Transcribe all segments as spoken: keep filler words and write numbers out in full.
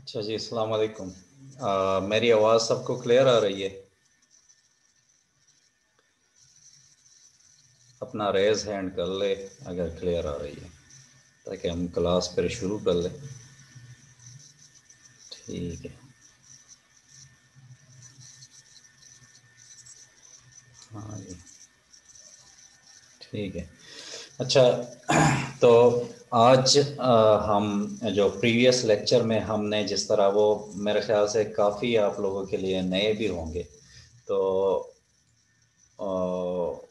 अच्छा जी, अस्सलाम वालेकुम। आ, मेरी आवाज़ सबको क्लियर आ रही है? अपना रेज़ हैंड कर ले अगर क्लियर आ रही है, ताकि हम क्लास फिर शुरू कर लें। ठीक है। हाँ जी, ठीक है। अच्छा, तो आज आ, हम जो प्रीवियस लेक्चर में हमने जिस तरह, वो मेरे ख्याल से काफ़ी आप लोगों के लिए नए भी होंगे, तो आ,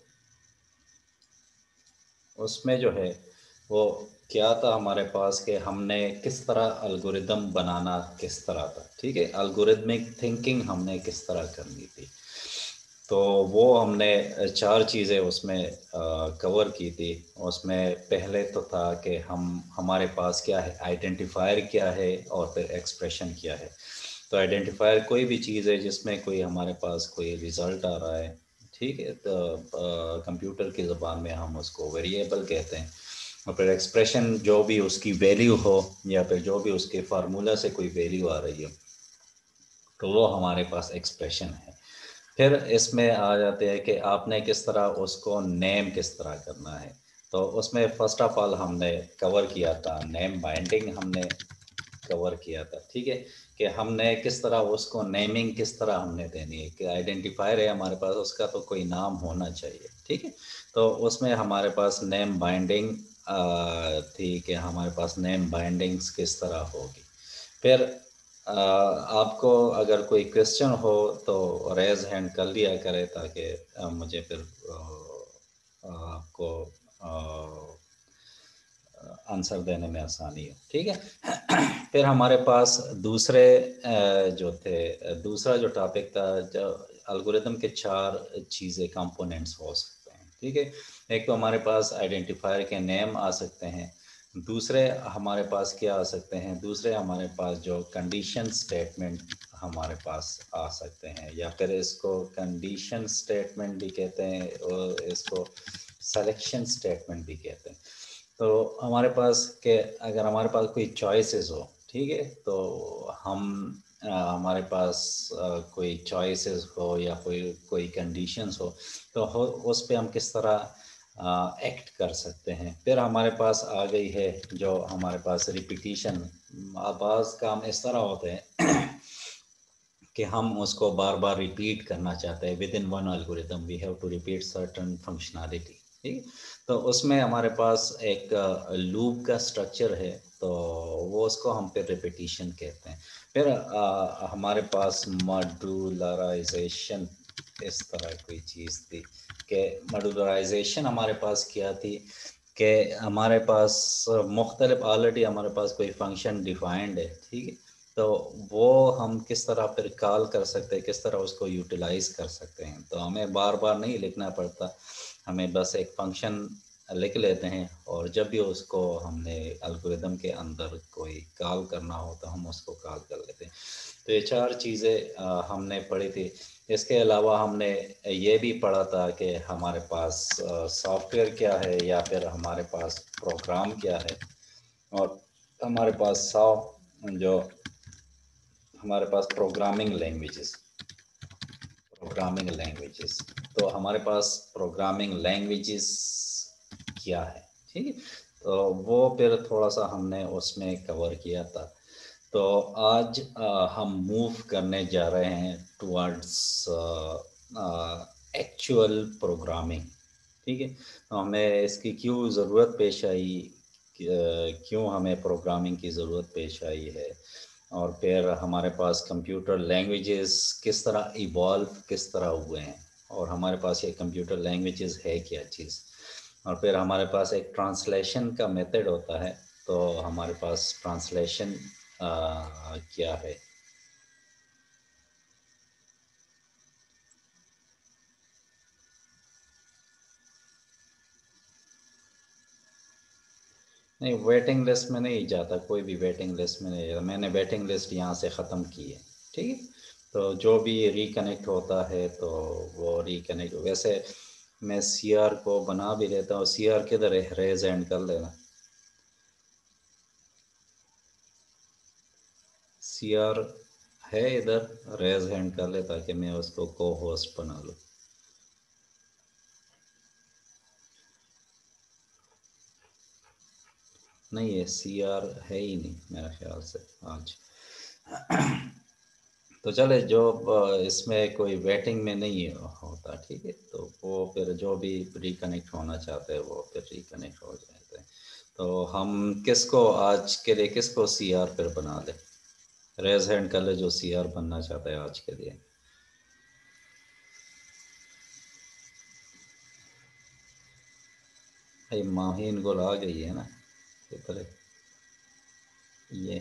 उसमें जो है वो क्या था हमारे पास, कि हमने किस तरह एल्गोरिदम बनाना किस तरह था, ठीक है, एल्गोरिदमिक थिंकिंग हमने किस तरह करनी थी। तो वो हमने चार चीज़ें उसमें कवर की थी। उसमें पहले तो था कि हम हमारे पास क्या है, आइडेंटिफायर क्या है, और फिर एक्सप्रेशन क्या है। तो आइडेंटिफायर कोई भी चीज़ है जिसमें कोई हमारे पास कोई रिज़ल्ट आ रहा है, ठीक है, तो कंप्यूटर की ज़बान में हम उसको वेरिएबल कहते हैं। और फिर एक्सप्रेशन जो भी उसकी वैल्यू हो, या फिर जो भी उसके फार्मूला से कोई वैल्यू आ रही हो, तो वो हमारे पास एक्सप्रेशन है। फिर इसमें आ जाते हैं कि आपने किस तरह उसको नेम किस तरह करना है। तो उसमें फ़र्स्ट ऑफ ऑल हमने कवर किया था नेम बाइंडिंग, हमने कवर किया था, ठीक है, कि हमने किस तरह उसको नेमिंग किस तरह हमने देनी है, कि आइडेंटिफायर है हमारे पास, उसका तो कोई नाम होना चाहिए, ठीक है। तो उसमें हमारे पास नेम बाइंडिंग थी, कि हमारे पास नेम बाइंडिंग्स किस तरह होगी। फिर अ, आपको अगर कोई क्वेश्चन हो तो रेज़ हैंड कर लिया करें, ताकि अ, मुझे फिर अ, आपको आंसर देने में आसानी हो, ठीक है। फिर हमारे पास दूसरे अ, जो थे दूसरा जो टॉपिक था, जो एल्गोरिदम के चार चीज़ें कंपोनेंट्स हो सकते हैं, ठीक है। एक तो हमारे पास आइडेंटिफायर के नेम आ सकते हैं। दूसरे हमारे पास क्या आ सकते हैं, दूसरे हमारे पास जो कंडीशन स्टेटमेंट हमारे पास आ सकते हैं, या फिर इसको कंडीशन स्टेटमेंट भी कहते हैं, और इसको सिलेक्शन स्टेटमेंट भी कहते हैं। तो हमारे पास के अगर हमारे पास कोई चॉइसेस हो, ठीक है, तो हम अ, हमारे पास अ, कोई चॉइसेस हो या कोई कोई कंडीशंस हो, तो हो उस पे हम किस तरह एक्ट कर सकते हैं। फिर हमारे पास आ गई है जो हमारे पास रिपीटिशन। बाज़ काम इस तरह होते हैं कि हम उसको बार बार रिपीट करना चाहते हैं। Within one algorithm we have to repeat certain functionality, ठीक है। तो उसमें हमारे पास एक लूप का स्ट्रक्चर है, तो वो उसको हम फिर रिपीटिशन कहते हैं। फिर आ, हमारे पास मॉड्यूलराइजेशन इस तरह कोई चीज़ थी, कि मॉड्यूलराइजेशन हमारे पास क्या थी, कि हमारे पास मुख्तलिफ ऑलरेडी हमारे पास कोई फंक्शन डिफाइंड है, ठीक है। तो वो हम किस तरह फिर कॉल कर सकते हैं, किस तरह उसको यूटिलाइज़ कर सकते हैं। तो हमें बार बार नहीं लिखना पड़ता, हमें बस एक फ़ंक्शन लिख लेते हैं, और जब भी उसको हमने एल्गोरिदम के अंदर कोई कॉल करना हो तो हम उसको कॉल कर लेते हैं। तो ये चार चीज़ें हमने पढ़ी थी। इसके अलावा हमने ये भी पढ़ा था कि हमारे पास सॉफ्टवेयर क्या है, या फिर हमारे पास प्रोग्राम क्या है, और हमारे पास सौ जो हमारे पास प्रोग्रामिंग लैंग्वेजेस प्रोग्रामिंग लैंग्वेजेस तो हमारे पास प्रोग्रामिंग लैंग्वेजेस क्या है, ठीक है। तो वो फिर थोड़ा सा हमने उसमें कवर किया था। तो आज आ, हम मूव करने जा रहे हैं टुवर्ड्स एक्चुअल प्रोग्रामिंग, ठीक है। तो हमें इसकी क्यों ज़रूरत पेश आई, क्यों हमें प्रोग्रामिंग की ज़रूरत पेश आई है, और फिर हमारे पास कंप्यूटर लैंग्वेजेस किस तरह इवॉल्व किस तरह हुए हैं, और हमारे पास ये कंप्यूटर लैंग्वेजेस है क्या चीज़। और फिर हमारे पास एक ट्रांसलेशन का मेथड होता है, तो हमारे पास ट्रांसलेशन क्या है। नहीं, वेटिंग लिस्ट में नहीं जाता, कोई भी वेटिंग लिस्ट में नहीं जाता। मैंने वेटिंग लिस्ट यहाँ से ख़त्म की है, ठीक है। तो जो भी रिकनेक्ट होता है तो वो रिकनेक्ट, वैसे मैं सी आर को बना भी लेता हूँ। सी आर किधर है, रेज एंड कर लेना। सी आर है इधर, रेज हैंड कर ले ताकि मैं उसको को होस्ट बना लूँ। नहीं है, सी आर है ही नहीं मेरा ख्याल से आज। तो चले, जो अ, इसमें कोई वेटिंग में नहीं होता, ठीक है, तो वो फिर जो भी रिकनेक्ट होना चाहते हैं वो फिर रिकनेक्ट हो जाते हैं। तो हम किसको आज के लिए किसको सी आर फिर बना ले? रेज हैंड कर ले जो सी आर बनना चाहता है आज के लिए। भाई माहीन गुल आ गई है ना, इधर ये।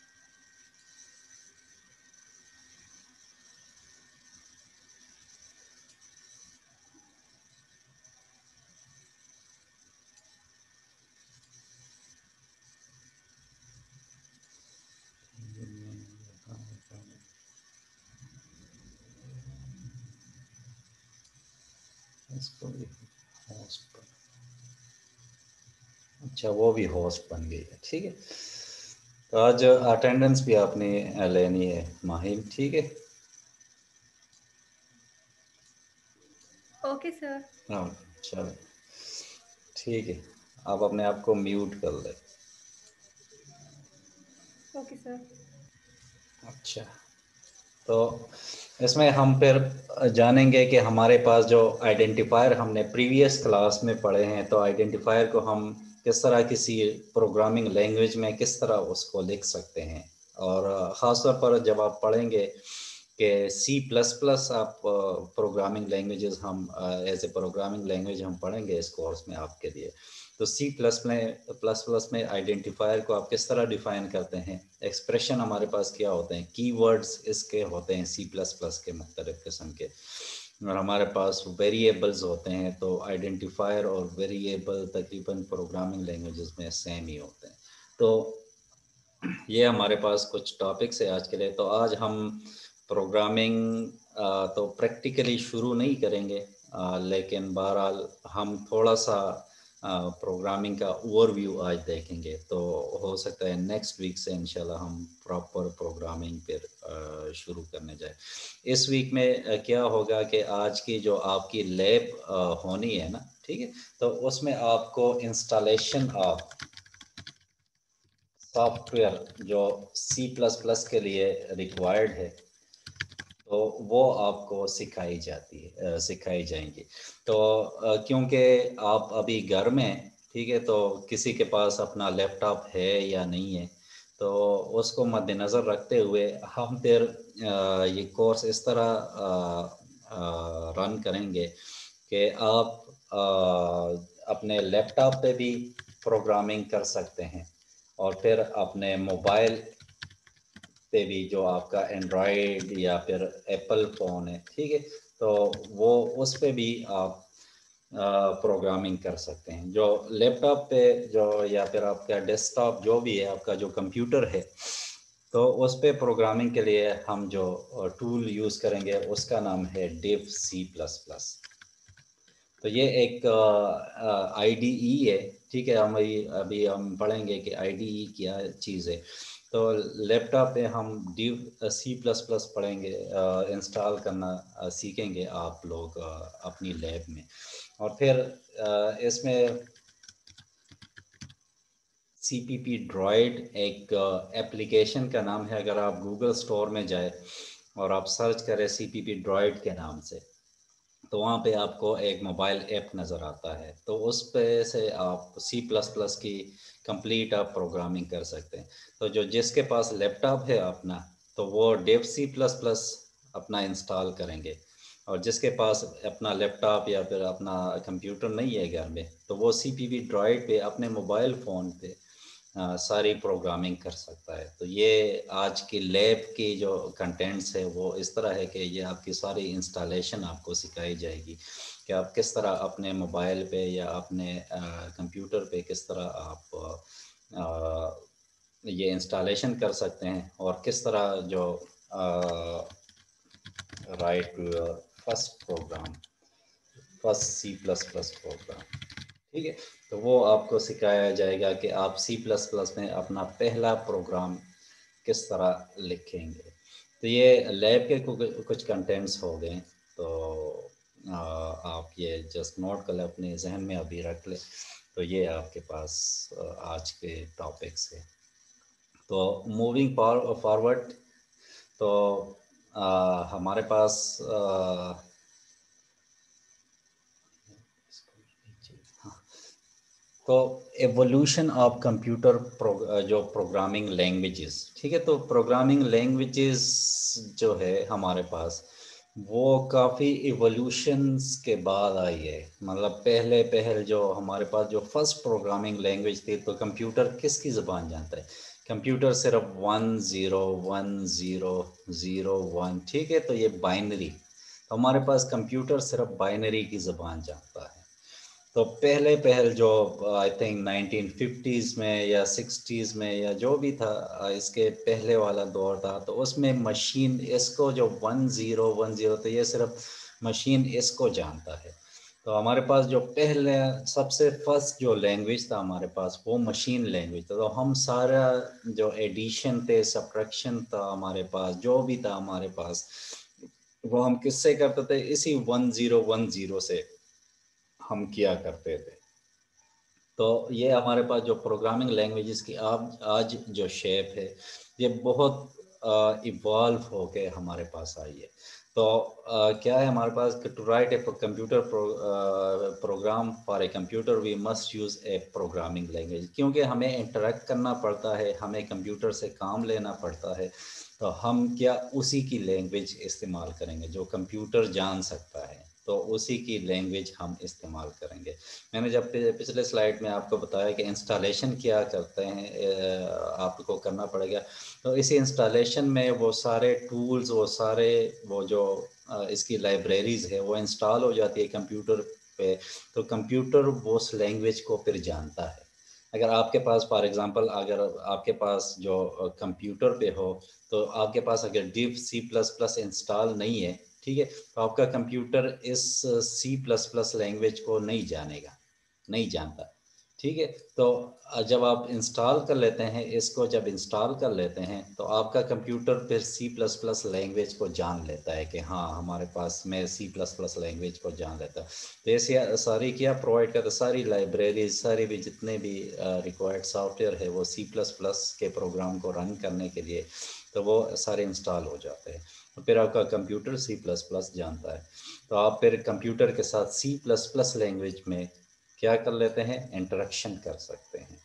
इसको भी होस्ट पर, अच्छा वो भी होस्ट बन गई है, ठीक है। तो आज अटेंडेंस भी आपने लेनी है माहिम, ठीक है। Okay sir. हाँ चलो, ठीक है। आप अपने आप को म्यूट कर ले। Okay sir. अच्छा, तो इसमें हम फिर जानेंगे कि हमारे पास जो आइडेंटिफायर हमने प्रीवियस क्लास में पढ़े हैं, तो आइडेंटिफायर को हम किस तरह किसी प्रोग्रामिंग लैंग्वेज में किस तरह उसको लिख सकते हैं। और ख़ास तौर पर जब आप पढ़ेंगे कि सी प्लस प्लस आप प्रोग्रामिंग लैंग्वेजेस हम एज ए प्रोग्रामिंग लैंग्वेज हम पढ़ेंगे इस कोर्स में आपके लिए। तो सी प्लस में प्लस प्लस में आइडेंटिफायर को आप किस तरह डिफाइन करते हैं, एक्सप्रेशन हमारे पास क्या होते हैं, कीवर्ड्स इसके होते हैं सी प्लस प्लस के मुख्तलिफ किस्म के, और हमारे पास वेरिएबल्स होते हैं। तो आइडेंटिफायर और वेरिएबल तकरीबन प्रोग्रामिंग लैंग्वेजेस में सेम ही होते हैं। तो ये हमारे पास कुछ टॉपिक्स है आज के लिए। तो आज हम प्रोग्रामिंग तो प्रैक्टिकली शुरू नहीं करेंगे, आ, लेकिन बहरहाल हम थोड़ा सा प्रोग्रामिंग का ओवरव्यू आज देखेंगे। तो हो सकता है नेक्स्ट वीक से इंशाल्लाह हम प्रॉपर प्रोग्रामिंग पर शुरू करने जाए। इस वीक में आ, क्या होगा कि आज की जो आपकी लैब होनी है ना, ठीक है, तो उसमें आपको इंस्टॉलेशन ऑफ सॉफ्टवेयर जो सी प्लस प्लस के लिए रिक्वायर्ड है, तो वो आपको सिखाई जाती है, अ, सिखाई जाएंगी। तो अ, क्योंकि आप अभी घर में, ठीक है, तो किसी के पास अपना लैपटॉप है या नहीं है, तो उसको मद्देनज़र रखते हुए हम फिर अ, ये कोर्स इस तरह रन करेंगे कि आप अ, अपने लैपटॉप पे भी प्रोग्रामिंग कर सकते हैं, और फिर अपने मोबाइल पे भी, जो आपका एंड्रॉयड या फिर एप्पल फ़ोन है, ठीक है, तो वो उस पे भी आप प्रोग्रामिंग कर सकते हैं। जो लैपटॉप पे जो या फिर आपका डेस्कटॉप जो भी है, आपका जो कंप्यूटर है, तो उस पे प्रोग्रामिंग के लिए हम जो टूल यूज़ करेंगे उसका नाम है डिव सी प्लस प्लस। तो ये एक आई डी ई है, ठीक है। हम अभी हम पढ़ेंगे कि आई डी ई क्या चीज़ है। तो लैपटॉप पे हम डिव सी प्लस प्लस पढ़ेंगे, इंस्टॉल करना अ, सीखेंगे आप लोग अ, अपनी लैब में। और फिर अ, इसमें सी पी पी ड्रॉइड एक एप्लीकेशन का नाम है। अगर आप गूगल स्टोर में जाए और आप सर्च करें सी पी पी ड्रॉइड के नाम से, तो वहाँ पे आपको एक मोबाइल ऐप नज़र आता है। तो उस पे से आप सी प्लस प्लस की कंप्लीट आप प्रोग्रामिंग कर सकते हैं। तो जो जिसके पास लैपटॉप है अपना, तो वो डेव सी प्लस प्लस अपना इंस्टॉल करेंगे, और जिसके पास अपना लैपटॉप या फिर अपना कंप्यूटर नहीं है घर में, तो वो सी पी पी ड्रॉइड पे अपने मोबाइल फ़ोन पे अ, सारी प्रोग्रामिंग कर सकता है। तो ये आज की लैब की जो कंटेंट्स है वो इस तरह है कि ये आपकी सारी इंस्टॉलेशन आपको सिखाई जाएगी कि आप किस तरह अपने मोबाइल पे या अपने कंप्यूटर पे किस तरह आप अ, ये इंस्टॉलेशन कर सकते हैं, और किस तरह जो write to your first program, first C plus plus program, ठीक है। तो वो आपको सिखाया जाएगा कि आप सी प्लस प्लस में अपना पहला प्रोग्राम किस तरह लिखेंगे। तो ये लैब के कुछ कंटेंट्स हो गए, तो आ, आप ये जस्ट नोट कर लें, अपने जहन में अभी रख लें। तो ये आपके पास आज के टॉपिक्स है। तो मूविंग फॉरवर्ड, तो आ, हमारे पास आ, तो एवोल्यूशन ऑफ कंप्यूटर प्रो, जो प्रोग्रामिंग लैंग्वेजेस, ठीक है। तो प्रोग्रामिंग लैंग्वेजेस जो है हमारे पास, वो काफ़ी इवोल्यूशंस के बाद आई है। मतलब पहले पहल जो हमारे पास जो फर्स्ट प्रोग्रामिंग लैंग्वेज थी, तो कंप्यूटर किसकी ज़बान जानता है? कंप्यूटर सिर्फ one zero one zero zero one, ठीक है। तो ये बाइनरी, तो हमारे पास कंप्यूटर सिर्फ बाइनरी की ज़बान जानता है। तो पहले पहल जो आई थिंक नाइनटीन फिफ्टीज़ में या सिक्सटीज़ में या जो भी था, इसके पहले वाला दौर था, तो उसमें मशीन इसको जो वन ज़ीरो वन ज़ीरो, तो ये सिर्फ मशीन इसको जानता है। तो हमारे पास जो पहले सबसे फर्स्ट जो लैंग्वेज था हमारे पास, वो मशीन लैंग्वेज था। तो हम सारा जो एडिशन थे, सब्ट्रैक्शन था हमारे पास, जो भी था हमारे पास, वो हम किससे करते थे? इसी वन ज़ीरो वन ज़ीरो से हम किया करते थे। तो ये हमारे पास जो प्रोग्रामिंग लैंग्वेजेस की आज आज जो शेप है, ये बहुत इवॉल्व हो के हमारे पास आई है। तो uh, क्या है हमारे पास? To write a computer program for a computer we must use a programming language, क्योंकि हमें इंटरेक्ट करना पड़ता है, हमें कंप्यूटर से काम लेना पड़ता है। तो हम क्या उसी की लैंग्वेज इस्तेमाल करेंगे जो कंप्यूटर जान सकता है, तो उसी की लैंग्वेज हम इस्तेमाल करेंगे। मैंने जब पिछले स्लाइड में आपको बताया कि इंस्टॉलेशन क्या करते हैं, आपको करना पड़ेगा। तो इसी इंस्टॉलेशन में वो सारे टूल्स, वो सारे वो जो इसकी लाइब्रेरीज़ है, वो इंस्टॉल हो जाती है कंप्यूटर पे। तो कंप्यूटर वो उस लैंग्वेज को फिर जानता है। अगर आपके पास फॉर एग्ज़ाम्पल, अगर आपके पास जो कंप्यूटर पे हो, तो आपके पास अगर Dev C plus plus install नहीं है, ठीक है, तो आपका कंप्यूटर इस सी प्लस प्लस लैंग्वेज को नहीं जानेगा, नहीं जानता, ठीक है। तो जब आप इंस्टॉल कर लेते हैं इसको, जब इंस्टॉल कर लेते हैं, तो आपका कंप्यूटर फिर सी प्लस प्लस लैंग्वेज को जान लेता है कि हाँ, हमारे पास में सी प्लस प्लस लैंग्वेज को जान लेता है। तो ऐसे सारी क्या प्रोवाइड करता है, सारी लाइब्रेरीज, सारी भी जितने भी रिक्वायर्ड सॉफ्टवेयर है, वो सी प्लस प्लस के प्रोग्राम को रन करने के लिए, तो वो सारे इंस्टॉल हो जाते हैं। तो फिर आपका कंप्यूटर सी प्लस प्लस जानता है। तो आप फिर कंप्यूटर के साथ सी प्लस प्लस लैंग्वेज में क्या कर लेते हैं? इंटरेक्शन कर सकते हैं।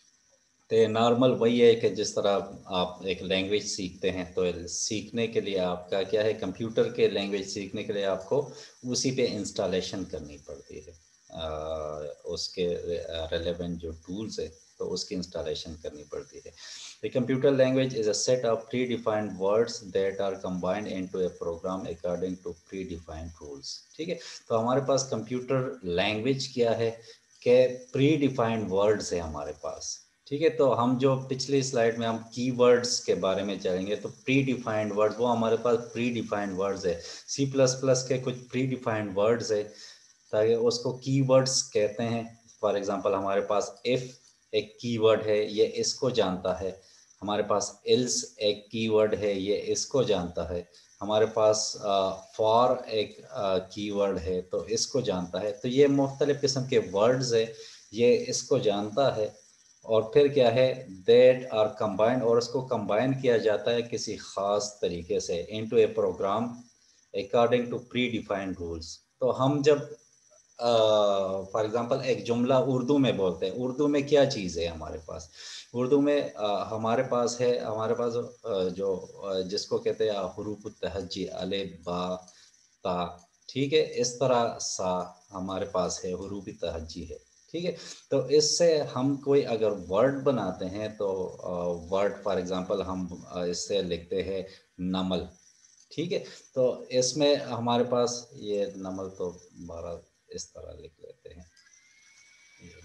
तो नॉर्मल वही है कि जिस तरह आप एक लैंग्वेज सीखते हैं, तो सीखने के लिए आपका क्या है, कंप्यूटर के लैंग्वेज सीखने के लिए आपको उसी पे इंस्टॉलेशन करनी पड़ती है, आ, उसके रेलेवेंट जो टूल्स है, तो उसकी इंस्टॉलेशन करनी पड़ती है। The computer language is a set of predefined words that are combined into a program according to predefined rules, ठीक है। तो हमारे पास कंप्यूटर लैंग्वेज क्या है कि प्री डिफाइंड वर्ड्स है हमारे पास, ठीक है। तो हम जो पिछली स्लाइड में हम कीवर्ड्स के बारे में चलेंगे, तो प्री डिफाइंड वर्ड, वो हमारे पास प्री डिफाइंड वर्ड्स है। सी प्लस प्लस के कुछ प्री डिफाइंड वर्ड्स है, ताकि उसको कीवर्ड्स कहते हैं। फॉर एग्जांपल हमारे पास इफ़ एक कीवर्ड है, ये इसको जानता है। हमारे पास एल्स एक कीवर्ड है, ये इसको जानता है। हमारे पास फॉर एक कीवर्ड है, तो इसको जानता है। तो ये मुख्तलिफ़ किस्म के वर्ड्स है, ये इसको जानता है। और फिर क्या है, दैट आर कंबाइंड, और उसको कंबाइन किया जाता है किसी ख़ास तरीके से into a program according to predefined rules. तो हम जब फॉर एग्जांपल एक जुमला उर्दू में बोलते हैं, उर्दू में क्या चीज़ है हमारे पास? उर्दू में uh, हमारे पास है, हमारे पास uh, जो uh, जिसको कहते हैं हुरूफ तहज्जी, अलिफ बा ता, ठीक है, इस तरह सा हमारे पास है, हुरूफ तहज्जी है, ठीक है। तो इससे हम कोई अगर वर्ड बनाते हैं, तो वर्ड फॉर एग्जांपल हम uh, इससे लिखते हैं नमल, ठीक है। तो इसमें हमारे पास ये नमल, तो हमारा इस तरह लिख लेते हैं,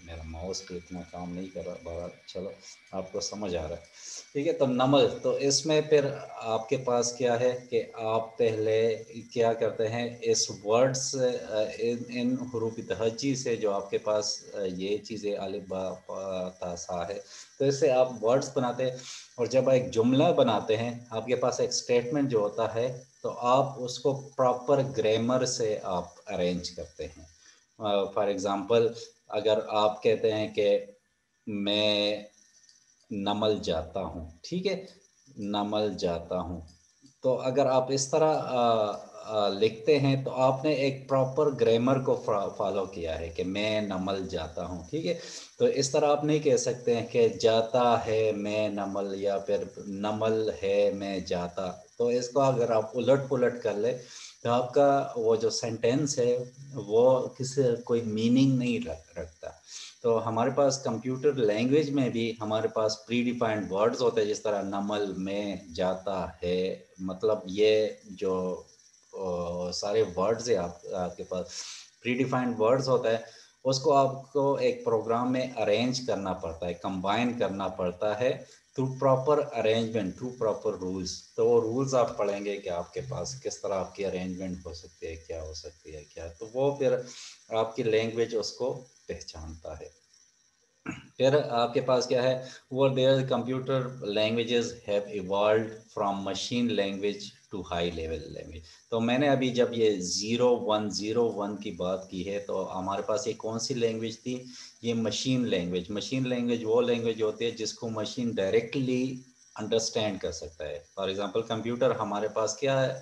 मेरा माउस पे इतना काम नहीं कर रहा बाबा, चलो आपको समझ आ रहा है, ठीक है। तो नमल, तो इसमें फिर आपके पास क्या है कि आप पहले क्या करते हैं, इस वर्ड्स इन इन हरूफ तहज्जी से जो आपके पास ये चीज़ें अलिफ बा ता सा है, तो इससे आप वर्ड्स बनाते हैं। और जब एक जुमला बनाते हैं, आपके पास एक स्टेटमेंट जो होता है, तो आप उसको प्रॉपर ग्रामर से आप अरेंज करते हैं। फॉर एग्ज़ाम्पल, अगर आप कहते हैं कि मैं नमल जाता हूँ, ठीक है, नमल जाता हूँ, तो अगर आप इस तरह आ, आ, लिखते हैं, तो आपने एक प्रॉपर ग्रामर को फॉलो किया है कि मैं नमल जाता हूँ, ठीक है। तो इस तरह आप नहीं कह सकते हैं कि जाता है मैं नमल, या फिर नमल है मैं जाता। तो इसको अगर आप उलट पुलट कर ले, तो आपका वो जो सेंटेंस है वो किसी कोई मीनिंग नहीं रख रखता। तो हमारे पास कंप्यूटर लैंग्वेज में भी हमारे पास प्री डिफाइंड वर्ड्स होते हैं, जिस तरह नमल में, जाता है, मतलब ये जो ओ, सारे वर्ड्स है आप, आपके पास प्री डिफाइंड वर्ड्स होता है, उसको आपको एक प्रोग्राम में अरेंज करना पड़ता है, कंबाइन करना पड़ता है through proper arrangement, through proper rules. तो वो रूल्स आप पढ़ेंगे कि आपके पास किस तरह आपकी अरेंजमेंट हो सकती है, क्या हो सकती है क्या, तो वो फिर आपकी लैंग्वेज उसको पहचानता है। फिर आपके पास क्या है, over there computer languages have evolve from machine language to high level language. तो मैंने अभी जब ये ज़ीरो वन ज़ीरो वन की बात की है, तो हमारे पास ये कौन सी लैंग्वेज थी, ये मशीन लैंग्वेज। मशीन लैंग्वेज वो लैंग्वेज होती है जिसको मशीन डायरेक्टली अंडरस्टैंड कर सकता है। फॉर एग्जांपल, कंप्यूटर हमारे पास क्या है,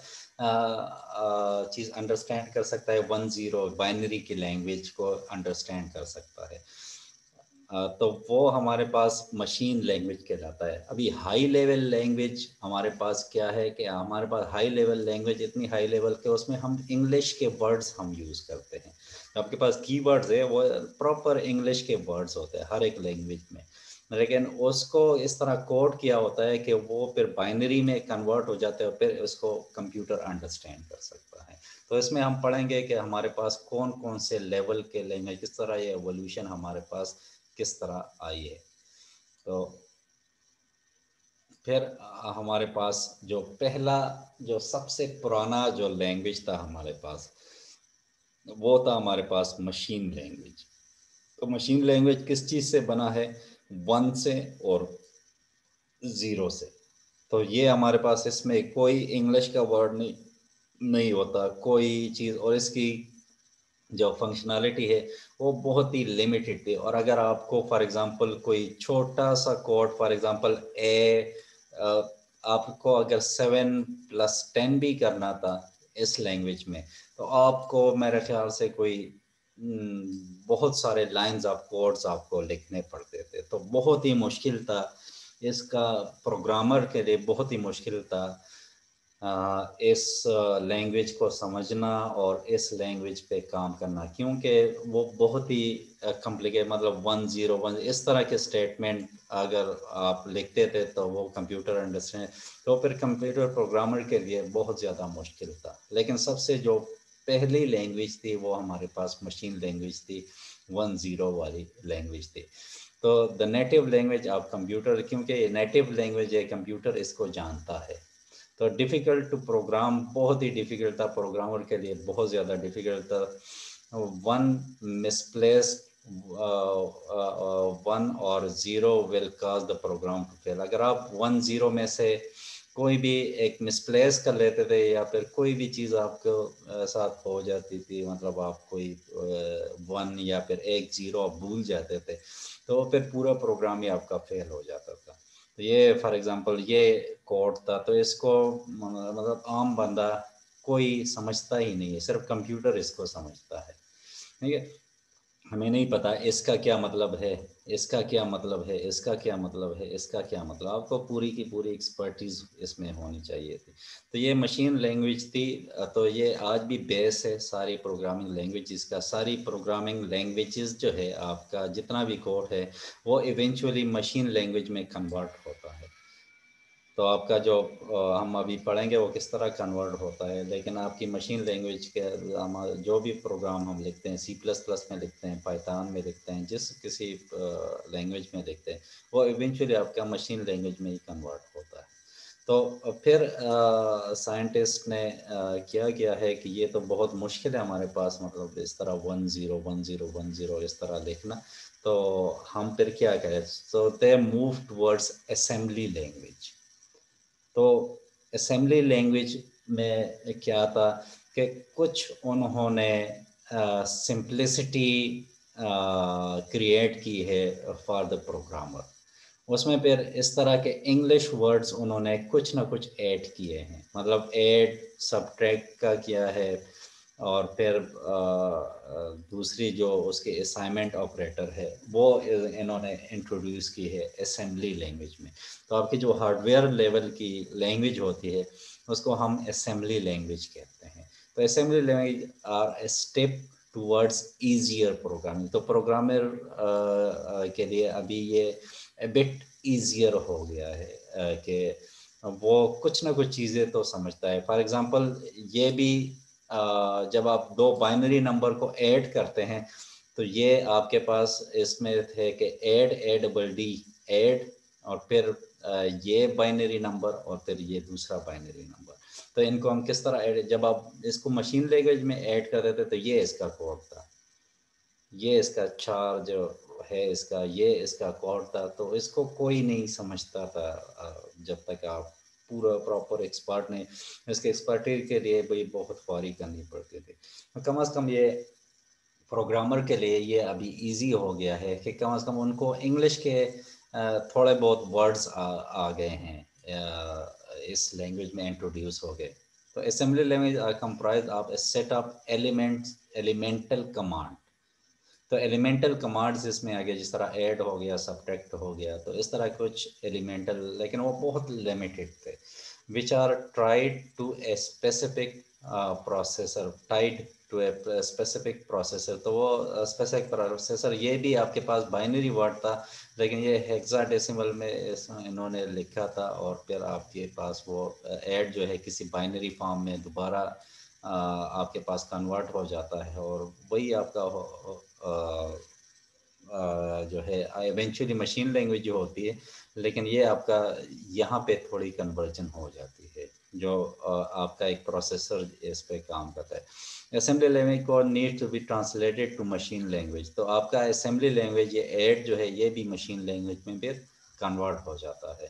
चीज़ अंडरस्टैंड कर सकता है, वन ज़ीरो बाइनरी की लैंग्वेज को अंडरस्टैंड कर सकता है। अ, तो वो हमारे पास मशीन लैंग्वेज कहलाता है। अभी हाई लेवल लैंग्वेज हमारे पास क्या है कि हमारे पास हाई लेवल लैंग्वेज इतनी हाई लेवल के उसमें हम इंग्लिश के वर्ड्स हम यूज़ करते हैं। तो आपके पास कीवर्ड्स है, वो प्रॉपर इंग्लिश के वर्ड्स होते हैं हर एक लैंग्वेज में, लेकिन उसको इस तरह कोड किया होता है कि वो फिर बाइनरी में कन्वर्ट हो जाते हैं और फिर उसको कंप्यूटर अंडरस्टैंड कर सकता है। तो इसमें हम पढ़ेंगे कि हमारे पास कौन कौन से लेवल के लैंग्वेज, किस तरह ये एवोल्यूशन हमारे पास किस तरह आई है। तो फिर अ, हमारे पास जो पहला, जो सबसे पुराना जो लैंग्वेज था हमारे पास, वो था हमारे पास मशीन लैंग्वेज। तो मशीन लैंग्वेज किस चीज़ से बना है, वन से और ज़ीरो से। तो ये हमारे पास इसमें कोई इंग्लिश का वर्ड नहीं नहीं होता कोई चीज़, और इसकी जो फंक्शनैलिटी है वो बहुत ही लिमिटेड थी। और अगर आपको फॉर एग्जांपल कोई छोटा सा कोड, फॉर एग्जांपल ए, आपको अगर सेवन प्लस टेन भी करना था इस लैंग्वेज में, तो आपको मेरे ख्याल से कोई हम्म, बहुत सारे लाइंस ऑफ कोड्स आपको लिखने पड़ते थे, तो बहुत ही मुश्किल था इसका, प्रोग्रामर के लिए बहुत ही मुश्किल था अ, इस लैंग्वेज को समझना और इस लैंग्वेज पे काम करना, क्योंकि वो बहुत ही कॉम्प्लिकेट, मतलब वन ज़ीरो वन इस तरह के स्टेटमेंट अगर आप लिखते थे तो वो कंप्यूटर अंडरस्टैंड, तो फिर कंप्यूटर प्रोग्रामर के लिए बहुत ज़्यादा मुश्किल था। लेकिन सबसे जो पहली लैंग्वेज थी वो हमारे पास मशीन लैंग्वेज थी, वन ज़ीरो वाली लैंग्वेज थी। तो the native language of computer, क्योंकि नेटिव लैंग्वेज है, कंप्यूटर इसको जानता है। तो डिफ़िकल्ट टू प्रोग्राम, बहुत ही डिफ़िकल्ट था प्रोग्रामर के लिए, बहुत ज़्यादा डिफ़िकल्ट था। वन मिसप्लेस्ड वन और zero will cause the program to fail. अगर आप वन ज़ीरो में से कोई भी एक मिसप्लेस कर लेते थे, या फिर कोई भी चीज़ आपको अ, साथ हो जाती थी, मतलब आप कोई वन या फिर एक ज़ीरो आप भूल जाते थे, तो फिर पूरा प्रोग्राम ही आपका फेल हो जाता था। तो ये फॉर एग्जांपल ये कोड था, तो इसको म- मतलब आम बंदा कोई समझता ही नहीं है, सिर्फ कंप्यूटर इसको समझता है, ठीक है। हमें नहीं पता इसका क्या मतलब है, इसका क्या मतलब है, इसका क्या मतलब है, इसका क्या मतलब, आपको पूरी की पूरी एक्सपर्टीज इसमें होनी चाहिए थी। तो ये मशीन लैंग्वेज थी। तो ये आज भी बेस है सारी प्रोग्रामिंग लैंग्वेजेस का। सारी प्रोग्रामिंग लैंग्वेजेस जो है, आपका जितना भी कोड है वो इवेंचुअली मशीन लैंग्वेज में कन्वर्ट होता है। तो आपका जो अ, हम अभी पढ़ेंगे वो किस तरह कन्वर्ट होता है, लेकिन आपकी मशीन लैंग्वेज के हमारे जो भी प्रोग्राम हम लिखते हैं सी प्लस प्लस में लिखते हैं, पाइथन में लिखते हैं, जिस किसी लैंग्वेज में लिखते हैं, वो इवेंचुअली आपका मशीन लैंग्वेज में ही कन्वर्ट होता है। तो फिर साइंटिस्ट ने अ, क्या किया है कि ये तो बहुत मुश्किल है हमारे पास, मतलब इस तरह one zero one zero one zero इस तरह लिखना, तो हम फिर क्या करें, so they move towards assembly language. तो असेंबली लैंग्वेज में क्या था कि कुछ उन्होंने सिंप्लिसिटी क्रिएट की है फॉर द प्रोग्रामर। उसमें फिर इस तरह के इंग्लिश वर्ड्स उन्होंने कुछ ना कुछ ऐड किए हैं, मतलब ऐड सब्ट्रैक्ट का किया है, और फिर अ, अ, दूसरी जो उसके असाइनमेंट ऑपरेटर है वो इन्होंने इंट्रोड्यूस की है असेंबली लैंग्वेज में। तो आपकी जो हार्डवेयर लेवल की लैंग्वेज होती है उसको हम असेंबली लैंग्वेज कहते हैं। तो assembly language are a step towards easier programming. तो प्रोग्रामर के लिए अभी ये बिट ईजियर हो गया है अ, कि वो कुछ ना कुछ चीज़ें तो समझता है। फॉर एग्ज़ाम्पल ये भी अ, जब आप दो बाइनरी नंबर को ऐड करते हैं तो ये आपके पास इसमें थे कि add a double D add, और फिर अ, ये बाइनरी नंबर और फिर ये दूसरा बाइनरी नंबर। तो इनको हम किस तरह ऐड, जब आप इसको मशीन लैंग्वेज में ऐड कर रहे थे तो ये इसका कोड था, ये इसका चार जो है इसका, ये इसका कोड था। तो इसको कोई नहीं समझता था अ, जब तक आप पूरा प्रॉपर एक्सपर्ट नहीं, इसके एक्सपर्टीज के लिए भाई बहुत ख्वारी करनी पड़ती थी। तो कम अज़ कम ये प्रोग्रामर के लिए ये अभी इजी हो गया है कि कम से कम उनको इंग्लिश के अ, थोड़े बहुत वर्ड्स आ, आ गए हैं, अ, इस लैंग्वेज में इंट्रोड्यूस हो गए। तो assembly language are comprise of a set of elements elemental command. तो एलिमेंटल कमांड्स इसमें आ गया, जिस तरह ऐड हो गया, सब्ट्रैक्ट हो गया, तो इस तरह कुछ एलिमेंटल, लेकिन वो बहुत लिमिटेड थे, which are tried to a specific processor tied to a specific processor. तो वो स्पेसिफिक प्रोसेसर ये भी आपके पास बाइनरी वर्ड था, लेकिन ये हेक्साडेसिमल में इस, इन्होंने लिखा था, और फिर आपके पास वो ऐड जो है किसी बाइनरी फॉर्म में दोबारा अ, आपके पास कन्वर्ट हो जाता है, और वही आपका हो, अ, अ, जो है इवेंचुअली मशीन लैंग्वेज जो होती है। लेकिन ये आपका यहाँ पे थोड़ी कन्वर्जन हो जाती है, जो अ, आपका एक प्रोसेसर इस पे काम करता है। असेंबली लैंग्वेज को need to be translated to machine language. तो आपका असेंबली लैंग्वेज ये ऐड जो है ये भी मशीन लैंग्वेज में फिर कन्वर्ट हो जाता है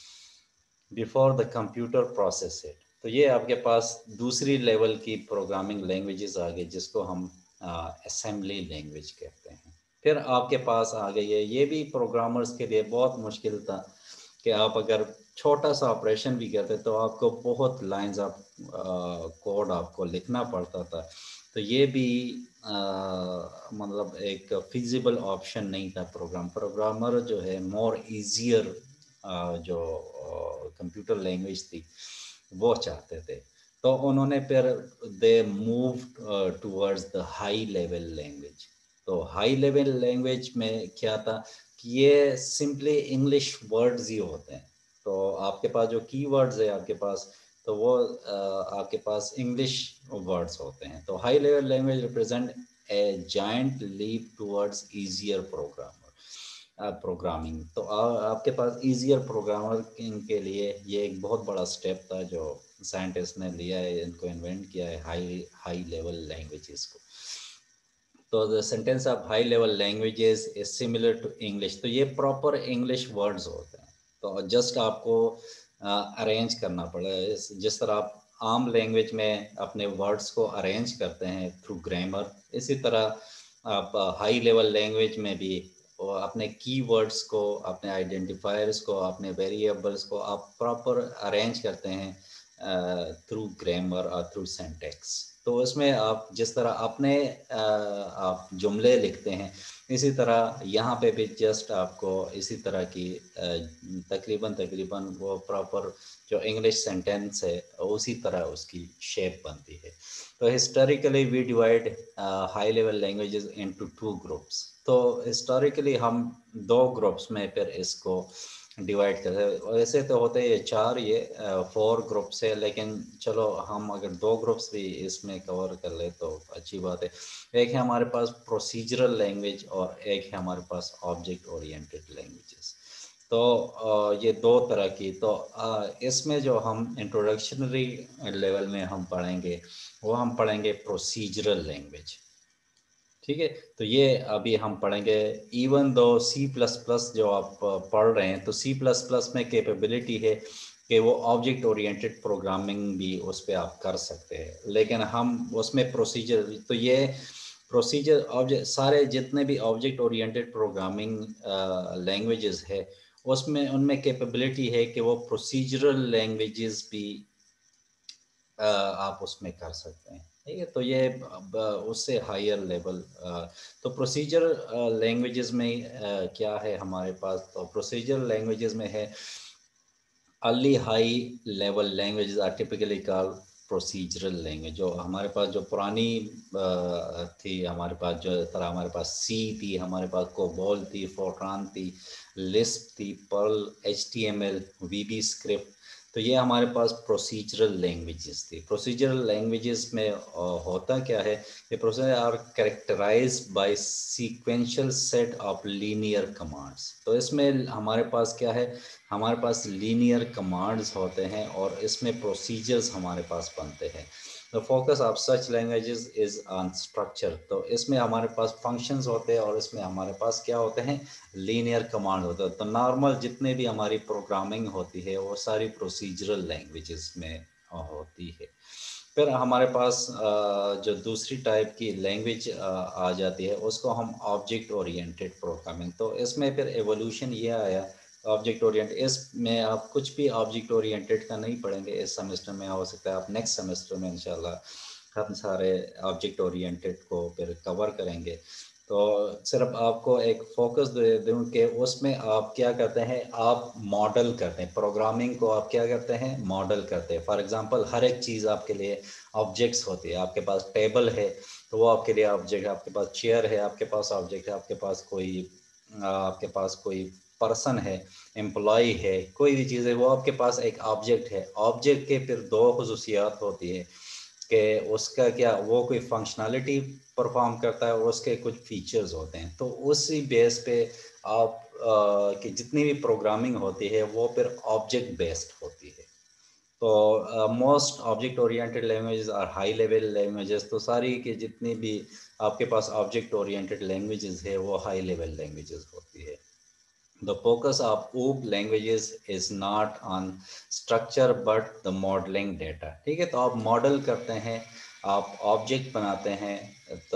before the computer process it. तो ये आपके पास दूसरी लेवल की प्रोग्रामिंग लैंग्वेजेस आ गई, जिसको हम असेंबली लैंग्वेज कहते हैं। फिर आपके पास आ गई है, ये भी प्रोग्रामर्स के लिए बहुत मुश्किल था कि आप अगर छोटा सा ऑपरेशन भी करते तो आपको बहुत लाइंस ऑफ कोड आपको लिखना पड़ता था। तो ये भी आ, मतलब एक फिजिबल ऑप्शन नहीं था। प्रोग्राम प्रोग्रामर जो है मोर इजियर जो कंप्यूटर लैंग्वेज थी वो चाहते थे। तो उन्होंने फिर they move towards the high level language. तो हाई लेवल लैंग्वेज में क्या था कि ये सिंपली इंग्लिश वर्ड्स ही होते हैं। तो आपके पास जो कीवर्ड्स है आपके पास, तो वो uh, आपके पास इंग्लिश वर्ड्स होते हैं। तो high level language represent a giant leap towards easier programmer programming. तो आ, आपके पास इजियर प्रोग्रामर के लिए ये एक बहुत बड़ा स्टेप था जो साइंटिस्ट ने लिया है, इनको इन्वेंट किया है हाई हाई लेवल लैंग्वेजेस को। तो the sentence of high level languages is similar to English. तो ये प्रॉपर इंग्लिश वर्ड्स होते हैं। तो जस्ट आपको अरेंज करना पड़ेगा, जिस तरह आप आम लैंग्वेज में अपने वर्ड्स को अरेंज करते हैं थ्रू ग्रामर, इसी तरह आप हाई लेवल लैंग्वेज में भी वो अपने कीवर्ड्स को, अपने आइडेंटिफायर्स को, अपने वेरिएबल्स को आप प्रॉपर अरेंज करते हैं थ्रू ग्रामर और थ्रू सिंटैक्स। तो उसमें आप जिस तरह अपने अ, आप जुमले लिखते हैं, इसी तरह यहाँ पे भी जस्ट आपको इसी तरह की अ, तकरीबन तकरीबन वो प्रॉपर जो इंग्लिश सेंटेंस है उसी तरह उसकी शेप बनती है। तो historically we divide high level languages into two groups. तो हिस्टोरिकली हम दो ग्रुप्स में फिर इसको डिवाइड करते हैं। वैसे तो होते हैं ये चार, ये फोर ग्रुप्स है, लेकिन चलो हम अगर दो ग्रुप्स भी इसमें कवर कर ले तो अच्छी बात है। एक है हमारे पास प्रोसीजरल लैंग्वेज और एक है हमारे पास ऑब्जेक्ट ओरिएंटेड लैंग्वेजेस। तो ये दो तरह की, तो इसमें जो हम इंट्रोडक्शनरी लेवल में हम पढ़ेंगे वो हम पढ़ेंगे प्रोसीजरल लैंग्वेज। ठीक है, तो ये अभी हम पढ़ेंगे। इवन दो सी प्लस प्लस जो आप पढ़ रहे हैं, तो सी प्लस प्लस में कैपेबिलिटी है कि वो ऑब्जेक्ट ओरिएंटेड प्रोग्रामिंग भी उस पर आप कर सकते हैं, लेकिन हम उसमें प्रोसीजर, तो ये प्रोसीजर ऑब्जेक्ट, सारे जितने भी ऑब्जेक्ट ओरिएंटेड प्रोग्रामिंग लैंग्वेजेस है उसमें उनमें कैपेबिलिटी है कि वो प्रोसीजरल लैंग्वेजेस भी आ, आप उसमें कर सकते हैं। ठीक है, तो ये उससे हायर लेवल। तो प्रोसीजर लैंग्वेजेस में आ, क्या है हमारे पास, तो प्रोसीजर लैंग्वेजेस में है early high level languages are typically called procedural language. जो हमारे पास जो पुरानी थी, हमारे पास जो तरह हमारे पास सी थी, हमारे पास कोबोल थी, फोर्ट्रान थी, लिस्प थी, Perl, H T M L, V B script, तो ये हमारे पास प्रोसीजरल लैंग्वेजेस थी। प्रोसीजरल लैंग्वेजेस में होता क्या है, ये procedure are characterized by sequential set of linear commands. तो इसमें हमारे पास क्या है, हमारे पास लीनियर कमांड्स होते हैं और इसमें प्रोसीजर्स हमारे पास बनते हैं। The focus of such languages is on structure. तो इसमें हमारे पास फंक्शंस होते हैं और इसमें हमारे पास क्या होते हैं, लीनियर कमांड होता है। तो नॉर्मल जितने भी हमारी प्रोग्रामिंग होती है वो सारी प्रोसीजरल लैंग्वेजेस में होती है। फिर हमारे पास जो दूसरी टाइप की लैंग्वेज आ जाती है उसको हम ऑब्जेक्ट ओरिएंटेड प्रोग्रामिंग। तो इसमें फिर एवोल्यूशन ये आया ऑब्जेक्ट ओरिएंटेड। इसमें आप कुछ भी ऑब्जेक्ट ओरिएंटेड का नहीं पढ़ेंगे इस सेमेस्टर में, हो सकता है आप नेक्स्ट सेमेस्टर में इंशाल्लाह हम सारे ऑब्जेक्ट ओरिएंटेड को फिर कवर करेंगे। तो सिर्फ आपको एक फोकस दे दूँ कि उसमें आप क्या करते हैं, आप मॉडल करते हैं प्रोग्रामिंग को, आप क्या करते हैं, मॉडल करते हैं। फॉर एग्जांपल हर एक चीज़ आपके लिए ऑब्जेक्ट्स होती है। आपके पास टेबल है तो वो आपके लिए ऑब्जेक्ट है, आपके पास चेयर है आपके पास ऑब्जेक्ट है, आपके पास कोई आपके पास कोई पर्सन है, एम्प्लॉय है, कोई भी चीज़ है, वो आपके पास एक ऑब्जेक्ट है। ऑब्जेक्ट के फिर दो खुसूसियात होती है कि उसका क्या, वो कोई फंक्शनैलिटी परफॉर्म करता है और उसके कुछ फीचर्स होते हैं। तो उसी बेस पे आप कि जितनी भी प्रोग्रामिंग होती है वो फिर ऑब्जेक्ट बेस्ड होती है। तो most object oriented languages are high level languages. तो सारी के जितनी भी आपके पास ऑब्जेक्ट ओरिएंटेड लैंग्वेजेस है वो हाई लेवल लैंग्वेजेस होती है। The focus of O O P languages is not on structure but the modeling data। ठीक है, तो आप मॉडल करते हैं, आप ऑब्जेक्ट बनाते हैं, तो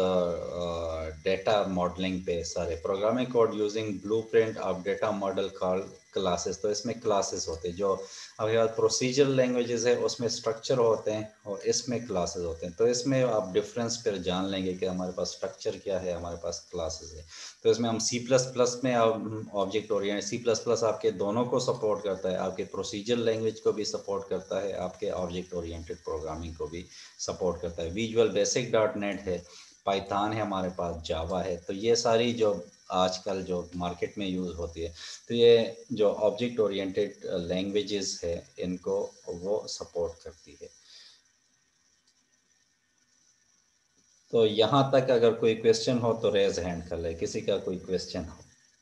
डेटा मॉडलिंग पे सारे programming code using blueprint of data model called classes. तो इसमें क्लासेस होते हैं। जो अगर प्रोसीजर लैंग्वेजेस है उसमें स्ट्रक्चर होते हैं और इसमें क्लासेस होते हैं। तो इसमें आप डिफरेंस फिर जान लेंगे कि हमारे पास स्ट्रक्चर क्या है, हमारे पास क्लासेस है। तो इसमें हम सी प्लस प्लस में object oriented, C plus plus आपके दोनों को सपोर्ट करता है, आपके प्रोसीजर लैंग्वेज को भी सपोर्ट करता है, आपके ऑब्जेक्ट ओरिएंटेड प्रोग्रामिंग को भी सपोर्ट करता है। विजुअल बेसिक डॉट नेट है, पाइथन है, हमारे पास जावा है। तो ये सारी जो आजकल जो मार्केट में यूज़ होती है, तो ये जो ऑब्जेक्ट ओरिएंटेड लैंग्वेजेस है इनको वो सपोर्ट करती है। तो यहाँ तक अगर कोई क्वेश्चन हो तो रेज हैंड कर ले, किसी का कोई क्वेश्चन हो।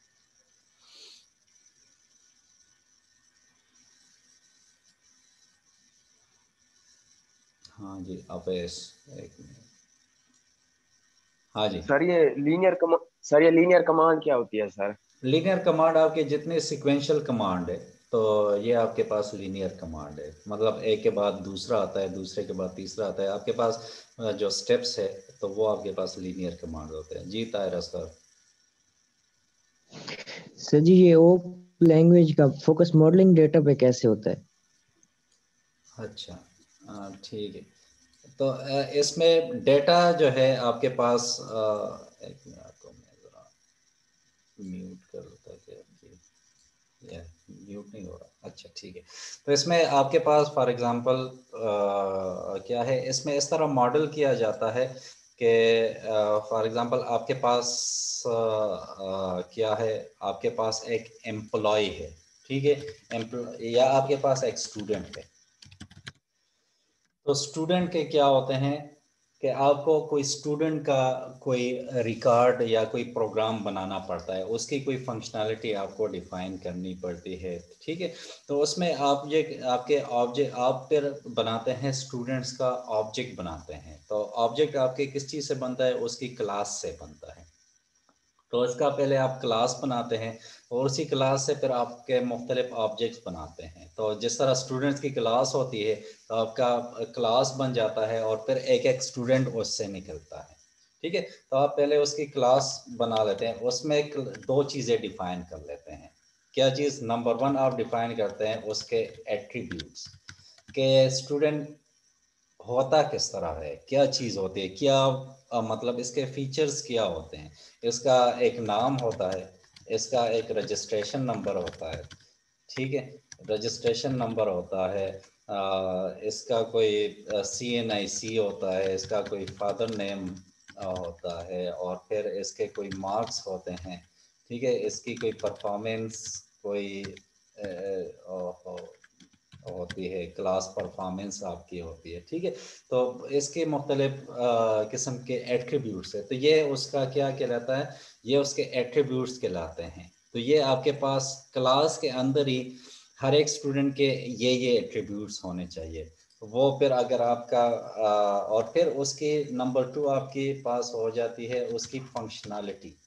हाँ जी अवेश, एक मिनट। हाँ जी। सर ये लीनियर कमा सर ये लीनियर कमांड क्या होती है सर? लीनियर कमांड आपके जितने सिक्वेंशियल कमांड है, तो ये आपके पास लीनियर कमांड है। मतलब एक के बाद दूसरा आता है, दूसरे के बाद तीसरा आता है, आपके पास अ, जो स्टेप्स है तो वो आपके पास लीनियर कमांड होते हैं। जी तायरा सर। सर जी ये ओ लैंग्वेज का फोकस मॉडलिंग डेटा पे कैसे होता है? अच्छा, अ, ठीक है। तो अ, इसमें डेटा जो है आपके पास, अ, एक मिनट आपको मैं ज़रा म्यूट कर देता कि आपकी म्यूट नहीं हो रहा। अच्छा ठीक है। तो इसमें आपके पास फॉर एग्जांपल क्या है, इसमें इस तरह मॉडल किया जाता है कि फॉर एग्जांपल आपके पास अ, अ, क्या है, आपके पास एक एम्प्लॉय है। ठीक है, या आपके पास एक स्टूडेंट है। तो स्टूडेंट के क्या होते हैं कि आपको कोई स्टूडेंट का कोई रिकॉर्ड या कोई प्रोग्राम बनाना पड़ता है, उसकी कोई फंक्शनैलिटी आपको डिफाइन करनी पड़ती है, ठीक है। तो उसमें आप ये आपके ऑब्जेक्ट आप फिर बनाते हैं, स्टूडेंट्स का ऑब्जेक्ट बनाते हैं। तो ऑब्जेक्ट आपके किस चीज़ से बनता है? उसकी क्लास से बनता है। तो इसका पहले आप क्लास बनाते हैं और उसी क्लास से फिर आपके मुख्तलिफ ऑब्जेक्ट्स बनाते हैं। तो जिस तरह स्टूडेंट्स की क्लास होती है तो आपका क्लास बन जाता है और फिर एक एक स्टूडेंट उससे निकलता है, ठीक है। तो आप पहले उसकी क्लास बना लेते हैं, उसमें एक दो चीज़ें डिफ़ाइन कर लेते हैं। क्या चीज़? नंबर वन आप डिफ़ाइन करते हैं उसके एट्रीब्यूट्स, के स्टूडेंट होता किस तरह है, क्या चीज़ होती है, क्या अ, मतलब इसके फीचर्स क्या होते हैं। इसका एक नाम होता है, इसका एक रजिस्ट्रेशन नंबर होता है, ठीक है, रजिस्ट्रेशन नंबर होता है, अ, इसका कोई सी एन आई सी होता है, इसका कोई फादर नेम होता है, और फिर इसके कोई मार्क्स होते हैं, ठीक है, इसकी कोई परफॉर्मेंस कोई अ, अ, होती है, क्लास परफॉर्मेंस आपकी होती है, ठीक है। तो इसके मुख्तलिफ किस्म के एट्रीब्यूट्स है, तो ये उसका क्या कहलाता है? ये उसके एट्रीब्यूट्स कहलाते हैं। तो ये आपके पास क्लास के अंदर ही हर एक स्टूडेंट के ये ये एट्रीब्यूट्स होने चाहिए। वो फिर अगर आपका आ, और फिर उसकी नंबर टू आपके पास हो जाती है उसकी फंक्शनैलिटी,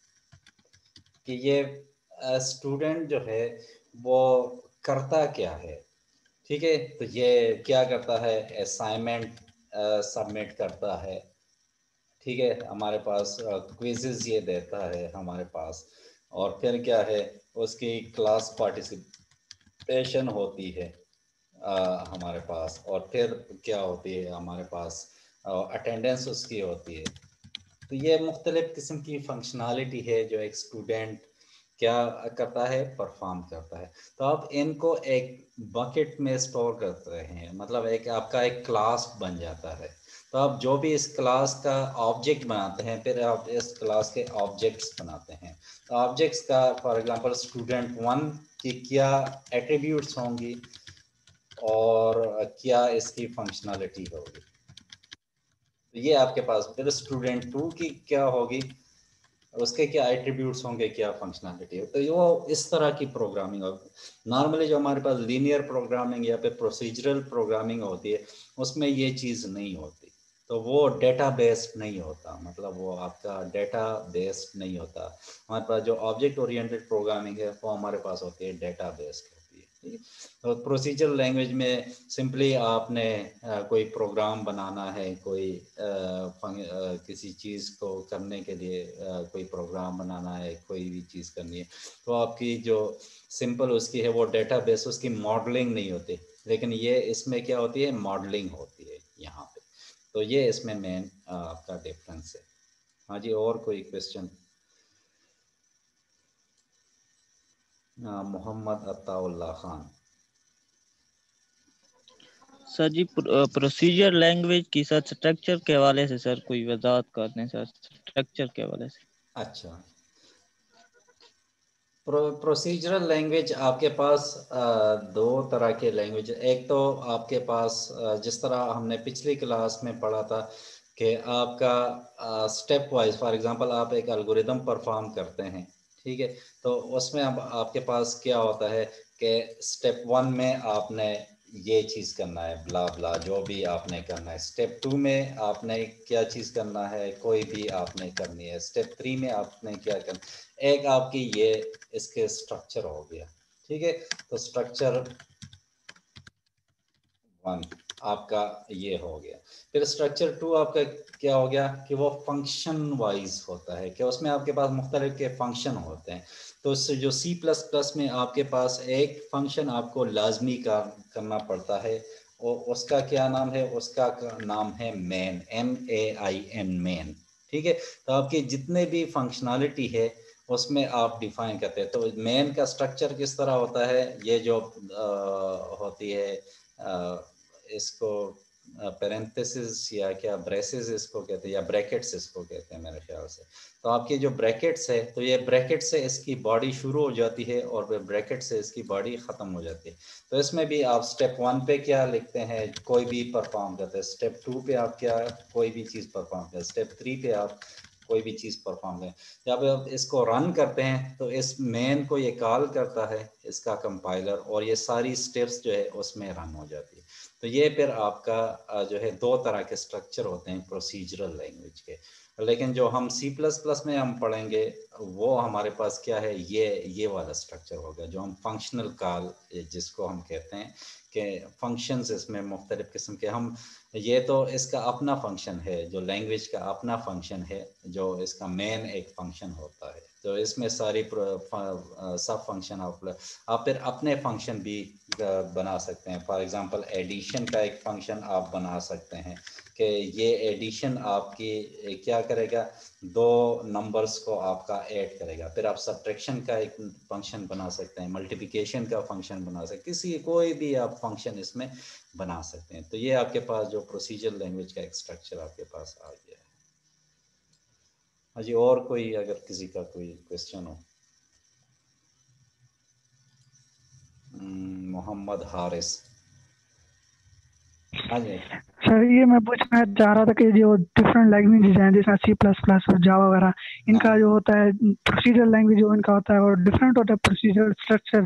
कि ये स्टूडेंट जो है वो करता क्या है, ठीक है। तो ये क्या करता है? असाइनमेंट सबमिट करता है, ठीक है, हमारे पास क्विज़ेस ये देता है हमारे पास, और फिर क्या है, उसकी क्लास पार्टिसिपेशन होती है आ, हमारे पास, और फिर क्या होती है हमारे पास, अटेंडेंस उसकी होती है। तो ये मुख्तलिफ़ किस्म की फंक्शनैलिटी है जो एक स्टूडेंट क्या करता है, परफॉर्म करता है। तो आप इनको एक बकेट में स्टोर करते हैं, मतलब एक आपका एक क्लास बन जाता है। तो आप जो भी इस क्लास का ऑब्जेक्ट बनाते हैं, फिर आप इस क्लास के ऑब्जेक्ट्स बनाते हैं। तो ऑब्जेक्ट्स का फॉर एग्जांपल स्टूडेंट वन की क्या एट्रीब्यूट्स होंगी और क्या इसकी फंक्शनैलिटी होगी। तो ये आपके पास फिर स्टूडेंट टू की क्या होगी, उसके क्या एट्रीब्यूट्स होंगे, क्या फंक्शनैलिटी है। तो ये वो इस तरह की प्रोग्रामिंग होगी। नॉर्मली जो हमारे पास लीनियर प्रोग्रामिंग या फिर प्रोसीजरल प्रोग्रामिंग होती है, उसमें ये चीज़ नहीं होती। तो वो डेटा बेस्ड नहीं होता, मतलब वो आपका डेटा बेस्ड नहीं होता। हमारे पास जो ऑब्जेक्ट ओरिएंटेड प्रोग्रामिंग है वो हमारे पास होती है डेटा बेस्ड होती है, ठीक है। तो प्रोसीजरल लैंग्वेज में सिंपली आपने आ, कोई प्रोग्राम बनाना है, कोई आ, फंग, आ, किसी चीज़ को करने के लिए आ, कोई प्रोग्राम बनाना है, कोई भी चीज़ करनी है, तो आपकी जो सिंपल उसकी है वो डेटाबेस, उसकी मॉडलिंग नहीं होती। लेकिन ये इसमें क्या होती है, मॉडलिंग होती है यहाँ पे। तो ये इसमें मेन आपका डिफरेंस है। हाँ जी, और कोई क्वेश्चन? मोहम्मद अताउल्ला खान। सर जी, प्रोसीजर लैंग्वेज की सर स्ट्रक्चर के हवाले से सर कोई वजाहत कर दें सर, स्ट्रक्चर के हवाले से। अच्छा, प्रो प्रोसीजरल लैंग्वेज आपके पास आ, दो तरह के लैंग्वेज। एक तो आपके पास आ, जिस तरह हमने पिछली क्लास में पढ़ा था कि आपका स्टेप वाइज, फॉर एग्जांपल आप एक एल्गोरिदम परफॉर्म करते हैं, ठीक है। तो उसमें अब आपके पास क्या होता है कि स्टेप वन में आपने ये चीज़ करना है, ब्ला ब्ला जो भी आपने करना है। स्टेप टू में आपने क्या चीज़ करना है, कोई भी आपने करनी है। स्टेप थ्री में आपने क्या करना। एक आपकी ये इसके स्ट्रक्चर हो गया, ठीक है। तो स्ट्रक्चर वन आपका ये हो गया। फिर स्ट्रक्चर टू आपका क्या हो गया कि वो फंक्शन वाइज होता है, कि उसमें आपके पास मुख्तलिफ के फंक्शन होते हैं। तो जो सी प्लस प्लस में आपके पास एक फंक्शन आपको लाजमी का करना पड़ता है, और उसका क्या नाम है, उसका नाम है main, M A I N, main, ठीक है। तो आपके जितने भी फंक्शनैलिटी है उसमें आप डिफाइन करते हैं। तो मेन का स्ट्रक्चर किस तरह होता है, ये जो आ, होती है आ, इसको पेरेंथेसिस या क्या ब्रेसेस इसको कहते हैं या ब्रैकेट्स इसको कहते हैं मेरे ख्याल से। तो आपकी जो ब्रैकेट्स है तो ये ब्रैकेट से इसकी बॉडी शुरू हो जाती है और फिर ब्रैकेट से इसकी बॉडी ख़त्म हो जाती है। तो इसमें भी आप स्टेप वन पे क्या लिखते हैं, कोई भी परफॉर्म करते हैं, स्टेप टू पे आप क्या कोई भी चीज़ परफॉर्म करते हैं, स्टेप थ्री पे आप कोई भी चीज़ परफॉर्म करें। जब आप इसको रन करते हैं तो इस मेन को ये कॉल करता है इसका कंपाइलर, और ये सारी स्टेप्स जो है उसमें रन हो जाती है। तो ये फिर आपका जो है दो तरह के स्ट्रक्चर होते हैं प्रोसीजरल लैंग्वेज के। लेकिन जो हम सी प्लस प्लस में हम पढ़ेंगे वो हमारे पास क्या है, ये ये वाला स्ट्रक्चर होगा जो हम फंक्शनल कॉल जिसको हम कहते हैं कि फंक्शंस इसमें मुख्तलिफ़ किस्म के हम, ये तो इसका अपना फंक्शन है, जो लैंग्वेज का अपना फंक्शन है, जो इसका मेन एक फंक्शन होता है। तो इसमें सारी सब फंक्शन आप आप फिर अपने फंक्शन भी बना सकते हैं। फॉर एग्जांपल एडिशन का एक फंक्शन आप बना सकते हैं कि ये एडिशन आपकी क्या करेगा, दो नंबर्स को आपका ऐड करेगा। फिर आप सब्ट्रैक्शन का एक फंक्शन बना सकते हैं, मल्टीप्लिकेशन का फंक्शन बना सकते हैं, किसी कोई भी आप फंक्शन इसमें बना सकते हैं। तो ये आपके पास जो प्रोसीजर लैंग्वेज का एक स्ट्रक्चर आपके पास आ गया है। हाँ जी, और कोई अगर किसी का कोई क्वेश्चन हो। मोहम्मद हारिस। हाँ जी सर, ये मैं पूछना चाह रहा था कि जो डिफरेंट लैंग्वेजेस हैं जैसे सी प्लस प्लस और जावा वगैरह, इनका जो होता है प्रोसीजर लैंग्वेज जो इनका होता है और डिफरेंट होता है प्रोसीजर स्ट्रक्चर।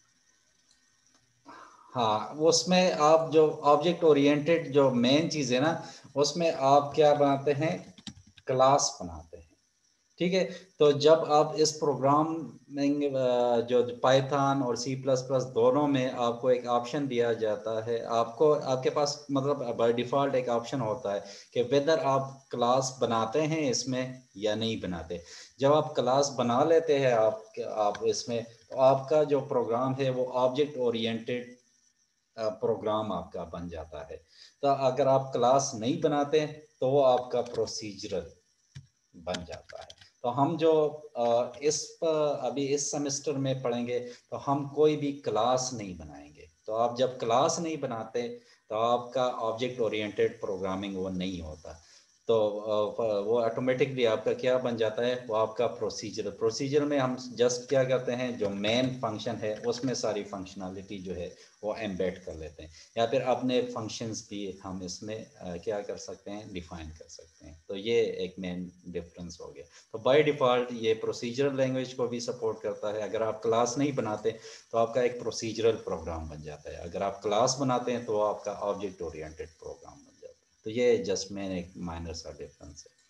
हाँ, उसमें आप जो ऑब्जेक्ट ओरिएंटेड जो मेन चीज़ है ना, उसमें आप क्या बनाते हैं, क्लास बनाते हैं। ठीक है, तो जब आप इस प्रोग्राम में जो पाइथन और सी प्लस प्लस दोनों में आपको एक ऑप्शन दिया जाता है, आपको आपके पास मतलब बाय डिफ़ॉल्ट एक ऑप्शन होता है कि वेदर आप क्लास बनाते हैं इसमें या नहीं बनाते। जब आप क्लास बना लेते हैं आप आप इसमें, तो आपका जो प्रोग्राम है वो ऑब्जेक्ट ओरिएंटेड प्रोग्राम आपका बन जाता है। तो अगर आप क्लास नहीं बनाते तो वो आपका प्रोसीजरल बन जाता है। तो हम जो इस अभी इस सेमेस्टर में पढ़ेंगे तो हम कोई भी क्लास नहीं बनाएंगे। तो आप जब क्लास नहीं बनाते तो आपका ऑब्जेक्ट ओरिएंटेड प्रोग्रामिंग वो नहीं होता। तो वो ऑटोमेटिकली आपका क्या बन जाता है, वो आपका प्रोसीजर प्रोसीजर में हम जस्ट क्या करते हैं, जो मेन फंक्शन है उसमें सारी फंक्शनलिटी जो है वो एम्बेड कर लेते हैं, या फिर अपने फंक्शंस भी हम इसमें क्या कर सकते हैं, डिफाइन कर सकते हैं। तो ये एक मेन डिफरेंस हो गया। तो बाय डिफ़ॉल्ट ये प्रोसीजरल लैंग्वेज को भी सपोर्ट करता है। अगर आप क्लास नहीं बनाते तो आपका एक प्रोसीजरल प्रोग्राम बन जाता है, अगर आप क्लास बनाते हैं तो आपका ऑब्जेक्ट ओरिएंटेड प्रोग्राम बन जाता है। तो ये जस्ट मेन एक माइनर सा डिफरेंस है।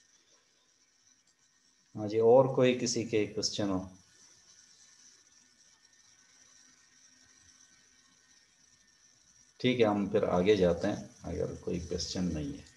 हाँ जी, और कोई किसी के क्वेश्चन हो। ठीक है, हम फिर आगे जाते हैं अगर कोई क्वेश्चन नहीं है।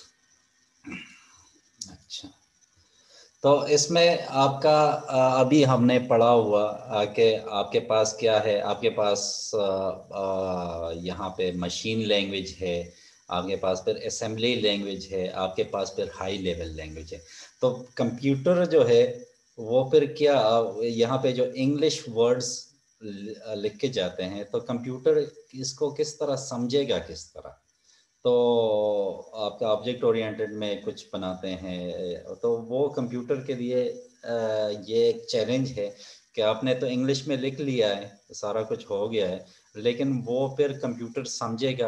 अच्छा, तो इसमें आपका अभी हमने पढ़ा हुआ कि आपके पास क्या है, आपके पास यहाँ पे मशीन लैंग्वेज है, आपके पास फिर असेंबली लैंग्वेज है, आपके पास फिर हाई लेवल लैंग्वेज है। तो कंप्यूटर जो है वो फिर क्या, यहाँ पे जो इंग्लिश वर्ड्स लिख के जाते हैं तो कंप्यूटर इसको किस तरह समझेगा, किस तरह। तो आपका ऑब्जेक्ट ओरिएंटेड में कुछ बनाते हैं तो वो कंप्यूटर के लिए ये एक चैलेंज है कि आपने तो इंग्लिश में लिख लिया है, सारा कुछ हो गया है, लेकिन वो फिर कंप्यूटर समझेगा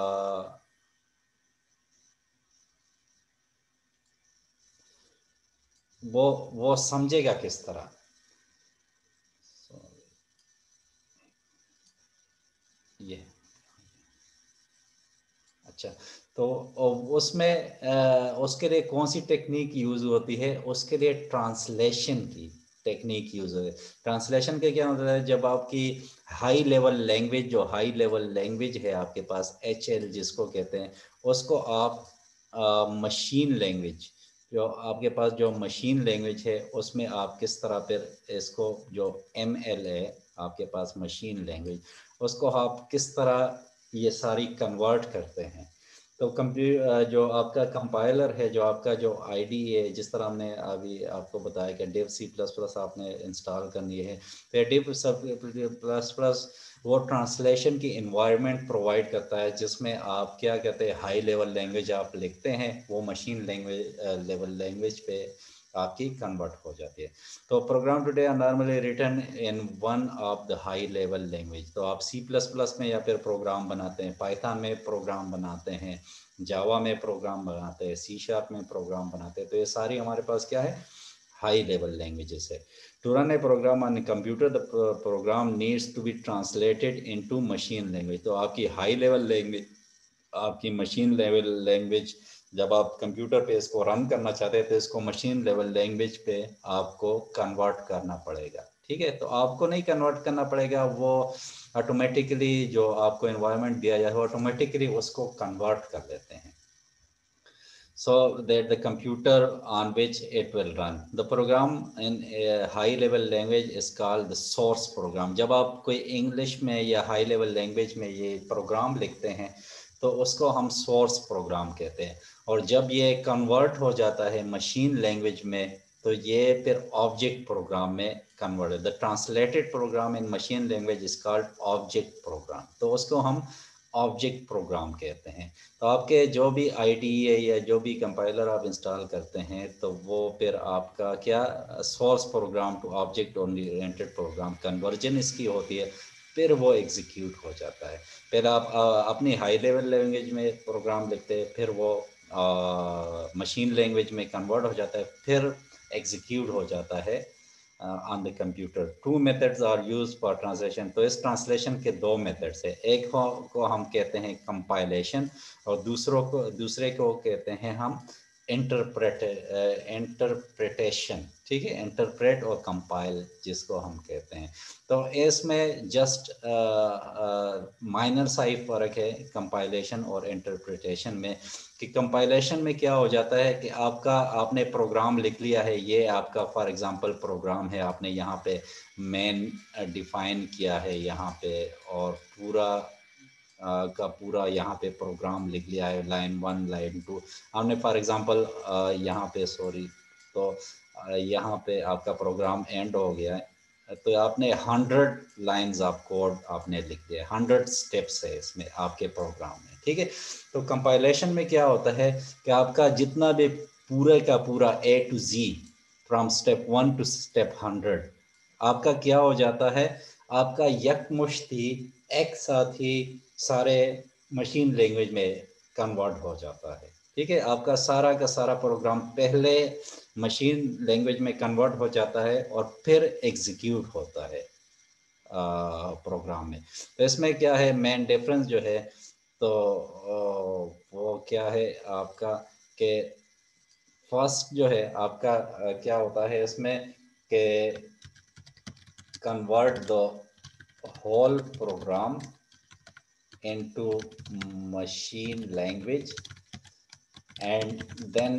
वो वो समझेगा किस तरह। ये अच्छा, तो उसमें उसके लिए कौन सी टेक्निक यूज़ होती है, उसके लिए ट्रांसलेशन की टेक्निक यूज़ होती है। ट्रांसलेशन के क्या होता है, जब आपकी हाई लेवल लैंग्वेज जो हाई लेवल लैंग्वेज है आपके पास एच एल जिसको कहते हैं, उसको आप मशीन लैंग्वेज जो आपके पास जो मशीन लैंग्वेज है उसमें आप किस तरह फिर इसको जो एम एल है आपके पास मशीन लैंग्वेज, उसको आप किस तरह ये सारी कन्वर्ट करते हैं। तो कंप्यूटर जो आपका कंपाइलर है, जो आपका जो आईडी है, जिस तरह हमने अभी आपको बताया कि डिव सी प्लस प्लस आपने इंस्टॉल करनी है, फिर डिव सब प्लस प्लस वो ट्रांसलेशन की इन्वायरमेंट प्रोवाइड करता है जिसमें आप क्या कहते हैं हाई लेवल लैंग्वेज आप लिखते हैं वो मशीन लैंग्वेज लेवल लैंग्वेज पे आपकी कन्वर्ट हो जाती है। तो program today are normally written in one of the high level language. तो आप सी प्लस प्लस में या फिर प्रोग्राम बनाते हैं, पाइथन में प्रोग्राम बनाते हैं, जावा में प्रोग्राम बनाते हैं, सी शार्प में प्रोग्राम बनाते हैं। तो ये सारी हमारे पास क्या है, हाई लेवल लैंग्वेजेस है। To run a program on a computer, the program needs to be translated into machine language। तो आपकी हाई लेवल लैंग्वेज, आपकी मशीन लेवल लैंग्वेज, जब आप कंप्यूटर पे इसको रन करना चाहते हैं तो इसको मशीन लेवल लैंग्वेज पे आपको कन्वर्ट करना पड़ेगा। ठीक है, तो आपको नहीं कन्वर्ट करना पड़ेगा, वो ऑटोमेटिकली जो आपको एनवायरनमेंट दिया जाए वो ऑटोमेटिकली उसको कन्वर्ट कर लेते हैं। So that the computer on which it will run the program in a high level language is called the source program। जब आप कोई इंग्लिश में या हाई लेवल लैंग्वेज में ये प्रोग्राम लिखते हैं तो उसको हम सोर्स प्रोग्राम कहते हैं, और जब ये कन्वर्ट हो जाता है मशीन लैंग्वेज में तो ये फिर ऑब्जेक्ट प्रोग्राम में कन्वर्ट है। The translated program in machine language is called object program. तो उसको हम ऑब्जेक्ट प्रोग्राम कहते हैं। तो आपके जो भी आईडीई है या जो भी कंपाइलर आप इंस्टॉल करते हैं तो वो फिर आपका क्या source program to object oriented program conversion इसकी होती है, फिर वो एग्जीक्यूट हो जाता है। फिर आप आ, अपनी हाई लेवल लैंग्वेज में प्रोग्राम लिखते हैं, फिर वो मशीन लैंग्वेज में कन्वर्ट हो जाता है, फिर एग्जीक्यूट हो जाता है on the computer. Two methods are used for translation. तो इस ट्रांसलेशन के दो मेथड्स है, एक को, को हम कहते हैं कंपाइलेशन और दूसरों को दूसरे को कहते हैं हम इंटरप्रेट इंटरप्रिटेशन। ठीक है, इंटरप्रेट और कंपाइल जिसको हम कहते हैं। तो इसमें जस्ट माइनर सा ही फ़र्क है कंपाइलेशन और इंटरप्रिटेशन में, कि कंपाइलेशन में क्या हो जाता है कि आपका आपने प्रोग्राम लिख लिया है, ये आपका फॉर एग्जांपल प्रोग्राम है, आपने यहाँ पे मेन डिफाइन किया है यहाँ पे, और पूरा आ, का पूरा यहाँ पे प्रोग्राम लिख लिया है, लाइन वन लाइन टू आपने फॉर एग्जांपल यहाँ पे सॉरी तो आ, यहाँ पे आपका प्रोग्राम एंड हो गया है, तो आपने हंड्रेड लाइंस ऑफ कोड आपने लिख दिया, हंड्रेड स्टेप्स है इसमें आपके प्रोग्राम में। ठीक है, तो कंपाइलेशन में क्या होता है कि आपका जितना भी पूरे का पूरा A to Z from step one to step hundred आपका क्या हो जाता है, आपका यकमुश्त ही एक साथ ही सारे मशीन लैंग्वेज में कन्वर्ट हो जाता है। ठीक है, आपका सारा का सारा प्रोग्राम पहले मशीन लैंग्वेज में कन्वर्ट हो जाता है और फिर एग्जीक्यूट होता है प्रोग्राम में। तो इसमें क्या है मेन डिफरेंस जो है, तो वो क्या है आपका कि फर्स्ट जो है आपका क्या होता है इसमें कि convert the whole program into machine language and then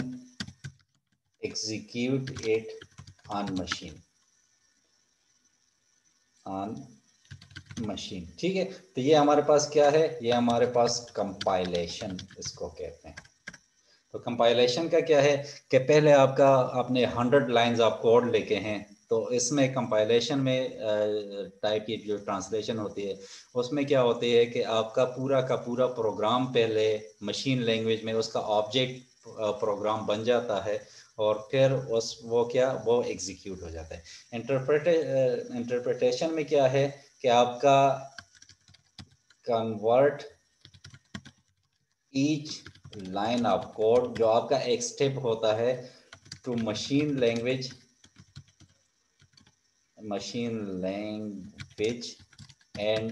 execute it on machine on machine। ठीक है, तो ये हमारे पास क्या है, ये हमारे पास कंपाइलेशन इसको कहते हैं। तो कंपाइलेशन का क्या है कि पहले आपका आपने हंड्रेड लाइंस आप कोड लिखे हैं, तो इसमें कंपाइलेशन में टाइप की जो ट्रांसलेशन होती है उसमें क्या होती है कि आपका पूरा का पूरा प्रोग्राम पहले मशीन लैंग्वेज में उसका ऑब्जेक्ट प्रोग्राम बन जाता है और फिर उस वो क्या वो एग्जीक्यूट हो जाता है। इंटरप्रेटे इंटरप्रिटेशन में क्या है कि आपका convert each line of code, जो आपका एक स्टेप होता है, to machine language machine language and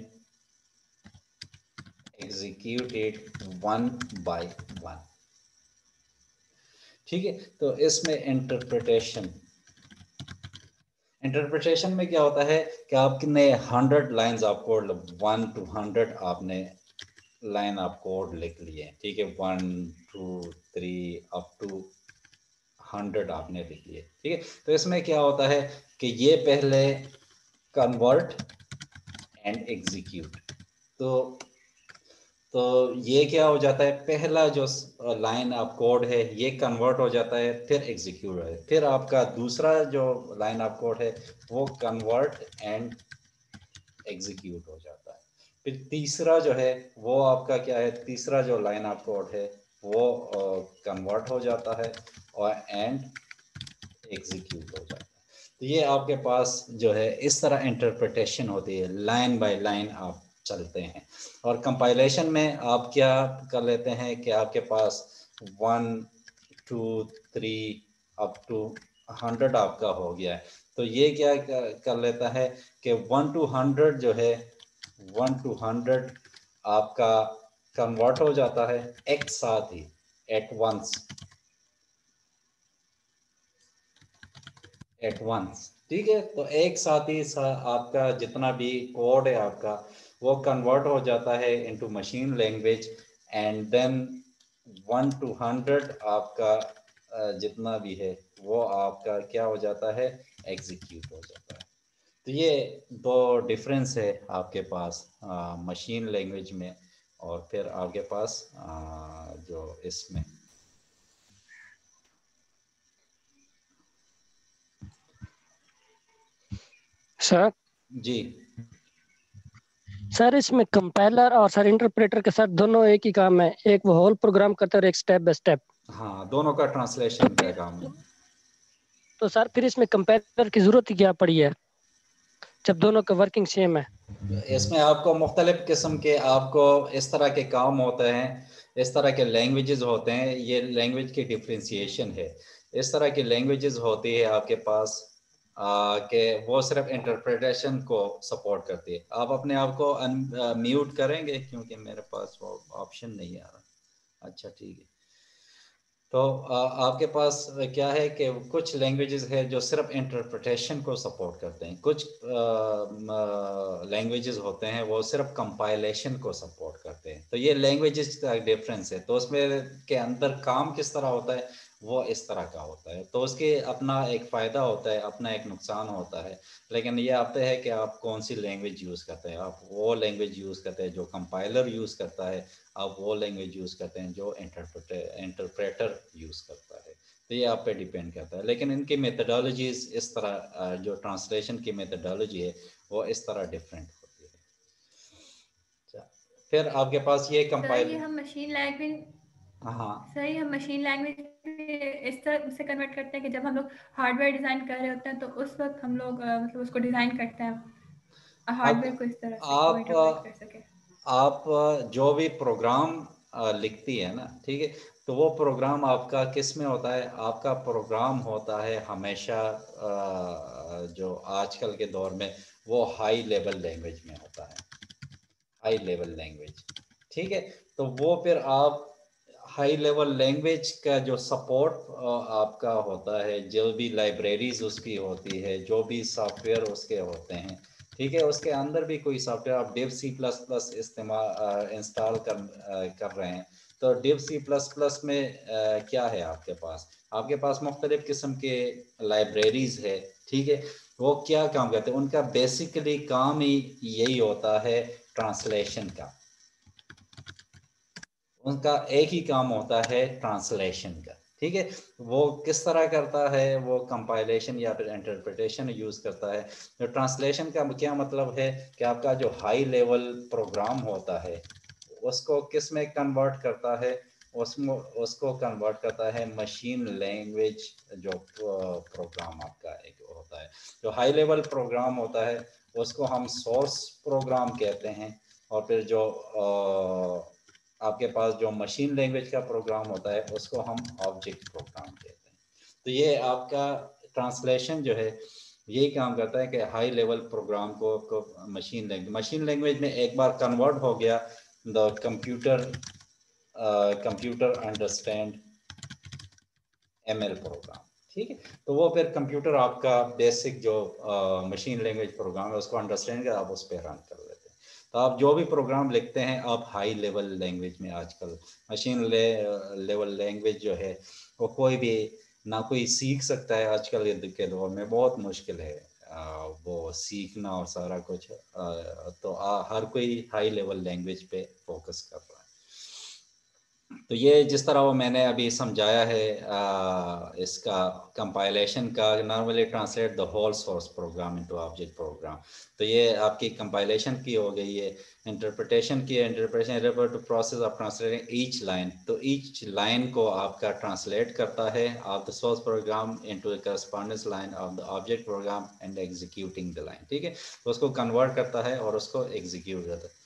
execute it one by one. ठीक है, तो इसमें इंटरप्रिटेशन इंटरप्रिटेशन में क्या होता है कि आपने hundred lines of code, one to hundred आपने लाइन ऑफ कोड लिख लिए। ठीक है, one two three up to hundred आपने लिख लिए। ठीक है, तो इसमें क्या होता है कि ये पहले कन्वर्ट एंड एग्जीक्यूट, तो तो ये क्या हो जाता है, पहला जो लाइन ऑफ कोड है ये कन्वर्ट हो जाता है, फिर एग्जीक्यूट है, फिर आपका दूसरा जो लाइन ऑफ कोड है वो कन्वर्ट एंड एग्जीक्यूट हो जाता है। फिर तीसरा जो है वो आपका क्या है, तीसरा जो लाइन ऑफ कोड है वो कन्वर्ट हो जाता है और एंड एग्जीक्यूट हो जाता है। तो ये आपके पास जो है इस तरह इंटरप्रिटेशन होती है, लाइन बाय लाइन आप चलते हैं। और कंपाइलेशन में आप क्या कर लेते हैं कि आपके पास one two three up to hundred आपका हो गया है, तो ये क्या कर लेता है कि वन टू हंड्रेड जो है, वन टू हंड्रेड आपका कन्वर्ट हो जाता है एक साथ ही, एट वंस, एट वंस। ठीक है, तो एक साथ ही सा आपका जितना भी कोड है आपका वो कन्वर्ट हो जाता है into machine language, and then one to hundred आपका जितना भी है वो आपका क्या हो जाता है, एग्जीक्यूट हो जाता है। तो ये दो डिफरेंस है आपके पास मशीन लैंग्वेज में और फिर आपके पास आ, जो इसमें। सर जी सर इसमें कंपाइलर और सर इंटरप्रेटर के साथ दोनों एक ही काम है, एक वो होल प्रोग्राम करते हैं और एक स्टेप बाय स्टेप। हाँ, दोनों का ट्रांसलेशन का काम है। तो सर फिर इसमें कंपाइलर की जरूरत ही क्या पड़ी है जब दोनों का वर्किंग सेम है? इसमें आपको मुख्तलिफ किस्म के आपको इस तरह के काम होते हैं, इस तरह के लैंग्वेजेस होते हैं, ये लैंग्वेज की डिफ्रेंसिएशन है। इस तरह की लैंग्वेजेस होती है आपके पास कि वो सिर्फ इंटरप्रिटेशन को सपोर्ट करती है। आप अपने आप को म्यूट करेंगे क्योंकि मेरे पास वो ऑप्शन नहीं आ रहा। अच्छा ठीक है, तो आ, आपके पास क्या है कि कुछ लैंग्वेजेस है जो सिर्फ इंटरप्रिटेशन को सपोर्ट करते हैं, कुछ लैंग्वेजेस होते हैं वो सिर्फ कंपाइलेशन को सपोर्ट करते हैं। तो ये लैंग्वेजेस का डिफरेंस है। तो उसमें के अंदर काम किस तरह होता है वो इस तरह का होता है। तो उसके अपना एक फ़ायदा होता है, अपना एक नुकसान होता है। लेकिन ये आता है कि आप कौन सी लैंग्वेज यूज़ करते हैं। आप वो लैंग्वेज यूज़ करते हैं जो कंपाइलर यूज़ करता है, आप वो लैंग्वेज यूज़ करते हैं जो इंटरप्रेटर इंटरप्रेटर यूज़ करता है। तो ये आप पे डिपेंड करता है। लेकिन इनकी मेथडोलॉजीज इस तरह, जो ट्रांसलेशन की मेथडोलॉजी है वो इस तरह डिफरेंट होती है। फिर आपके पास ये कंपाइल, हम मशीन लैंग्वेज हाँ सही हम मशीन लैंग्वेज इस तरह से कन्वर्ट करते हैं कि जब हम लोग हार्डवेयर डिज़ाइन कर रहे होते हैं तो उस वक्त हम लोग मतलब उसको डिज़ाइन करते हैं हार्डवेयर को इस तरह से आप इंटरप्रेट कर सके। आप जो भी प्रोग्राम लिखती है ना, ठीक है, तो वो प्रोग्राम आपका किस में होता है? आपका प्रोग्राम होता है हमेशा जो आजकल के दौर में वो हाई लेवल लैंग्वेज में होता है, हाई लेवल लैंग्वेज। ठीक है, तो वो फिर आप हाई लेवल लैंग्वेज का जो सपोर्ट आपका होता है, जो भी लाइब्रेरीज उसकी होती है, जो भी सॉफ्टवेयर उसके होते हैं, ठीक है, उसके अंदर भी कोई सॉफ्टवेयर आप डिव सी प्लस प्लस इस्तेमाल इंस्टॉल कर कर रहे हैं, तो डिव सी प्लस प्लस में आ, क्या है आपके पास? आपके पास मुख्तलिफ किस्म के लाइब्रेरीज है। ठीक है, वो क्या काम करते हैं? उनका बेसिकली काम ही यही होता है ट्रांसलेशन का। उनका एक ही काम होता है ट्रांसलेशन का। ठीक है, वो किस तरह करता है? वो कंपाइलेशन या फिर इंटरप्रिटेशन यूज़ करता है। तो ट्रांसलेशन का क्या मतलब है कि आपका जो हाई लेवल प्रोग्राम होता है उसको किस में कन्वर्ट करता है? उसमें उसको कन्वर्ट करता है मशीन लैंग्वेज जो प्रोग्राम आपका एक होता है। जो हाई लेवल प्रोग्राम होता है उसको हम सोर्स प्रोग्राम कहते हैं, और फिर जो आ, आपके पास जो मशीन लैंग्वेज का प्रोग्राम होता है उसको हम ऑब्जेक्ट प्रोग्राम कहते हैं। तो ये आपका ट्रांसलेशन जो है यही काम करता है कि हाई लेवल प्रोग्राम को, को मशीन लैंग्वेज मशीन लैंग्वेज में एक बार कन्वर्ट हो गया, the computer computer understand M L program. ठीक है, तो वो फिर कंप्यूटर आपका बेसिक जो मशीन लैंग्वेज प्रोग्राम है उसको अंडरस्टैंड कर आप उस पर रन कर लेते हैं। तो आप जो भी प्रोग्राम लिखते हैं आप हाई लेवल लैंग्वेज में, आजकल मशीन ले, लेवल लैंग्वेज जो है वो कोई भी ना कोई सीख सकता है। आजकल के दौर में बहुत मुश्किल है आ, वो सीखना और सारा कुछ आ, तो आ, हर कोई हाई लेवल लैंग्वेज पे फोकस कर रहा है। तो ये जिस तरह वो मैंने अभी समझाया है आ, इसका कंपाइलेशन का, normally translate the whole source program into object program. तो ये आपकी कंपाइलेशन की हो गई है। इंटरप्रिटेशन की, interpretation refer to process of translating each line. तो ईच लाइन को आपका ट्रांसलेट करता है of the source program into the correspondence line of the object program and executing the line. ठीक है, तो उसको कन्वर्ट करता है और उसको एग्जीक्यूट करता है।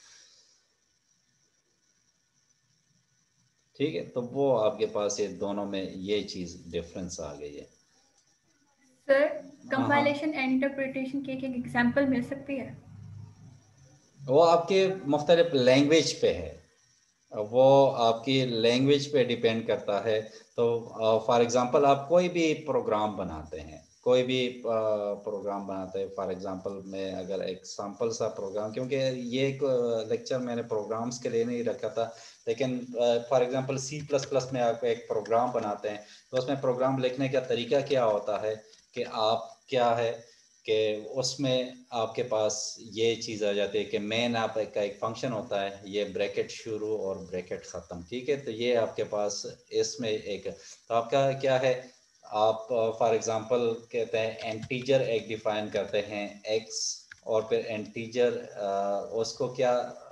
ठीक है, तो वो आपके पास ये दोनों में ये चीज डिफरेंस आ गई है। सर कंपाइलेशन एंड इंटरप्रिटेशन के एक एग्जांपल मिल सकती है? वो आपके मुख्तलिफ लैंग्वेज पे है, वो आपकी लैंग्वेज पे डिपेंड करता है। तो फॉर एग्जांपल आप कोई भी प्रोग्राम बनाते हैं, कोई भी प्रोग्राम बनाते हैं, फॉर एग्जांपल मैं अगर एग्जांपल सा प्रोग्राम, क्योंकि ये एक लेक्चर मैंने प्रोग्राम्स के लिए नहीं रखा था, लेकिन for example C plus plus में आप एक प्रोग्राम बनाते हैं, तो उसमें प्रोग्राम लिखने का तरीका क्या होता है कि आप क्या है कि उसमें आपके पास ये चीज़ आ जाती है कि मेन आप का एक फंक्शन होता है, ये ब्रैकेट शुरू और ब्रैकेट ख़त्म। ठीक है, तो ये आपके पास इसमें एक, तो आपका क्या है, आप फॉर एग्जांपल कहते हैं इंटीजर एक डिफाइन करते हैं x, और फिर इंटीजर उसको क्या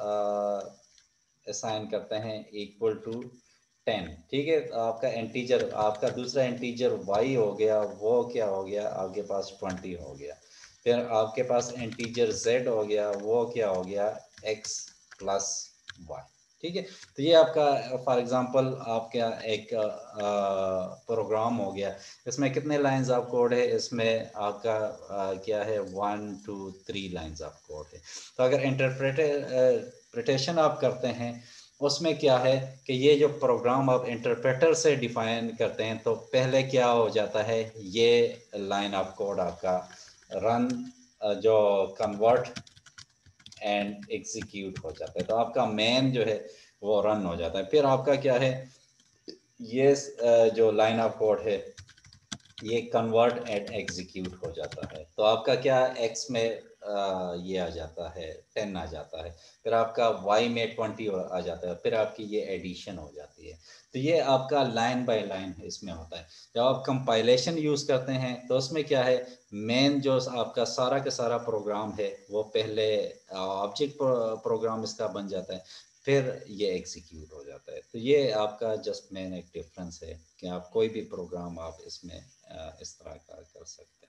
असाइन करते हैं इक्वल टू टेन। ठीक है, तो आपका इंटीजर, आपका दूसरा इंटीजर y हो गया, वो क्या हो गया आपके पास ट्वेंटी हो गया। फिर आपके पास इंटीजर z हो गया, वो क्या हो गया x प्लस वाई। ठीक है, तो ये आपका फॉर एग्जांपल आपका एक प्रोग्राम हो गया। इसमें कितने लाइंस ऑफ कोड है, इसमें आपका आ, क्या है one two three lines of code है। तो अगर इंटरप्रिटेशन आप करते हैं, उसमें क्या है कि ये जो प्रोग्राम आप इंटरप्रेटर से डिफाइन करते हैं, तो पहले क्या हो जाता है, ये लाइन ऑफ कोड आपका रन जो कन्वर्ट एंड एग्जीक्यूट हो जाता है। तो आपका मेन जो है वो रन हो जाता है। फिर आपका क्या है, ये जो लाइन ऑफ कोड है ये कन्वर्ट एंड एग्जीक्यूट हो जाता है। तो आपका क्या एक्स में आ, ये आ जाता है टेन आ जाता है, फिर आपका वाई में ट्वेंटी आ जाता है, फिर आपकी ये एडिशन हो जाती है। तो ये आपका लाइन बाय लाइन इसमें होता है। जब आप कंपाइलेशन यूज़ करते हैं तो उसमें क्या है, मेन जो आपका सारा का सारा प्रोग्राम है वो पहले ऑब्जेक्ट प्रोग्राम इसका बन जाता है, फिर ये एग्जीक्यूट हो जाता है। तो ये आपका जस्ट मेन एक डिफरेंस है कि आप कोई भी प्रोग्राम आप इसमें इस तरह का कर सकते हैं।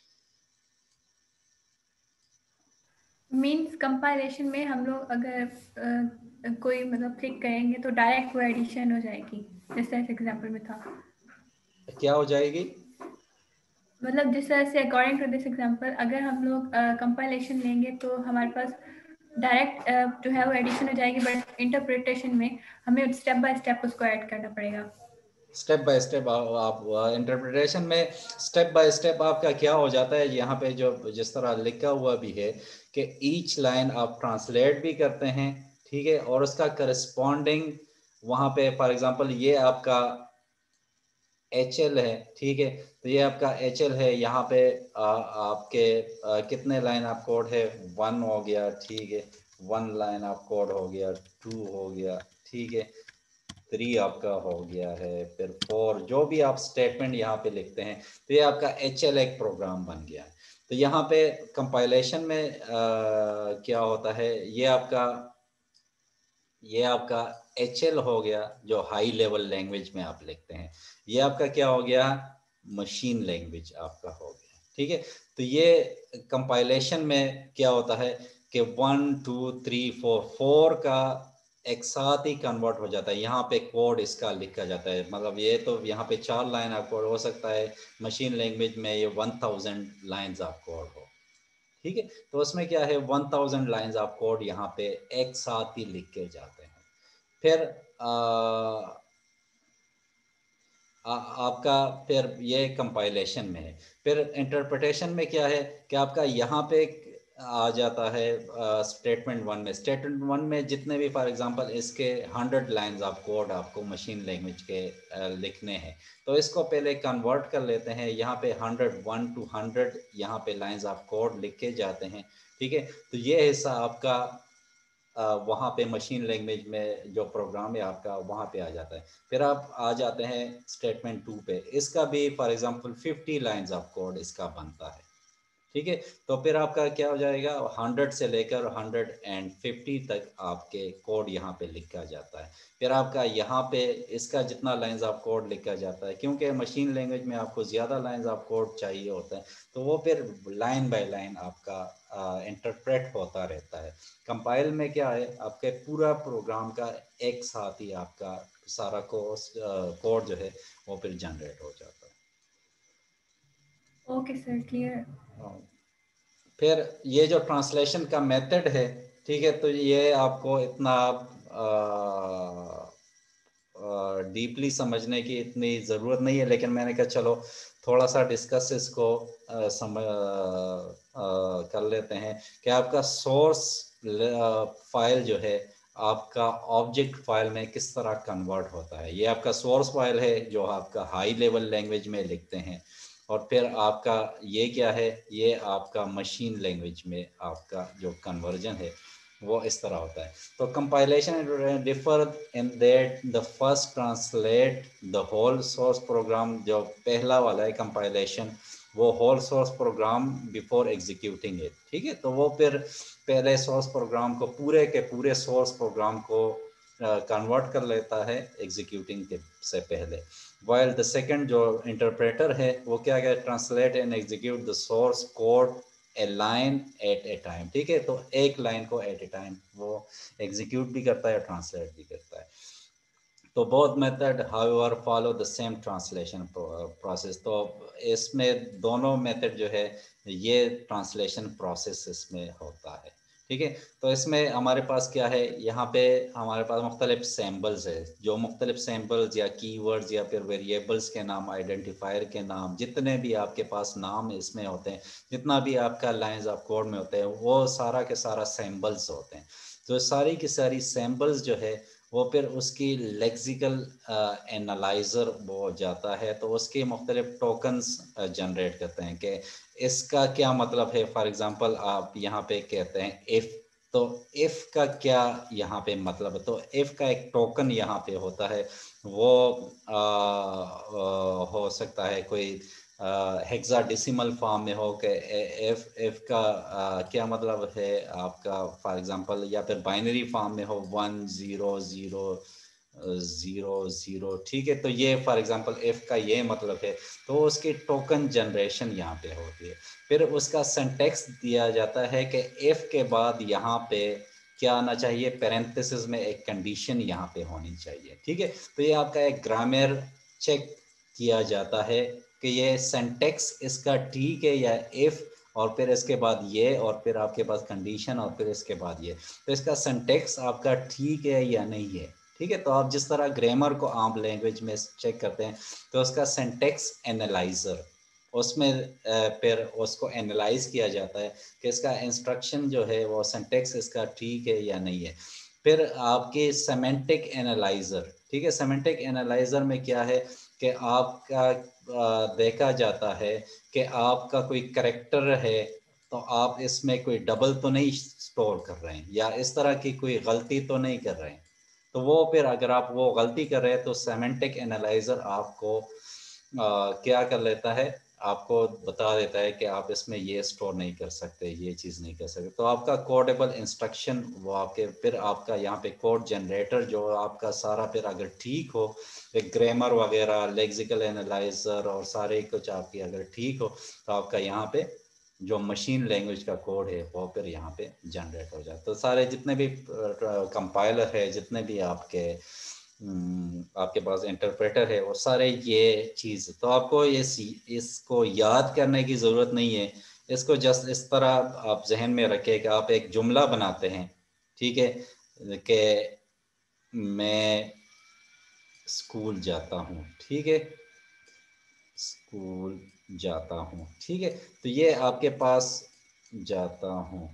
मीन्स कंपाइलेशन में हम लोग अगर uh, कोई मतलब क्लिक करेंगे तो डायरेक्ट वो एडिशन हो जाएगी, जैसे इस एग्जांपल में था। क्या हो जाएगी, मतलब जिस तरह से अकॉर्डिंग टू दिस एग्जांपल अगर हम लोग कंपाइलेशन uh, लेंगे तो हमारे पास डायरेक्ट uh, जो है वो एडिशन हो जाएगी, बट इंटरप्रिटेशन में हमें स्टेप बाय स्टेप उसको ऐड करना पड़ेगा। स्टेप बाय स्टेप आप इंटरप्रिटेशन में स्टेप बाय स्टेप आपका क्या हो जाता है, यहाँ पे जो जिस तरह लिखा हुआ भी है कि ईच लाइन आप ट्रांसलेट भी करते हैं, ठीक है, और उसका करस्पॉन्डिंग वहाँ पे फॉर एग्जांपल ये आपका एच एल है, ठीक है, तो ये आपका एच एल है, यहाँ पे आ, आपके आ, कितने लाइन ऑफ कोड है, वन हो गया, ठीक है, वन लाइन ऑफ कोड हो गया, टू हो गया, ठीक है, थ्री आपका हो गया है, फिर फोर, जो भी आप स्टेटमेंट यहाँ पे लिखते हैं, तो ये आपका एच एल एक प्रोग्राम बन गया है। तो यहाँ पे कंपाइलेशन में आ, क्या होता है, ये आपका ये आपका एच एल हो गया जो हाई लेवल लैंग्वेज में आप लिखते हैं, ये आपका क्या हो गया मशीन लैंग्वेज आपका हो गया, ठीक है। तो ये कंपाइलेशन में क्या होता है कि one two three four four का एक साथ ही कन्वर्ट हो जाता है, यहाँ पे कोड इसका लिखा जाता है, मतलब ये तो यहाँ पे चार लाइन ऑफ कोड हो सकता है, मशीन लैंग्वेज में ये one thousand lines of code हो, ठीक है। तो उसमें क्या है one thousand lines of code यहाँ पे एक साथ ही लिख के जाते हैं। फिर आ, आ, आपका फिर ये कंपाइलेशन में है। फिर इंटरप्रिटेशन में क्या है कि आपका यहाँ पे आ जाता है स्टेटमेंट वन में, स्टेटमेंट वन में जितने भी फॉर एग्जांपल इसके हंड्रेड लाइंस ऑफ कोड आपको मशीन लैंग्वेज के आ, लिखने हैं, तो इसको पहले कन्वर्ट कर लेते हैं, यहाँ पे हंड्रेड वन टू हंड्रेड यहाँ पे लाइंस ऑफ कोड लिख के जाते हैं, ठीक है। तो ये हिस्सा आपका वहाँ पे मशीन लैंग्वेज में जो प्रोग्राम है आपका वहाँ पे आ जाता है। फिर आप आ जाते हैं स्टेटमेंट टू पे, इसका भी for example fifty lines of code इसका बनता है, ठीक है। तो फिर आपका क्या हो जाएगा, हंड्रेड से लेकर हंड्रेड एंड फिफ्टी तक आपके कोड यहाँ पे लिखा जाता है। फिर आपका यहाँ पे इसका जितना लाइंस ऑफ कोड लिखा जाता है, क्योंकि मशीन लैंग्वेज में आपको ज़्यादा लाइंस ऑफ कोड चाहिए होता है, तो वो फिर लाइन बाय लाइन आपका इंटरप्रेट होता रहता है। कंपाइल में क्या है, आपके पूरा प्रोग्राम का एक साथ ही आपका सारा कोड जो है वो फिर जनरेट हो जाता है। Okay sir, clear. फिर ये जो ट्रांसलेशन का मेथड है, ठीक है, तो ये आपको इतना डीपली समझने की इतनी ज़रूरत नहीं है, लेकिन मैंने कहा चलो थोड़ा सा डिस्कस इसको आ, सम, आ, आ, कर लेते हैं कि आपका सोर्स फाइल जो है आपका ऑब्जेक्ट फाइल में किस तरह कन्वर्ट होता है। ये आपका सोर्स फाइल है जो आपका हाई लेवल लैंग्वेज में लिखते हैं, और फिर आपका ये क्या है, ये आपका मशीन लैंग्वेज में आपका जो कन्वर्जन है वो इस तरह होता है। तो compilation differ in that the first translate the whole source program, जो पहला वाला है कंपाइलेशन, वो whole source program before executing it, ठीक है। तो वो फिर पहले सोर्स प्रोग्राम को, पूरे के पूरे सोर्स प्रोग्राम को कन्वर्ट uh, कर लेता है एग्जीक्यूटिंग के से पहले। वाइल द सेकंड जो इंटरप्रेटर है वो क्या क्या translate and execute the source code a line at a time, ठीक है। तो एक लाइन को एट ए टाइम वो एग्जीक्यूट भी करता है, ट्रांसलेट भी करता है। तो both method however follow the same translation process. तो इसमें दोनों मेथड जो है ये ट्रांसलेशन प्रोसेस इसमें होता है, ठीक है। तो इसमें हमारे पास क्या है, यहाँ पे हमारे पास मुख्तलिफ सैम्बल्स है, जो मुख्तलिफ सैम्बल्स या कीवर्ड्स या फिर वेरिएबल्स के नाम, आइडेंटिफायर के नाम, जितने भी आपके पास नाम इसमें होते हैं, जितना भी आपका लाइंस ऑफ कोड में होते हैं, वो सारा के सारा सैम्बल्स होते हैं। तो सारी की सारी सैम्बल्स जो है वो फिर उसकी लेक्सिकल एनालाइज़र वो जाता है, तो उसके मुख्तलिफ टोकन्स जनरेट करते हैं कि इसका क्या मतलब है। फॉर एग्ज़ाम्पल आप यहाँ पे कहते हैं इफ़, तो इफ़ का क्या यहाँ पे मतलब है, तो इफ़ का एक टोकन यहाँ पे होता है, वो आ, आ, हो सकता है कोई हेक्साडेसिमल फॉर्म में हो के एफ एफ का आ, क्या मतलब है आपका, फॉर एग्जांपल, या फिर बाइनरी फॉर्म में हो one zero zero zero zero, ठीक है। तो ये फॉर एग्जांपल एफ का ये मतलब है, तो उसकी टोकन जनरेशन यहाँ पे होती है। फिर उसका सिंटैक्स दिया जाता है कि एफ के बाद यहाँ पे क्या आना चाहिए, पैरेंथेसिस में एक कंडीशन यहाँ पे होनी चाहिए, ठीक है। तो ये आपका एक ग्रामर चेक किया जाता है कि ये सिंटैक्स इसका ठीक है या इफ़, और फिर इसके बाद ये, और फिर आपके पास कंडीशन, और फिर इसके बाद ये, तो इसका सिंटैक्स आपका ठीक है या नहीं है, ठीक है। तो आप जिस तरह ग्रामर को आम लैंग्वेज में चेक करते हैं, तो उसका सिंटैक्स एनालाइजर, उसमें फिर उसको एनालाइज किया जाता है कि इसका इंस्ट्रक्शन जो है वो सिंटैक्स इसका ठीक है या नहीं है। फिर आपके सेमेंटिक एनालाइजर, ठीक है। सेमेंटिक एनालाइजर में क्या है कि आपका देखा जाता है कि आपका कोई करैक्टर है, तो आप इसमें कोई डबल तो नहीं स्टोर कर रहे हैं, या इस तरह की कोई गलती तो नहीं कर रहे हैं। तो वो फिर अगर आप वो गलती कर रहे हैं, तो सेमेंटिक एनालाइजर आपको आ, क्या कर लेता है, आपको बता देता है कि आप इसमें ये स्टोर नहीं कर सकते, ये चीज़ नहीं कर सकते। तो आपका कोडेबल इंस्ट्रक्शन वो आपके, फिर आपका यहाँ पे कोड जनरेटर जो आपका सारा फिर अगर ठीक हो, एक ग्रामर वगैरह, लेक्सिकल एनालाइजर और सारे कुछ आपकी अगर ठीक हो, तो आपका यहाँ पे जो मशीन लैंग्वेज का कोड है वो फिर यहाँ पे जनरेट हो जाता है। तो सारे जितने भी कंपाइलर है, जितने भी आपके आपके पास इंटरप्रेटर है, वो सारे ये चीज़, तो आपको ये इसको याद करने की ज़रूरत नहीं है। इसको जस्ट इस तरह आप जहन में रखें कि आप एक जुमला बनाते हैं, ठीक है, कि मैं स्कूल जाता हूँ, ठीक है, स्कूल जाता हूँ, ठीक है। तो ये आपके पास जाता हूँ,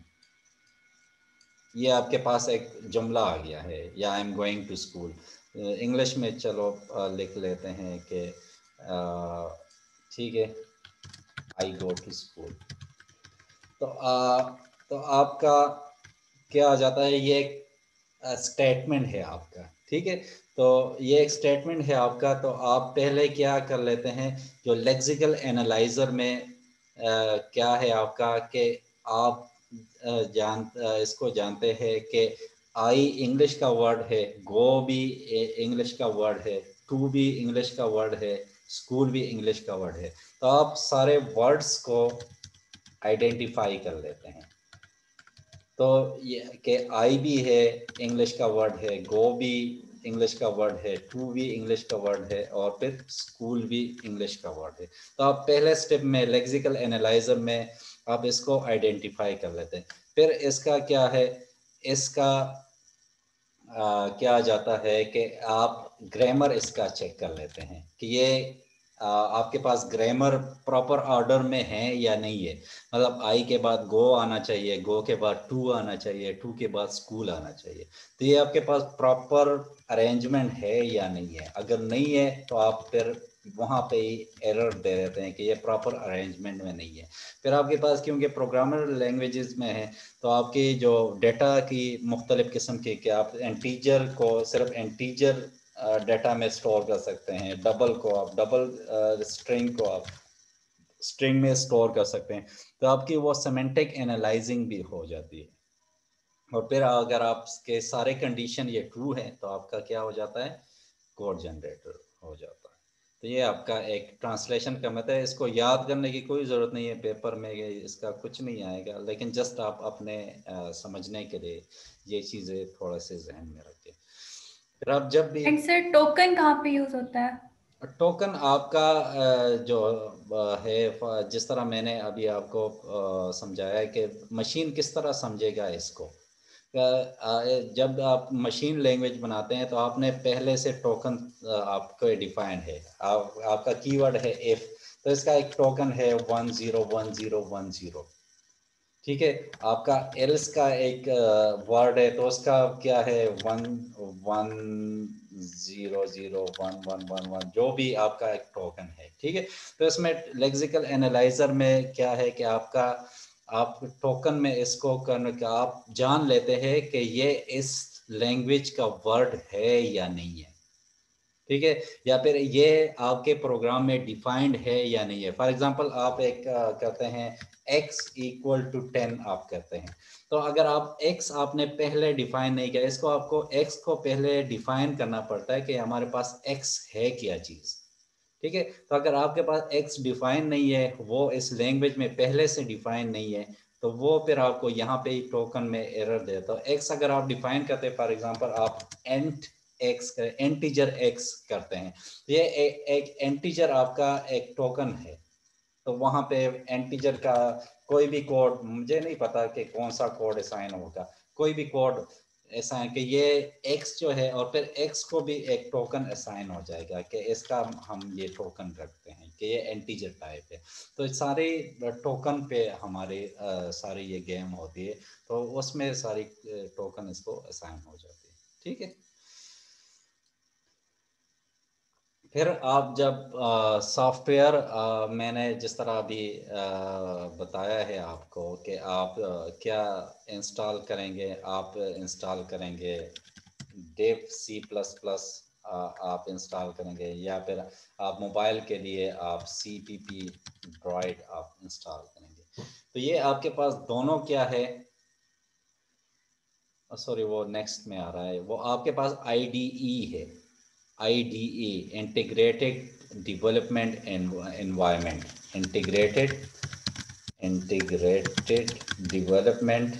ये आपके पास एक जुमला आ गया है, या I am going to school. English में चलो लिख लेते हैं कि ठीक है, आई गो टू स्कूल। तो आ, तो आपका क्या आ जाता है, ये स्टेटमेंट है आपका, ठीक है। तो ये एक स्टेटमेंट है आपका, तो आप पहले क्या कर लेते हैं, जो लेक्सिकल एनालाइजर में आ, क्या है आपका कि आप आ, जान आ, इसको जानते हैं कि आई इंग्लिश का वर्ड है, गो भी इंग्लिश का वर्ड है, टू भी इंग्लिश का वर्ड है, स्कूल भी इंग्लिश का वर्ड है। तो आप सारे वर्ड्स को आइडेंटिफाई कर लेते हैं। तो ये कि आई भी है इंग्लिश का वर्ड है, गो भी इंग्लिश का वर्ड है, टू भी इंग्लिश का वर्ड है, और फिर स्कूल भी इंग्लिश का वर्ड है। तो आप पहले स्टेप में लेक्सिकल एनालाइजर में आप इसको आइडेंटिफाई कर लेते हैं। फिर इसका क्या है, इसका आ, क्या आ जाता है कि आप ग्रामर इसका चेक कर लेते हैं कि ये आ, आपके पास ग्रामर प्रॉपर ऑर्डर में है या नहीं है। मतलब आई के बाद गो आना चाहिए, गो के बाद टू आना चाहिए, टू के बाद स्कूल आना चाहिए। तो ये आपके पास प्रॉपर अरेंजमेंट है या नहीं है। अगर नहीं है तो आप फिर वहाँ पे ही एरर दे देते हैं कि ये प्रॉपर अरेंजमेंट में नहीं है। फिर आपके पास क्योंकि प्रोग्रामर लैंग्वेजेस में है, तो आपकी जो डेटा की मुख्तलिफ किस्म की, कि आप इंटीजर को सिर्फ इंटीजर डेटा में स्टोर कर सकते हैं, डबल को आप डबल स्ट्रिंग को आप स्ट्रिंग में स्टोर कर सकते हैं। तो आपकी वो सेमेंटिक एनालाइजिंग भी हो जाती है। और फिर अगर आपके सारे कंडीशन ये ट्रू है तो आपका क्या हो जाता है, कोड जनरेटर हो जाता है। तो ये आपका एक ट्रांसलेशन का मेथड है। इसको याद करने की कोई ज़रूरत नहीं है, पेपर में इसका कुछ नहीं आएगा, लेकिन जस्ट आप अपने आ, समझने के लिए ये चीज़ें थोड़ा से जहन में रखें। फिर आप जब भी एंड सर टोकन कहाँ पे यूज होता है? टोकन आपका जो है, जिस तरह मैंने अभी आपको समझाया कि मशीन किस तरह समझेगा इसको, जब आप मशीन लैंग्वेज बनाते हैं तो आपने पहले से टोकन आपको डिफाइंड है। आप, आपका कीवर्ड है इफ, तो इसका एक टोकन है one zero one zero one zero, ठीक है। आपका एल्स का एक वर्ड है तो उसका क्या है, one one zero zero one one one one, जो भी आपका एक टोकन है, ठीक है। तो इसमें लेक्सिकल एनालाइजर में क्या है कि आपका आप टोकन में इसको करने का आप जान लेते हैं कि ये इस लैंग्वेज का वर्ड है या नहीं है, ठीक है, या फिर ये आपके प्रोग्राम में डिफाइंड है या नहीं है। फॉर एग्जांपल आप एक कहते हैं x इक्वल टू टेन आप कहते हैं, तो अगर आप x आपने पहले डिफाइन नहीं किया, इसको आपको x को पहले डिफाइन करना पड़ता है कि हमारे पास x है क्या चीज़, ठीक है। तो अगर आपके पास x डिफाइन नहीं है, वो इस लैंग्वेज में पहले से डिफाइन नहीं है, तो वो फिर आपको यहाँ पे ही टोकन में एरर देता है। x अगर आप डिफाइन करते हैं, फॉर एग्जांपल आप एंट x एंटीजर x करते हैं, तो ये एक, एक एंटीजर आपका एक टोकन है। तो वहाँ पे एंटीजर का कोई भी कोड, मुझे नहीं पता कि कौन सा कोड असाइन होगा, कोई भी कोड ऐसा है कि ये x जो है और फिर x को भी एक टोकन असाइन हो जाएगा कि इसका हम ये टोकन रखते हैं कि ये एंटीजर टाइप है। तो सारे टोकन पे हमारे सारी ये गेम होती है, तो उसमें सारी टोकन इसको असाइन हो जाती है, ठीक है। फिर आप जब सॉफ्टवेयर मैंने जिस तरह अभी बताया है आपको कि आप आ, क्या इंस्टॉल करेंगे, आप इंस्टॉल करेंगे डेव सी प्लस प्लस आप इंस्टॉल करेंगे, या फिर आप मोबाइल के लिए आप सी पी पी ड्रॉइड आप इंस्टॉल करेंगे। तो ये आपके पास दोनों क्या है, सॉरी वो नेक्स्ट में आ रहा है, वो आपके पास आई डी ई है, I D E integrated development environment, integrated integrated development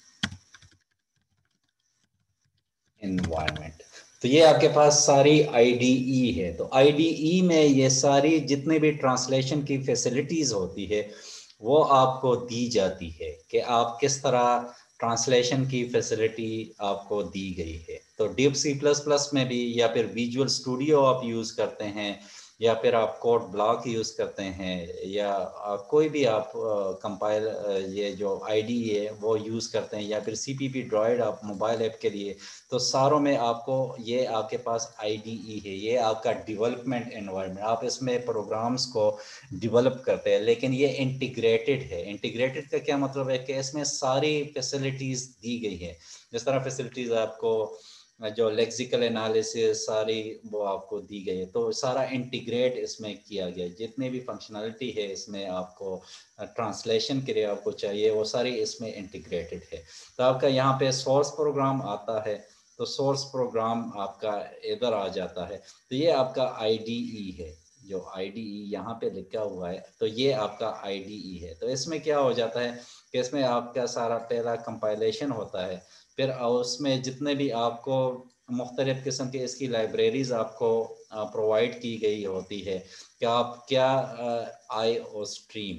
environment. तो ये आपके पास सारी I D E है। तो I D E में ये सारी जितने भी ट्रांसलेशन की फैसिलिटीज होती है वो आपको दी जाती है कि आप किस तरह ट्रांसलेशन की फैसिलिटी आपको दी गई है। तो डीप सी प्लस प्लस में भी, या फिर विजुअल स्टूडियो आप यूज़ करते हैं, या फिर आप कोड ब्लॉक यूज़ करते हैं, या आ, कोई भी आप कंपाइल ये जो आईडीई है वो यूज़ करते हैं, या फिर सीपीपी ड्रॉइड आप मोबाइल ऐप के लिए, तो सारों में आपको ये आपके पास आईडीई है, ये आपका डेवलपमेंट एनवायरनमेंट, आप इसमें प्रोग्राम्स को डेवलप करते हैं, लेकिन ये इंटीग्रेटेड है। इंटीग्रेटेड का क्या मतलब है कि इसमें सारी फैसिलिटीज़ दी गई है। जिस तरह फैसिलिटीज़ आपको जो लेक्सिकल एनालिसिस सारी वो आपको दी गई है, तो सारा इंटीग्रेट इसमें किया गया है। जितनी भी फंक्शनलिटी है इसमें आपको ट्रांसलेशन के लिए आपको चाहिए वो सारी इसमें इंटीग्रेटेड है। तो आपका यहाँ पे सोर्स प्रोग्राम आता है, तो सोर्स प्रोग्राम आपका इधर आ जाता है, तो ये आपका आईडीई है। जो आईडीई यहाँ पे लिखा हुआ है तो ये आपका आईडीई है। तो इसमें क्या हो जाता है कि इसमें आपका सारा पहला कंपाइलेशन होता है, फिर उसमें जितने भी आपको मुख्तलिफ़ किस्म की इसकी लाइब्रेरीज़ आपको प्रोवाइड की गई होती है कि आप क्या आई ओ स्ट्रीम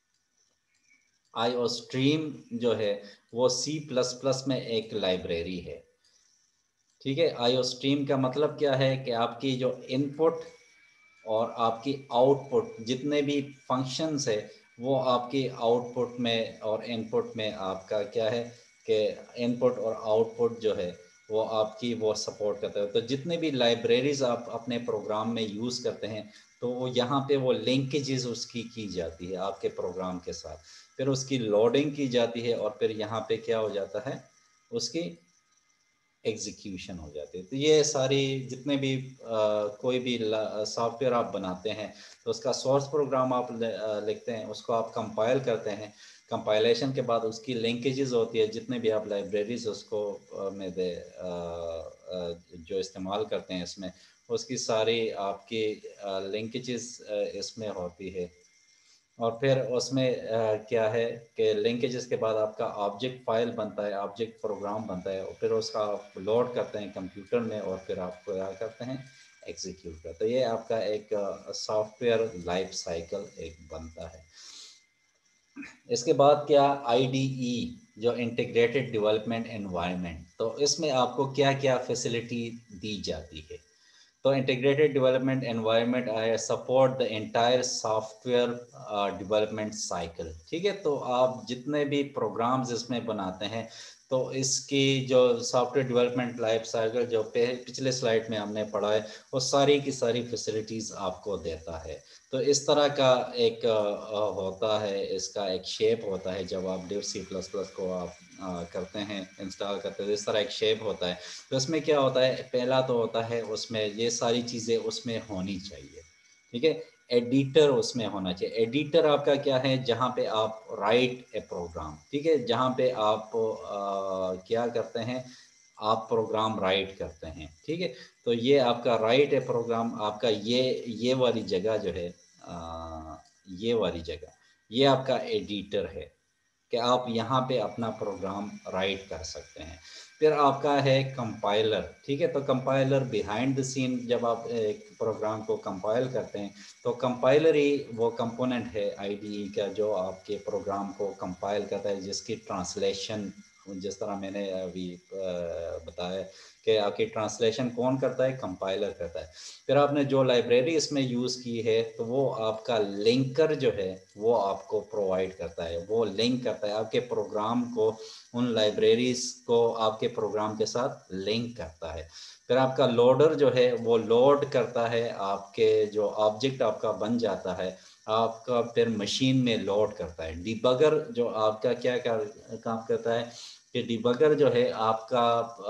आई ओ स्ट्रीम जो है वो सी प्लस प्लस में एक लाइब्रेरी है। ठीक है, आई ओ स्ट्रीम का मतलब क्या है कि आपकी जो इनपुट और आपकी आउटपुट जितने भी फंक्शंस है वो आपकी आउटपुट में और इनपुट में आपका क्या है कि इनपुट और आउटपुट जो है वो आपकी वो सपोर्ट करता है। तो जितने भी लाइब्रेरीज आप अपने प्रोग्राम में यूज़ करते हैं तो वो यहाँ पे वो लिंकेजेस उसकी की जाती है आपके प्रोग्राम के साथ, फिर उसकी लोडिंग की जाती है और फिर यहाँ पे क्या हो जाता है उसकी एग्जीक्यूशन हो जाती है। तो ये सारी जितने भी आ, कोई भी सॉफ्टवेयर आप बनाते हैं तो उसका सोर्स प्रोग्राम आप लिखते हैं, उसको आप कंपाइल करते हैं, कंपाइलेशन के बाद उसकी लिंकेजेस होती है, जितने भी आप लाइब्रेरीज उसको आ, में दे आ, आ, जो इस्तेमाल करते हैं इसमें उसकी सारी आपकी लिंकेजेस इसमें होती है। और फिर उसमें आ, क्या है कि लिंकेजेस के बाद आपका ऑब्जेक्ट फाइल बनता है, ऑब्जेक्ट प्रोग्राम बनता है, और फिर उसका आप लोड करते हैं कंप्यूटर में और फिर आप क्या करते हैं एग्जीक्यूट करते हैं। तो ये आपका एक सॉफ्टवेयर लाइफ साइकिल एक बनता है। इसके बाद क्या आईडीई जो इंटीग्रेटेड डेवलपमेंट एनवायरनमेंट, तो इसमें आपको क्या क्या फैसिलिटी दी जाती है। तो integrated development environment I support the entire software development cycle. ठीक है, तो आप जितने भी प्रोग्राम्स इसमें बनाते हैं तो इसकी जो सॉफ्टवेयर डेवलपमेंट लाइफ साइकिल जो पिछले स्लाइड में हमने पढ़ा है वो सारी की सारी फैसिलिटीज़ आपको देता है। तो इस तरह का एक होता है, इसका एक शेप होता है जब आप डिव सी प्लस प्लस को आप आ, करते हैं इंस्टॉल करते हैं तो इस तरह एक शेप होता है। तो इसमें क्या होता है, पहला तो होता है उसमें ये सारी चीज़ें उसमें होनी चाहिए। ठीक है, एडिटर उसमें होना चाहिए। एडिटर आपका क्या है, जहाँ पे आप राइट ए प्रोग्राम, ठीक है, जहाँ पे आप आ, क्या करते हैं आप प्रोग्राम राइट करते हैं। ठीक है, तो ये आपका राइट ए प्रोग्राम आपका ये ये वाली जगह जो है आ, ये वाली जगह ये आपका एडिटर है कि आप यहाँ पे अपना प्रोग्राम राइट कर सकते हैं। फिर आपका है कंपाइलर। ठीक है, तो कंपाइलर बिहाइंड द सीन जब आप एक प्रोग्राम को कंपाइल करते हैं तो कंपाइलर ही वो कंपोनेंट है आईडीई का जो आपके प्रोग्राम को कंपाइल करता है, जिसकी ट्रांसलेशन जिस तरह मैंने अभी बताया कि आपकी ट्रांसलेशन कौन करता है, कंपाइलर करता है। फिर आपने जो लाइब्रेरी इसमें यूज़ की है तो वो आपका लिंकर जो है वो आपको प्रोवाइड करता है, वो लिंक करता है आपके प्रोग्राम को, उन लाइब्रेरीज को आपके प्रोग्राम के साथ लिंक करता है। फिर आपका लोडर जो है वो लोड करता है, आपके जो ऑब्जेक्ट आपका बन जाता है आपका फिर मशीन में लोड करता है। डिबगर जो आपका क्या काम करता है कि डिबगर जो है आपका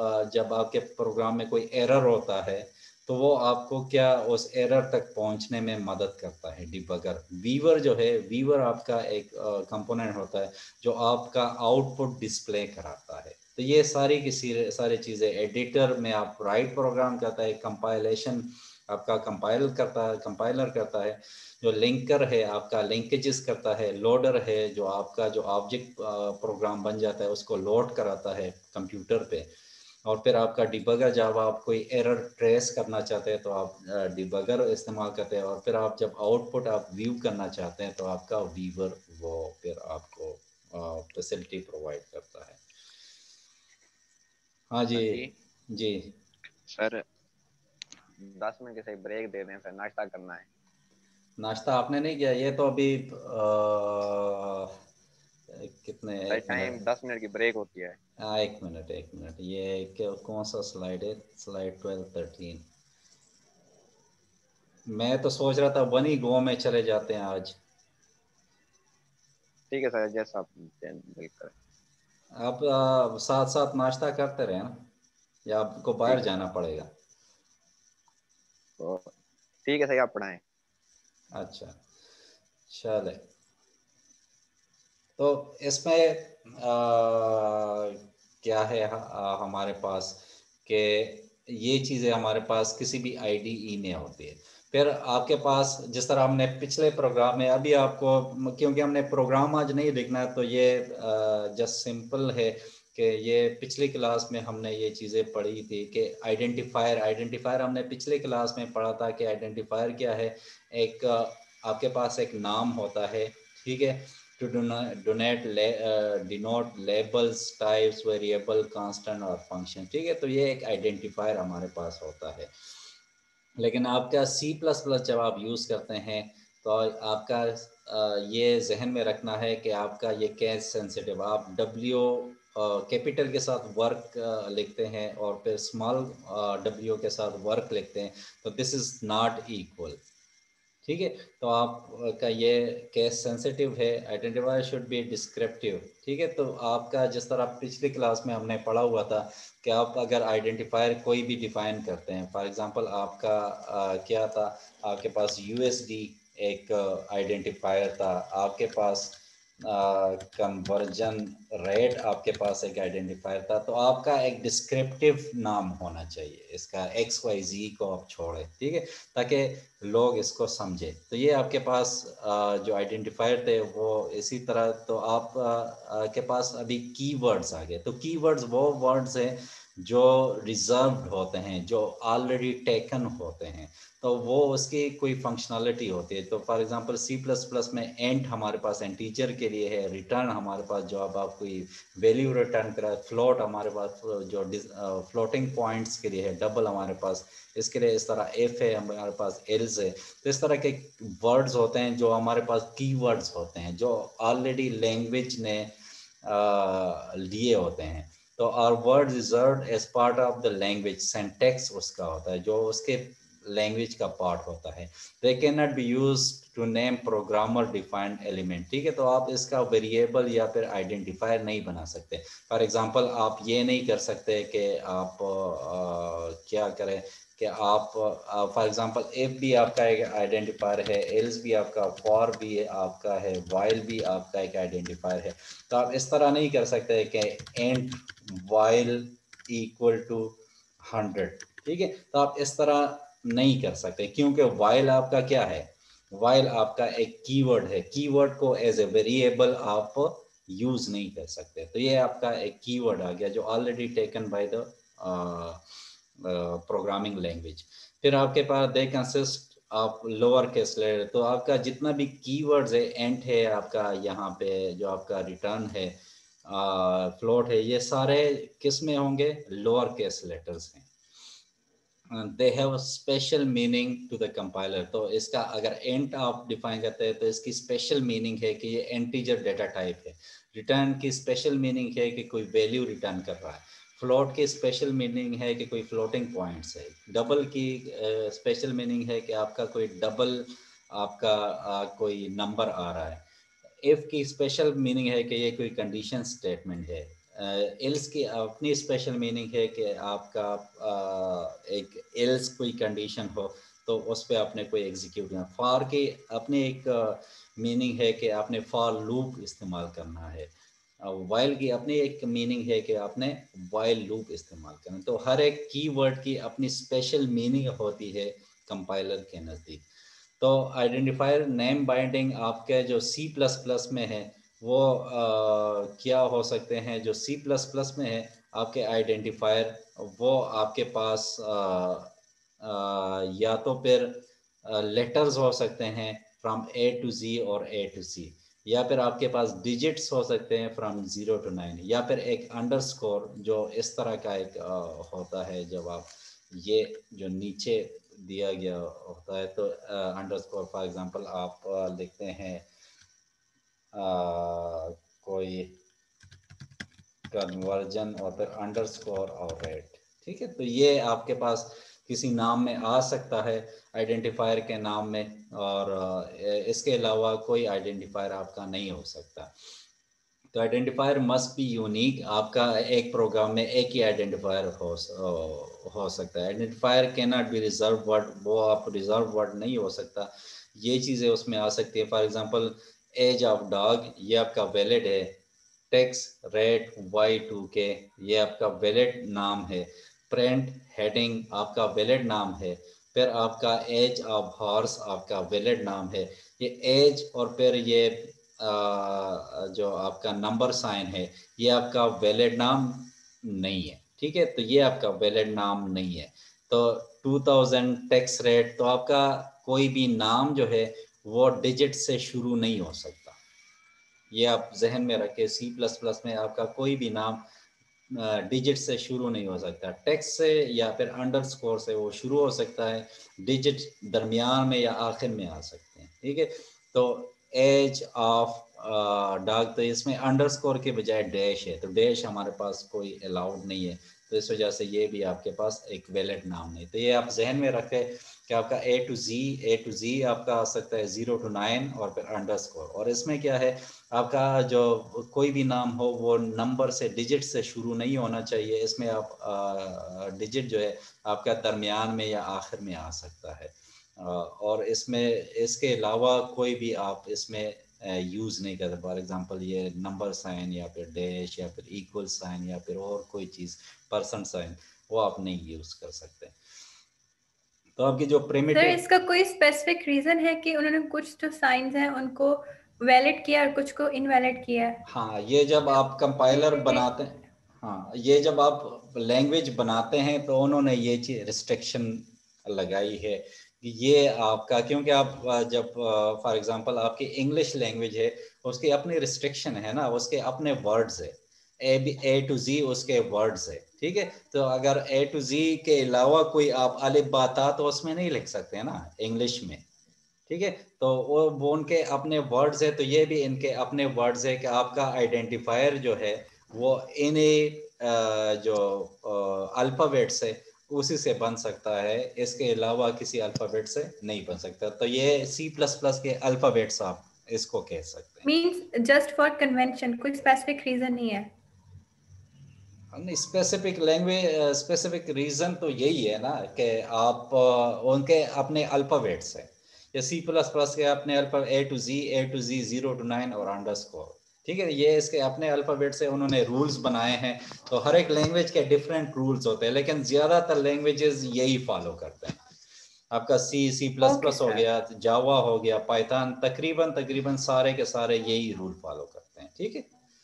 जब आपके प्रोग्राम में कोई एरर होता है तो वो आपको क्या उस एरर तक पहुंचने में मदद करता है डिबगर। वीवर जो है, वीवर आपका एक कंपोनेंट होता है जो आपका आउटपुट डिस्प्ले कराता है। तो ये सारी की सारी चीज़ें एडिटर में आप राइट प्रोग्राम करता है, कंपाइलेशन आपका कंपाइल करता है कंपाइलर करता है, जो लिंकर है आपका लिंकेजेस करता है, लोडर है जो आपका जो ऑब्जेक्ट प्रोग्राम बन जाता है उसको लोड कराता है कंप्यूटर पे, और फिर आपका डिबगर जब आप कोई एरर ट्रेस करना चाहते हैं तो आप डिबगर इस्तेमाल करते हैं, और फिर आप जब आउटपुट आप व्यू करना चाहते हैं तो आपका वीवर वो फिर आपको फैसिलिटी प्रोवाइड करता है। हाँ जी जी जी सर, दस मिनट की सही ब्रेक दे दें, फिर नाश्ता करना है। नाश्ता आपने नहीं किया? ये तो अभी आ, कितने, सही एक टाइम मिनट, दस मिनट की ब्रेक होती है। हाँ एक मिनट एक मिनट, ये क्या, कौन सा स्लाइड है? Slide twelve thirteen. मैं तो सोच रहा था बनी गो में चले जाते हैं आज। ठीक है सर, जैसा आप बिल करें। आप आ, साथ साथ नाश्ता करते रहे ना, या आपको बाहर ठीक है सर, जाना पड़ेगा? तो ठीक है सही, आप पढ़ाएं। अच्छा चले। तो इसमें आ, क्या है आ, हमारे पास कि ये चीज़ें हमारे पास किसी भी आईडीई में होती है। फिर आपके पास जिस तरह हमने पिछले प्रोग्राम में, अभी आपको क्योंकि हमने प्रोग्राम आज नहीं देखना है तो ये जस्ट सिंपल है कि ये पिछली क्लास में हमने ये चीज़ें पढ़ी थी कि आइडेंटिफायर आइडेंटिफायर हमने पिछले क्लास में पढ़ा था कि आइडेंटिफायर क्या है। एक आपके पास एक नाम होता है, ठीक है, to donate denote labels, types, variable, constant और function, ठीक है। तो ये एक आइडेंटिफायर हमारे पास होता है। लेकिन आपका सी प्लस प्लस जब आप यूज़ करते हैं तो आपका ये जहन में रखना है कि आपका ये केस सेंसिटिव, आप डब्ल्यू कैपिटल के साथ वर्क लिखते हैं और फिर स्मॉल डब्ल्यू के साथ वर्क लिखते हैं, तो दिस इज़ नॉट इक्वल, ठीक है। तो आपका ये केस सेंसिटिव है। आइडेंटिफायर शुड बी डिस्क्रिप्टिव, ठीक है। तो आपका जिस तरह पिछली क्लास में हमने पढ़ा हुआ था कि आप अगर आइडेंटिफायर कोई भी डिफाइन करते हैं, फॉर एग्जांपल आपका आ, क्या था, आपके पास यूएसडी एक आइडेंटिफायर था, आपके पास कन्वर्जन रेट आपके पास एक आइडेंटिफायर था। तो आपका एक डिस्क्रिप्टिव नाम होना चाहिए इसका, एक्स वाई जी को आप छोड़ें, ठीक है, ताकि लोग इसको समझे। तो ये आपके पास जो आइडेंटिफायर थे वो इसी तरह। तो आप के पास अभी कीवर्ड्स आ गए। तो कीवर्ड्स वो वर्ड्स हैं जो रिजर्व्ड होते हैं, जो ऑलरेडी टेकन होते हैं, तो वो उसकी कोई फंक्शनलिटी होती है। तो for example C plus plus में एंट हमारे पास इंटीजर के लिए है, रिटर्न हमारे पास जो अब आप कोई वैल्यू रिटर्न करा, फ्लोट हमारे पास जो फ्लोटिंग पॉइंट्स के लिए है, डबल हमारे पास इसके लिए इस तरह एफ है, हमारे पास एल्स है। तो इस तरह के वर्ड्स होते हैं जो हमारे पास कीवर्ड्स होते हैं, जो ऑलरेडी लैंग्वेज ने लिए होते हैं। तो are word reserved as part of the language, syntax उसका होता है जो उसके लैंग्वेज का पार्ट होता है। They can not be used to name programmer defined element, ठीक है। तो आप इसका वेरिएबल या फिर आइडेंटिफायर नहीं बना सकते। फॉर एग्जांपल आप ये नहीं कर सकते कि आप आ, क्या करें कि आप फॉर एग्जांपल एफ भी आपका एक आइडेंटिफायर है, एल्स भी आपका, फॉर भी आपका है, वाइल भी आपका एक आइडेंटिफायर है। तो आप इस तरह नहीं कर सकते कि and while equal to hundred, ठीक है। तो आप इस तरह नहीं कर सकते क्योंकि वाइल आपका क्या है, वाइल आपका एक कीवर्ड है। कीवर्ड को एज ए वेरिएबल आप यूज नहीं कर सकते। तो ये आपका एक कीवर्ड आ गया जो already taken by the programming language. फिर आपके पास they consist of lower case letter. तो आपका जितना भी कीवर्ड्स है, एंट है आपका, यहाँ पे जो आपका रिटर्न है, फ्लोट है, ये सारे किस में होंगे? लोअर केस लेटर्स हैं। They have special meaning to the compiler. तो इसका अगर एंट आप डिफाइन करते हैं तो इसकी स्पेशल मीनिंग है कि ये इंटीजर डेटा टाइप है। रिटर्न की स्पेशल मीनिंग है कि कोई वैल्यू रिटर्न कर रहा है। फ्लोट की स्पेशल मीनिंग है कि कोई फ्लोटिंग पॉइंट्स है। डबल की स्पेशल uh, मीनिंग है कि आपका कोई डबल आपका uh, कोई नंबर आ रहा है। इफ की स्पेशल मीनिंग है कि ये कोई कंडीशन स्टेटमेंट है। एल्स की अपनी स्पेशल मीनिंग है कि आपका uh, एक एल्स कोई कंडीशन हो तो उस पर आपने कोई एग्जीक्यूट करना। फॉर की अपनी एक मीनिंग uh, है कि आपने फॉर लूप इस्तेमाल करना है। वाइल की अपनी एक मीनिंग है कि आपने वाइल लूप इस्तेमाल करना। तो हर एक कीवर्ड की अपनी स्पेशल मीनिंग होती है कंपाइलर के नज़दीक। तो आइडेंटिफायर नेम बाइंडिंग आपके जो सी प्लस प्लस में है वो आ, क्या हो सकते हैं? जो सी प्लस प्लस में है आपके आइडेंटिफायर, वो आपके पास आ, आ, या तो फिर लेटर्स हो सकते हैं फ्रॉम ए टू जी और ए टू सी, या फिर आपके पास डिजिट्स हो सकते हैं फ्रॉम ज़ीरो टू नाइन, या फिर एक अंडरस्कोर जो इस तरह का एक आ, होता है। जब आप ये जो नीचे दिया गया होता है तो अंडरस्कोर फॉर एग्जांपल आप uh, लिखते हैं uh, कोई कन्वर्जन और फिर अंडरस्कोर और रेट, ठीक है। तो ये आपके पास किसी नाम में आ सकता है, आइडेंटिफायर के नाम में, और इसके अलावा कोई आइडेंटिफायर आपका नहीं हो सकता। तो आइडेंटिफायर मस्ट बी यूनिक, आपका एक प्रोग्राम में एक ही आइडेंटिफायर हो हो सकता है। Identifier can not be reserve word, वो आप रिजर्व वर्ड नहीं हो सकता, ये चीज़ें उसमें आ सकती है। For example age of dog, ये आपका वैलिड है। टेक्स रेट वाई टू के, ये आपका वैलिड नाम है। प्रिंट हेडिंग आपका वैलिड नाम है। फिर आपका एज ऑफ हॉर्स आपका वैलिड नाम है। ये एज और फिर ये आ, जो आपका नंबर साइन है ये आपका वैलिड नाम नहीं है, ठीक है। तो ये आपका वैलिड नाम नहीं है। तो टू थाउज़ेंड टेक्स रेट, तो आपका कोई भी नाम जो है वो डिजिट से शुरू नहीं हो सकता, ये आप जहन में रखें। सी प्लस प्लस में आपका कोई भी नाम डिजिट से शुरू नहीं हो सकता, टेक्स्ट से या फिर अंडरस्कोर से वो शुरू हो सकता है, डिजिट दरमियान में या आखिर में आ सकते हैं, ठीक है। तो एज ऑफ डॉग, तो इसमें अंडरस्कोर के बजाय डैश है, तो डैश हमारे पास कोई अलाउड नहीं है, तो इस वजह से ये भी आपके पास एक वैलिड नाम नहीं। तो ये आप जहन में रखें कि आपका ए टू जी, ए टू जी आपका आ सकता है ज़ीरो टू नाइन और फिर अंडरस्कोर। और इसमें क्या है, आपका जो कोई भी नाम हो वो नंबर से, डिजिट से शुरू नहीं होना चाहिए। इसमें आप डिजिट जो है आपका दरमियान में या आखिर में आ सकता है। आ, और इसमें इसके अलावा कोई भी आप इसमें यूज़ नहीं करते। फॉर एग्जांपल ये नंबर साइन या फिर डैश या फिर इक्वल साइन या फिर और कोई चीज़, परसेंट साइन, वो आप नहीं यूज़ कर सकते। तो आपकी जो प्रिमिटिव, सर इसका कोई स्पेसिफिक रीजन है कि उन्होंने कुछ जो साइंस हैं उनको वैलिड किया और कुछ को इनवैलिड किया है? हाँ, ये जब आप कंपाइलर बनाते हैं, हाँ ये जब आप लैंग्वेज बनाते हैं तो उन्होंने ये चीज रिस्ट्रिक्शन लगाई है कि ये आपका, क्योंकि आप जब फॉर एग्जांपल आपकी इंग्लिश लैंग्वेज है उसकी अपनी रिस्ट्रिक्शन है ना, उसके अपने वर्ड्स है, ए बी ए टू जी उसके वर्ड्स है, ठीक है। तो अगर ए टू जी के अलावा कोई आप अलिफ बाता तो उसमें नहीं लिख सकते हैं ना इंग्लिश में, ठीक है। तो वो वो उनके अपने वर्ड्स है, तो ये भी इनके अपने वर्ड्स है कि आपका आइडेंटिफायर जो है वो इन्हीं जो अल्फ़ाबेट से उसी से बन सकता है, इसके अलावा किसी अल्फ़ाबेट से नहीं बन सकता। तो ये सी प्लस प्लस के अल्फ़ाबेट्स आप इसको कह सकते हैं। मींस जस्ट फॉर कन्वेंशन, कोई स्पेसिफिक रीजन नहीं है? नहीं, स्पेसिफिक लैंग्वेज, स्पेसिफिक रीजन तो यही है ना कि आप उनके अपने अल्फ़ाबेट्स है, या सी प्लस प्लस के अपने alpha A to Z, A to Z, zero to nine और अंडरस्कोर, ठीक है। ये इसके अपने अल्फ़ाबेट से उन्होंने रूल्स बनाए हैं। तो हर एक लैंग्वेज के डिफरेंट रूल्स होते हैं, लेकिन ज़्यादातर लैंग्वेजेस यही फॉलो करते हैं। आपका सी, सी प्लस प्लस हो गया, जावा हो गया, पाइथन, तकरीबन तकरीबन सारे के सारे यही रूल फॉलो करते हैं, ठीक है।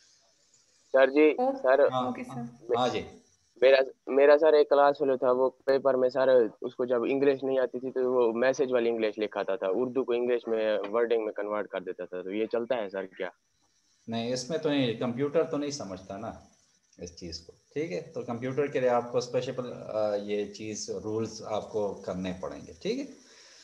सर जी, सर हाँ हाँ जी, मेरा मेरा सर एक क्लास फेलो था, वो पेपर में सर उसको जब इंग्लिश नहीं आती थी तो वो मैसेज वाली इंग्लिश लिखाता था, उर्दू को इंग्लिश में वर्डिंग में कन्वर्ट कर देता था। तो ये चलता है सर क्या? नहीं इसमें तो नहीं, कंप्यूटर तो नहीं समझता ना इस चीज़ को, ठीक है। तो कंप्यूटर के लिए आपको स्पेशल ये चीज़ रूल्स आपको करने पड़ेंगे, ठीक है।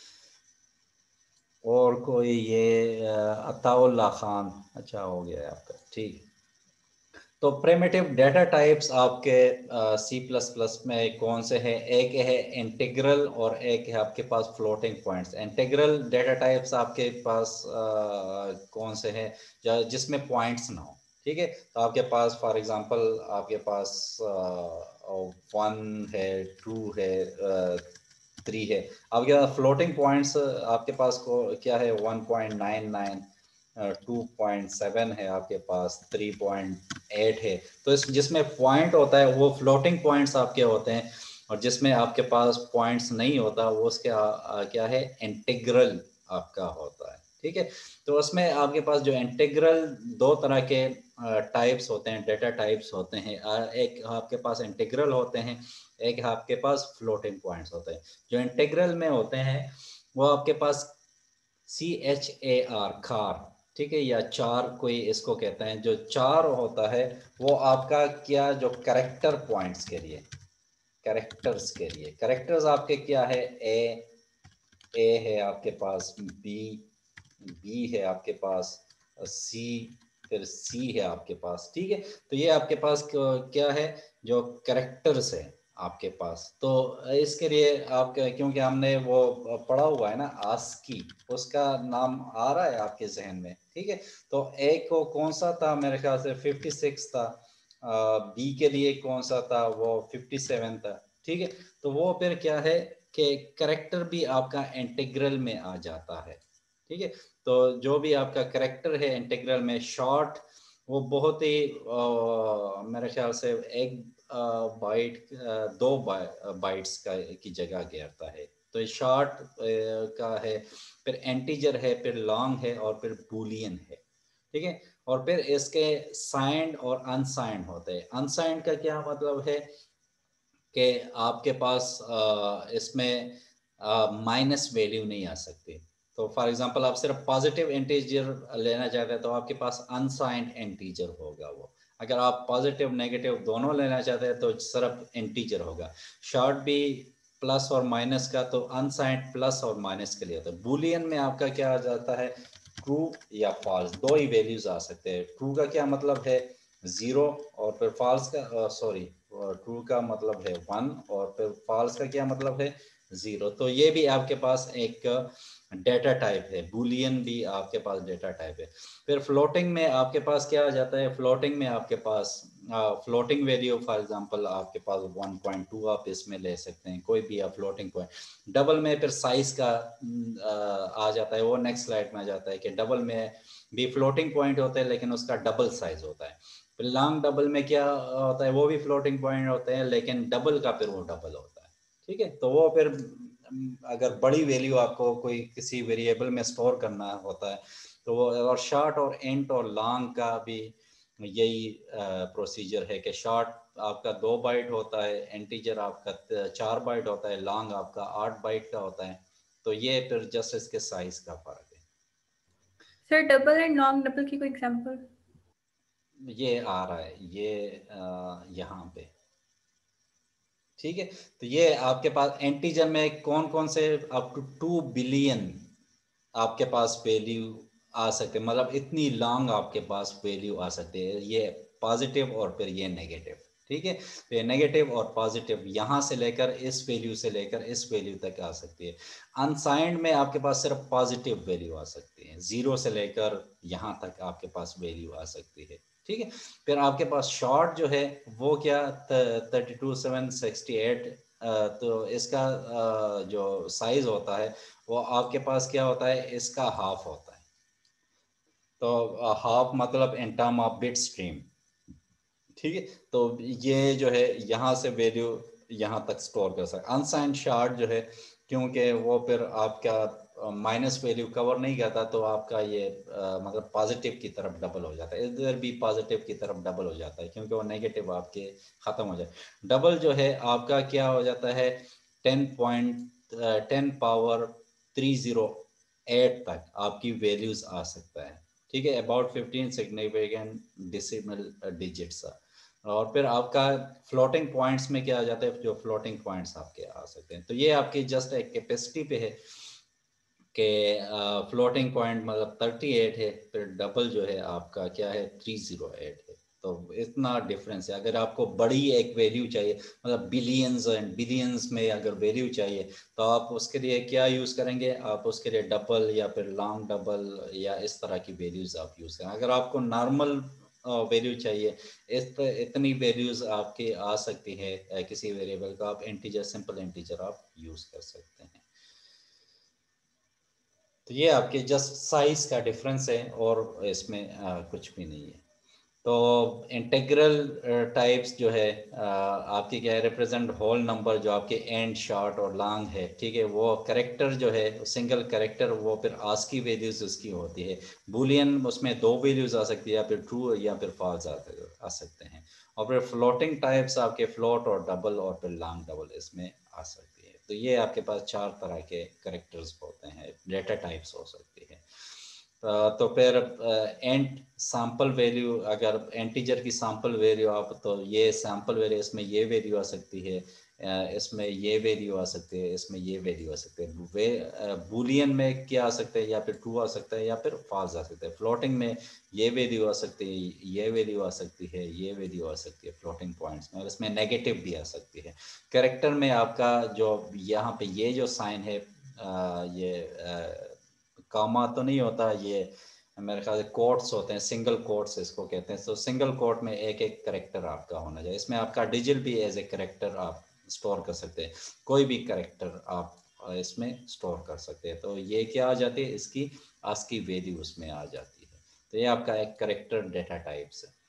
और कोई ये अताउल्ला खान, अच्छा हो गया है आपका, ठीक। तो प्रिमिटिव डाटा टाइप्स आपके सी प्लस प्लस में कौन से हैं? एक है इंटीग्रल और एक है आपके पास floating points. Integral data types आपके पास आ, कौन से हैं जिसमें पॉइंट्स ना हो, ठीक है। तो आपके पास फॉर एग्जांपल आपके पास वन है, टू है, थ्री है। आपके पास फ्लोटिंग पॉइंट्स आपके पास को क्या है, one point nine nine, two point seven है आपके पास, थ्री पॉइंट एट है। तो इस जिसमें पॉइंट होता है वो फ्लोटिंग पॉइंट्स आपके होते हैं, और जिसमें आपके पास पॉइंट्स नहीं होता वो उसके आ, आ, क्या है, इंटीग्रल आपका होता है, ठीक है। तो उसमें आपके पास जो इंटीग्रल, दो तरह के टाइप्स होते हैं, डेटा टाइप्स होते हैं। एक आपके पास इंटीग्रल होते हैं, एक आपके पास फ्लोटिंग पॉइंट्स होते हैं। जो इंटीग्रल में होते हैं वो आपके पास सी एच ए आर, खार, ठीक है, या चार कोई इसको कहते हैं। जो चार होता है वो आपका क्या, जो कैरेक्टर पॉइंट्स के लिए, कैरेक्टर्स के लिए। कैरेक्टर्स आपके क्या है, ए ए है आपके पास, बी बी है आपके पास, सी फिर सी है आपके पास, ठीक है। तो ये आपके पास क्या है, जो कैरेक्टर्स है आपके पास। तो इसके लिए आप, क्योंकि हमने वो पढ़ा हुआ है ना आस्की, उसका नाम आ रहा है आपके जहन में, ठीक है। तो ए को कौन सा था, मेरे ख्याल से फिफ्टी सिक्स था, बी के लिए कौन सा था, वो फिफ्टी सेवन था, ठीक है। तो वो फिर क्या है कि करेक्टर भी आपका इंटीग्रल में आ जाता है, ठीक है। तो जो भी आपका करेक्टर है इंटीग्रल में, शॉर्ट वो बहुत ही आ, मेरे ख्याल से एक बाइट दो बाइट्स का की जगह घेरता है। तो शॉर्ट का है, फिर इंटीजर है, फिर लॉन्ग है और फिर बूलियन है, ठीक है। और फिर इसके साइंड और अनसाइंड होते हैं। अनसाइंड का क्या मतलब है कि आपके पास आ, इसमें माइनस वैल्यू नहीं आ सकती। तो फॉर एग्जांपल आप सिर्फ पॉजिटिव इंटीजर लेना चाहते हैं तो आपके पास अनसाइंड इंटीजर होगा वो। अगर आप पॉजिटिव नेगेटिव दोनों लेना चाहते हैं तो सिर्फ इंटीजर होगा। शॉर्ट भी प्लस और माइनस का, तो अनसाइंड प्लस और माइनस के लिए होता है। बूलियन में आपका क्या आ जाता है, ट्रू या फॉल्स, दो ही वैल्यूज आ सकते हैं। ट्रू का क्या मतलब है, जीरो, और फिर फॉल्स का सॉरी ट्रू का मतलब है वन, और फिर फॉल्स का क्या मतलब है, जीरो। तो ये भी आपके पास एक डेटा टाइप है, बूलियन भी आपके पास डेटा टाइप है। फिर फ्लोटिंग में आपके पास क्या आ जाता है, फ्लोटिंग में आपके पास फ्लोटिंग वैल्यू, फॉर एग्जांपल आपके पास वन पॉइंट टू आप इसमें ले सकते हैं, कोई भी आप फ्लोटिंग पॉइंट। डबल में फिर साइज का आ, आ जाता है, वो नेक्स्ट स्लाइड में आ जाता है कि डबल में भी फ्लोटिंग पॉइंट होते हैं लेकिन उसका डबल साइज होता है। फिर लॉन्ग डबल में क्या होता है, वो भी फ्लोटिंग पॉइंट होते हैं लेकिन डबल का फिर वो डबल होता है, ठीक है। तो वो फिर अगर बड़ी वैल्यू आपको कोई किसी वेरिएबल में स्टोर करना होता है तो वो, और शॉर्ट और एंड और लॉन्ग का भी यही प्रोसीजर है कि शॉर्ट आपका दो बाइट होता है, इंटीजर आपका चार बाइट होता है, लॉन्ग आपका आठ बाइट का होता है। तो ये फिर जस्ट इसके साइज का फर्क है। Sir double and long double की कोई एग्जांपल? ये आ रहा है, ये यहाँ पे, ठीक है। तो ये आपके पास इंटीजर में कौन कौन से अप टू टू बिलियन आपके पास वैल्यू आ सकते हैं, मतलब इतनी लॉन्ग आपके पास वैल्यू आ सकती है। ये पॉजिटिव और फिर ये नेगेटिव, ठीक है। तो ये नेगेटिव और पॉजिटिव यहाँ से लेकर इस वैल्यू से लेकर इस वैल्यू तक आ सकती है। अनसाइंड में आपके पास सिर्फ पॉजिटिव वैल्यू आ सकती है, जीरो से लेकर यहाँ तक आपके पास वैल्यू आ सकती है, ठीक है। फिर आपके पास शॉर्ट जो है वो क्या, thirty two seven sixty eight, तो इसका जो साइज होता है वो आपके पास क्या होता है, इसका हाफ होता है। तो हाफ मतलब in term of bit stream, ठीक है। तो ये जो है यहाँ से वैल्यू यहाँ तक स्टोर कर सकते। अनसाइंड शॉर्ट जो है, क्योंकि वो फिर आपका माइनस वैल्यू कवर नहीं करता तो आपका ये आ, मतलब पॉजिटिव की तरफ डबल हो जाता है, इधर भी पॉजिटिव की तरफ डबल हो जाता है क्योंकि वो नेगेटिव आपके ख़त्म हो जाए। डबल जो है आपका क्या हो जाता है, ten point ten power three zero eight तक आपकी वैल्यूज़ आ सकता है, ठीक है। About fifteen significant decimal digits. और फिर आपका फ्लोटिंग पॉइंट्स में क्या आ जाता है, जो फ्लोटिंग पॉइंट्स आपके आ सकते हैं। तो ये आपकी जस्ट एक कैपेसिटी पे है कि फ्लोटिंग पॉइंट मतलब थर्टी एट है, फिर डबल जो है आपका क्या है, थ्री ज़ीरो एट है। तो इतना डिफरेंस है। अगर आपको बड़ी एक वैल्यू चाहिए, मतलब बिलियंस एंड बिलियंस में अगर वैल्यू चाहिए तो आप उसके लिए क्या यूज़ करेंगे, आप उसके लिए डबल या फिर लॉन्ग डबल या इस तरह की वैल्यूज़ आप यूज़ करें। अगर आपको नॉर्मल वैल्यू चाहिए, इस इतनी वैल्यूज़ आपकी आ सकती है किसी वेरिएबल का, आप इंटीजर सिंपल इंटीजर आप यूज़ कर सकते हैं। तो ये आपके जस्ट साइज का डिफरेंस है और इसमें आ, कुछ भी नहीं है। तो इंटीग्रल टाइप्स जो है आ, आपकी क्या है, रिप्रेजेंट होल नंबर जो आपके एंड शॉर्ट और लॉन्ग है, ठीक है। वो करेक्टर जो है सिंगल करेक्टर, वो फिर आस्की वैल्यूज उसकी होती है। बूलियन उसमें दो वैल्यूज आ सकती है, या फिर ट्रू या फिर फॉल्स आ, आ सकते हैं। और फिर फ्लोटिंग टाइप्स आपके फ्लोट और डबल और फिर लॉन्ग डबल इसमें आ सकती है। तो ये आपके पास चार तरह के करेक्टर्स होते हैं, डेटा टाइप्स हो सकती है। तो फिर एंट सैंपल वैल्यू, अगर इंटीजर की सैंपल वैल्यू आप, तो ये सैंपल वैल्यू, इसमें ये वैल्यू आ सकती है, इसमें ये वैल्यू आ सकती है, इसमें ये वैल्यू आ सकते हैं। वे बूलियन में क्या आ सकते हैं, या फिर ट्रू आ सकता है या फिर फॉल्स आ सकता है। फ्लोटिंग में ये वैल्यू आ सकती है, ये वैल्यू आ सकती है, ये वैल्यू आ सकती है फ्लोटिंग पॉइंट्स में, और इसमें नेगेटिव भी आ सकती है। कैरेक्टर में आपका जो यहाँ पे ये जो साइन है, आ, ये कामा तो नहीं होता, ये मेरे ख्याल से कोट्स होते हैं, सिंगल कोट्स इसको कहते हैं। तो सिंगल कोट में एक एक करेक्टर आपका होना चाहिए। इसमें आपका डिजिट भी एज ए करेक्टर आप स्टोर कर सकते हैं, कोई भी करेक्टर आप इसमें स्टोर कर सकते हैं। तो ये क्या आ जाती है, इसकी आस्की वैल्यू उसमें आ जाती है। तो ये आपका एक करेक्टर डेटा टाइप्स है।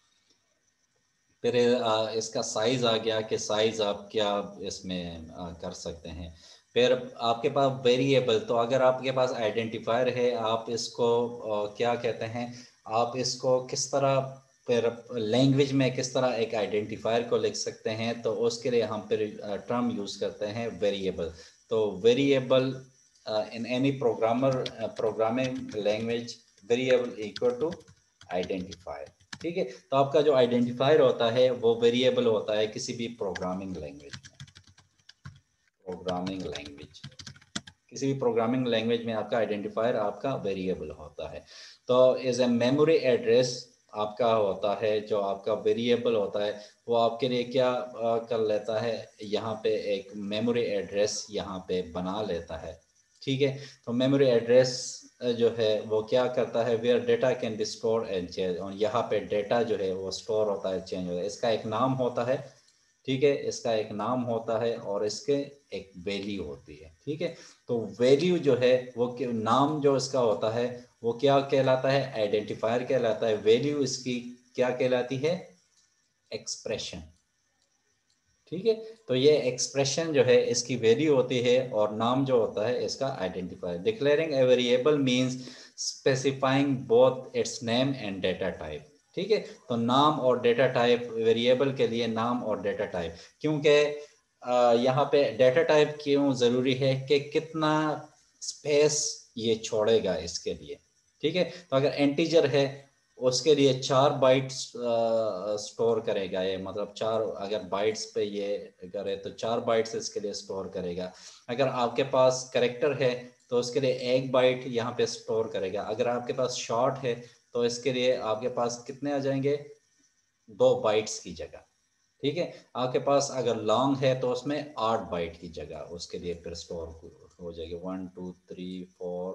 फिर इसका साइज आ गया कि साइज आप क्या इसमें कर सकते हैं। फिर आपके पास वेरिएबल, तो अगर आपके पास आइडेंटिफायर है, आप इसको क्या कहते हैं, आप इसको किस तरह फिर लैंग्वेज में किस तरह एक आइडेंटिफायर को लिख सकते हैं, तो उसके लिए हम फिर टर्म यूज़ करते हैं वेरिएबल। तो variable in any programmer programming language, variable equal to identifier. ठीक है, तो आपका जो आइडेंटिफायर होता है वो वेरिएबल होता है किसी भी प्रोग्रामिंग लैंग्वेज में। प्रोग्रामिंग लैंग्वेज किसी भी प्रोग्रामिंग लैंग्वेज में आपका आइडेंटिफायर आपका वेरिएबल होता है। तो एज ए मेमोरी एड्रेस आपका होता है, जो आपका वेरिएबल होता है वो आपके लिए क्या आ, कर लेता है, यहाँ पे एक मेमोरी एड्रेस यहाँ पे बना लेता है। ठीक है, तो मेमोरी एड्रेस जो है वो क्या करता है, where data can be store and change, और यहाँ पे डेटा जो है वो स्टोर होता है, चेंज होता है। इसका एक नाम होता है, ठीक है, इसका एक नाम होता है और इसके एक वैल्यू होती है। ठीक है, तो वैल्यू जो है वो, नाम जो इसका होता है वो क्या कहलाता है, आइडेंटिफायर कहलाता है। वैल्यू इसकी क्या कहलाती है, एक्सप्रेशन। ठीक है, तो ये एक्सप्रेशन जो है इसकी वैल्यू होती है, और नाम जो होता है इसका identifier. Declaring a variable means specifying both its name and data type. ठीक है, तो नाम और डेटा टाइप, वेरिएबल के लिए नाम और डेटा टाइप, क्योंकि यहाँ पे डेटा टाइप क्यों ज़रूरी है कि कितना स्पेस ये छोड़ेगा इसके लिए। ठीक है, तो अगर इंटीजर है उसके लिए चार बाइट्स स्टोर करेगा ये, मतलब चार अगर बाइट्स पे ये करे तो चार बाइट्स इसके लिए स्टोर करेगा। अगर आपके पास करेक्टर है तो उसके लिए एक बाइट यहाँ पे स्टोर करेगा। अगर आपके पास शॉर्ट है तो इसके लिए आपके पास कितने आ जाएंगे, दो बाइट्स की जगह। ठीक है, आपके पास अगर लॉन्ग है तो उसमें आठ बाइट की जगह उसके लिए फिर स्टोर हो जाएगी। One two three four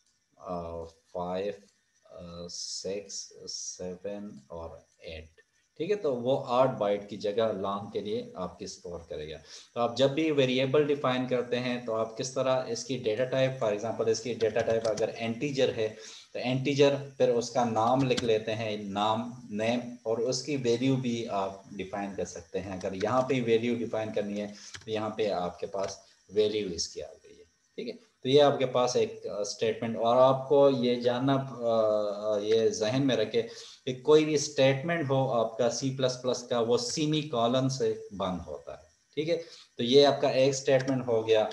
five six seven और एट। ठीक है, तो वो आठ बाइट की जगह लॉन्ग के लिए आपकी स्टोर करेगा। तो आप जब भी वेरिएबल डिफाइन करते हैं तो आप किस तरह इसकी डेटा टाइप, फॉर एग्जांपल इसकी डेटा टाइप अगर इंटीजर है तो इंटीजर, फिर उसका नाम लिख लेते हैं, नाम नेम, और उसकी वैल्यू भी आप डिफाइन कर सकते हैं। अगर यहाँ पे वैल्यू डिफाइन करनी है तो यहाँ पे आपके पास वैल्यू इसकी आ गई है। ठीक है, तो ये आपके पास एक स्टेटमेंट, और आपको ये जानना, ये जहन में रखे कि कोई भी स्टेटमेंट हो आपका सी प्लस प्लस का, वो सेमी कॉलन से बंद होता है। ठीक है, तो ये आपका एक स्टेटमेंट हो गया,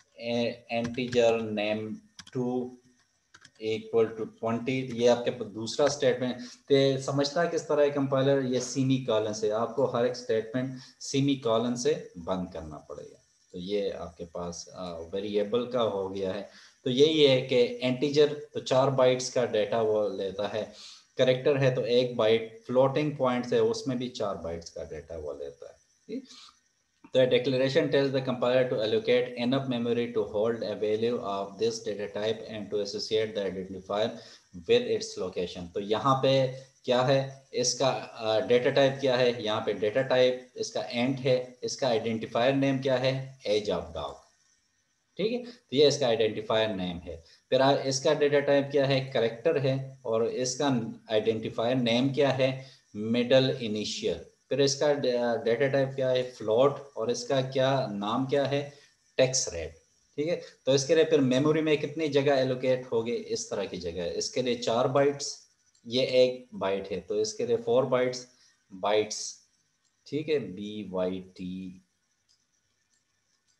integer name two equal to twenty. ये आपके दूसरा स्टेटमेंट। तो समझता है किस तरह है कंपाइलर, ये सेमी कॉलन से, आपको हर एक स्टेटमेंट सेमी कॉलन से बंद करना पड़ेगा। तो ये आपके पास वेरिएबल का हो गया है। तो यही है कि इंटीजर तो चार बाइट्स का डेटा वो लेता है, करेक्टर है तो एक बाइट, फ्लोटिंग पॉइंट्स है उसमें भी चार बाइट्स का डेटा वो लेता है। The declaration tells the compiler to allocate enough memory to hold a value of this data type and to associate the identifier with its location. तो यहाँ पे क्या है, इसका डेटा uh, टाइप क्या है, यहाँ पे डेटा टाइप इसका एंट है, इसका आइडेंटिफायर नेम क्या है, एज ऑफ डॉग। ठीक है, तो ये इसका आइडेंटिफायर नेम है। फिर इसका डेटा टाइप क्या है, करेक्टर है, और इसका आइडेंटिफायर नेम क्या है, मिडल इनिशियल। फिर इसका डेटा टाइप क्या है, फ्लोट, और इसका क्या नाम क्या है, टेक्स्ट रेट। ठीक है, तो इसके लिए फिर मेमोरी में कितनी जगह एलोकेट होगी, इस तरह की जगह, इसके लिए चार बाइट्स, ये एक बाइट है तो इसके लिए फोर बाइट्स, बाइट्स। ठीक है, B Y T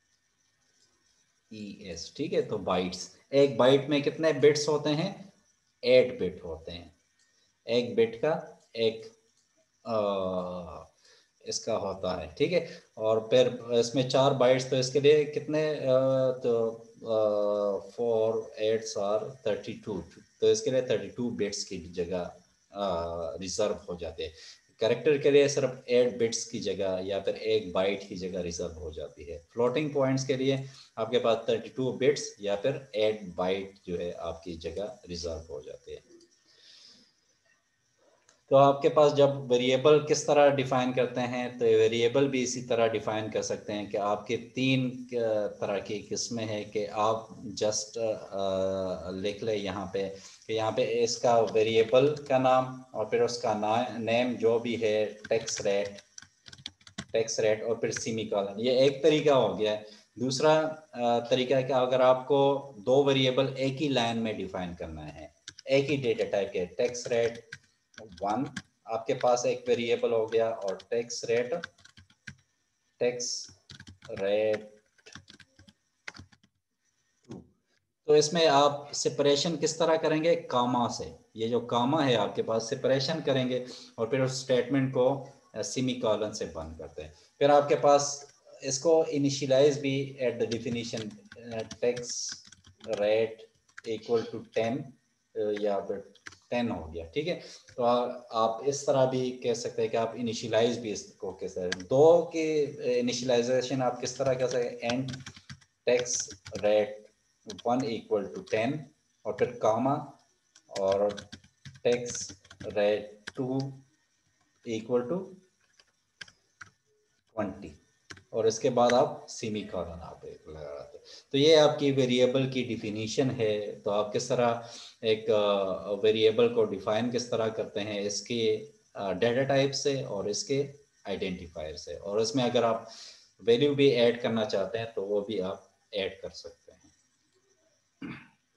E S. ठीक है, तो बाइट्स, एक बाइट में कितने बिट्स होते हैं, एट बिट होते हैं। एक बिट का एक आ, इसका होता है, ठीक है। और फिर इसमें चार बाइट्स, तो इसके लिए कितने आ, तो four eights are thirty two, तो इसके लिए थर्टी टू बिट्स की जगह रिजर्व हो जाते हैं। कैरेक्टर के लिए सिर्फ एट बिट्स की जगह या फिर एक बाइट की जगह रिजर्व हो जाती है। फ्लोटिंग पॉइंट्स के लिए आपके पास थर्टी टू बिट्स या फिर एट बाइट जो है आपकी जगह रिजर्व हो जाती है। तो आपके पास जब वेरिएबल किस तरह डिफाइन करते हैं, तो वेरिएबल भी इसी तरह डिफाइन कर सकते हैं कि आपके तीन तरह की किस्में हैं कि आप जस्ट लिख ले यहाँ पे कि यहाँ पे इसका वेरिएबल का नाम और फिर उसका नेम जो भी है, टेक्स्ट रेट टेक्स्ट रेट और फिर सेमीकोलन, ये एक तरीका हो गया है। दूसरा तरीका है कि अगर आपको दो वेरिएबल एक ही लाइन में डिफाइन करना है, एक ही डेटा टाइप के, टेक्स्ट रेट वन आपके पास एक वेरिएबल हो गया और text rate text rate two, तो इसमें आप सेपरेशन किस तरह करेंगे, कामा से। ये जो कामा है आपके पास सेपरेशन करेंगे और फिर उस स्टेटमेंट को सेमीकोलन से बंद करते हैं। फिर आपके पास इसको इनिशियलाइज भी at the definition text rate equal to ten या फिर टेन हो गया, ठीक है। तो आप इस तरह भी कह सकते हैं कि आप इनिशियलाइज भी इसको कह सकते हैं। दो के इनिशियलाइजेशन आप किस तरह कह सकते हैं, and text rate one equal to ten और फिर कामा और text rate two equal to twenty और इसके बाद आप सेमीकोलन आप लगाते। तो ये आपकी वेरिएबल की डिफिनीशन है। तो आप किस तरह एक वेरिएबल को डिफाइन किस तरह करते हैं, इसके डेटा टाइप से और इसके आइडेंटिफायर से, और इसमें अगर आप वैल्यू भी ऐड करना चाहते हैं तो वो भी आप ऐड कर सकते हैं।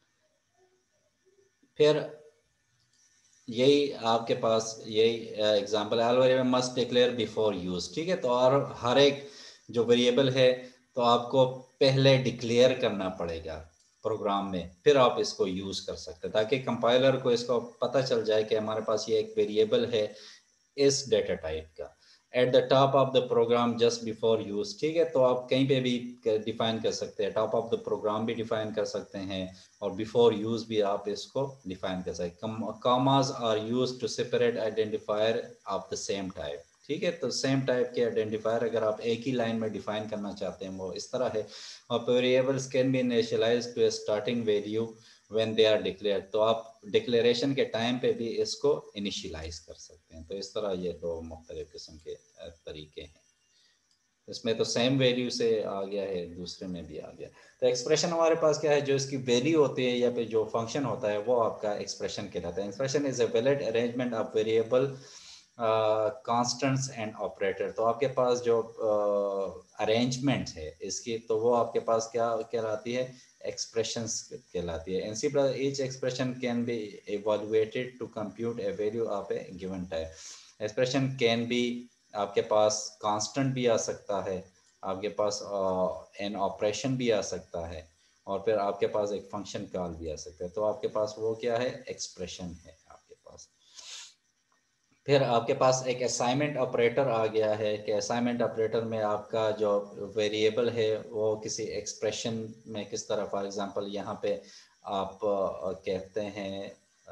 फिर यही आपके पास यही एग्जांपल है, मस्ट डिक्लेयर बिफोर यूज, ठीक है। तो और हर एक जो वेरिएबल है तो आपको पहले डिक्लेयर करना पड़ेगा प्रोग्राम में, फिर आप इसको यूज कर सकते हैं, ताकि कंपाइलर को इसको पता चल जाए कि हमारे पास ये एक वेरिएबल है इस डेटा टाइप का at the top of the program just before use, ठीक है। तो आप कहीं पे भी डिफाइन कर सकते हैं, टॉप ऑफ द प्रोग्राम भी डिफाइन कर सकते हैं और बिफोर यूज भी आप इसको डिफाइन कर सकते हैं। Commas are used to separate identifier of the same type, ठीक है। तो सेम टाइप के आइडेंटिफायर अगर आप एक ही लाइन में डिफाइन करना चाहते हैं वो इस तरह है। और variables can be initialized to a starting value when they are declared, तो आप डिक्लेरेशन के टाइम पे भी इसको इनिशियलाइज कर सकते हैं। तो इस तरह ये दो मुख्तलिफ किस्म के तरीके हैं। इसमें तो सेम वैल्यू से आ गया है, दूसरे में भी आ गया। तो एक्सप्रेशन हमारे पास क्या है, जो इसकी वैल्यू होती है या फिर जो फंक्शन होता है वो आपका एक्सप्रेशन कहलाता है। Expression is a valid arrangement of variable constants and operator. तो आपके पास जो अरेंजमेंट uh, है इसकी, तो वो आपके पास क्या कहलाती है, expressions कहलाती है। And C plus each expression can be evaluated to compute a value of a given type. Expression can be आपके पास constant भी आ सकता है, आपके पास एन uh, ऑपरेशन भी आ सकता है और फिर आपके पास एक फंक्शन कॉल भी आ सकता है। तो आपके पास वो क्या है, एक्सप्रेशन है आपके पास। फिर आपके पास एक असाइनमेंट ऑपरेटर आ गया है कि असाइनमेंट ऑपरेटर में आपका जो वेरिएबल है वो किसी एक्सप्रेशन में किस तरह, फॉर एग्जांपल यहाँ पे आप कहते हैं,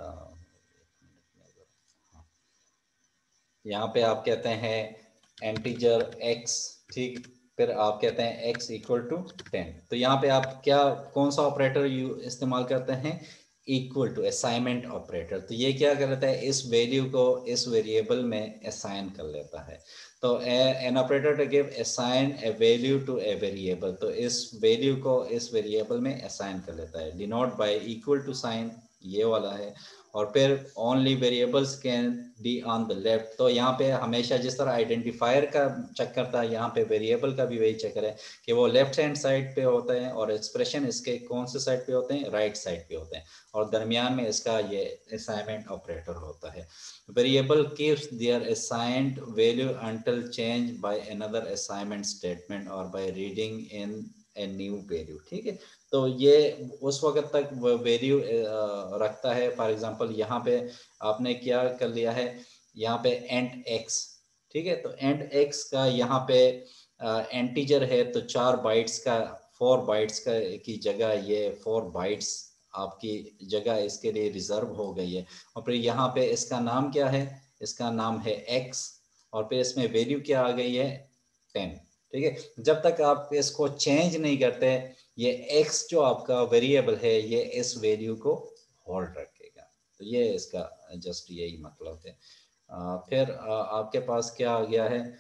यहाँ पे आप कहते हैं इंटीजर x, ठीक, फिर आप कहते हैं x इक्वल टू टेन। तो यहाँ पे आप क्या कौन सा ऑपरेटर यू इस्तेमाल करते हैं, इक्वल टू असाइनमेंट ऑपरेटर। तो ये क्या करता है, इस वैल्यू को इस वेरिएबल में असाइन कर लेता है। तो an operator to give assign a value to a variable, तो इस वैल्यू को इस वेरिएबल में असाइन कर लेता है। Denote by equal to sign, ये वाला है। और फिर only variables can be on the left, तो यहाँ पे हमेशा जिस तरह आइडेंटिफायर का चक्कर था, यहाँ पे वेरिएबल का भी वही चक्कर है कि वो लेफ्ट हैंड साइड पे होते हैं और एक्सप्रेशन इसके कौन से साइड पे होते हैं, राइट साइड पे होते हैं, और दरमियान में इसका ये असाइनमेंट ऑपरेटर होता है। Variable keeps their assigned value until change by another assignment statement or by reading in a new value, ठीक है। तो ये उस वक्त तक वैल्यू रखता है। फॉर एग्जांपल यहाँ पे आपने क्या कर लिया है, यहाँ पे एंड एक्स, ठीक है। तो एंड एक्स का यहाँ पे एंटीजर है, तो चार बाइट्स का, फोर बाइट्स का की जगह ये फोर बाइट्स आपकी जगह इसके लिए रिजर्व हो गई है। और फिर यहाँ पे इसका नाम क्या है, इसका नाम है x, और फिर इसमें वैल्यू क्या आ गई है, टेन, ठीक है। जब तक आप इसको चेंज नहीं करते, ये x जो आपका वेरिएबल है ये इस वैल्यू को होल्ड रखेगा। तो ये इसका जस्ट यही मतलब है। आ, फिर आ, आपके पास क्या आ गया है,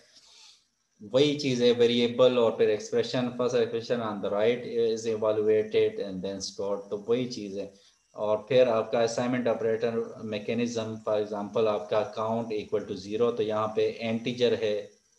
वही चीज़ है, वेरिएबल और फिर expression, first expression on the right is evaluated and then stored, तो वही चीज़ है। और फिर आपका assignment operator mechanism, for example आपका काउंट इक्वल टू ज़ीरो, तो यहाँ पे एंटीजर है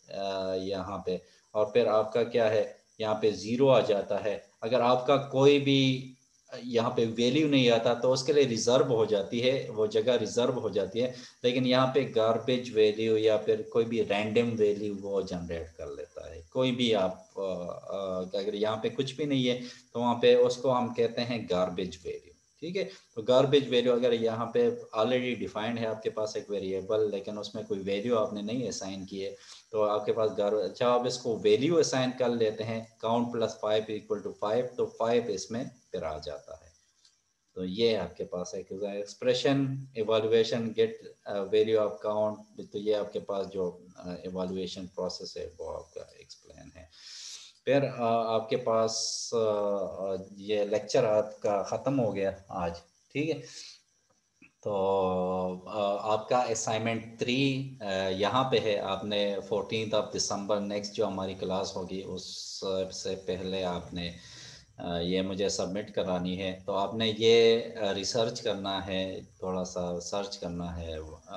यहाँ पे, और फिर आपका क्या है, यहाँ पे ज़ीरो आ जाता है। अगर आपका कोई भी यहाँ पे वैल्यू नहीं आता तो उसके लिए रिजर्व हो जाती है, वो जगह रिजर्व हो जाती है। लेकिन यहाँ पे गार्बेज वैल्यू या फिर कोई भी रैंडम वैल्यू वो जनरेट कर लेता है। कोई भी आप आ, आ, अगर यहाँ पे कुछ भी नहीं है तो वहाँ पे उसको हम कहते हैं गार्बेज वैल्यू, ठीक है। तो गार्बेज वैल्यू अगर यहाँ पे ऑलरेडी डिफाइंड है आपके पास एक वेरिएबल, लेकिन उसमें कोई वैल्यू आपने नहीं असाइन की है, तो आपके पास गार अच्छा आप इसको वैल्यू असाइन कर लेते हैं, count plus five equal to five, तो फाइव इसमें फिर आ जाता है। तो ये आपके पास है expression evaluation get value of count, तो ये आपके पास जो इवैल्यूएशन uh, प्रोसेस है वो आपका एक्सप्लेन है। फिर uh, आपके पास uh, ये लेक्चर आपका ख़त्म हो गया आज, ठीक है। तो आपका असाइनमेंट थ्री यहाँ पे है, आपने फोर्टीन ऑफ दिसंबर नेक्स्ट जो हमारी क्लास होगी उससे पहले आपने ये मुझे सबमिट करानी है। तो आपने ये रिसर्च करना है, थोड़ा सा सर्च करना है,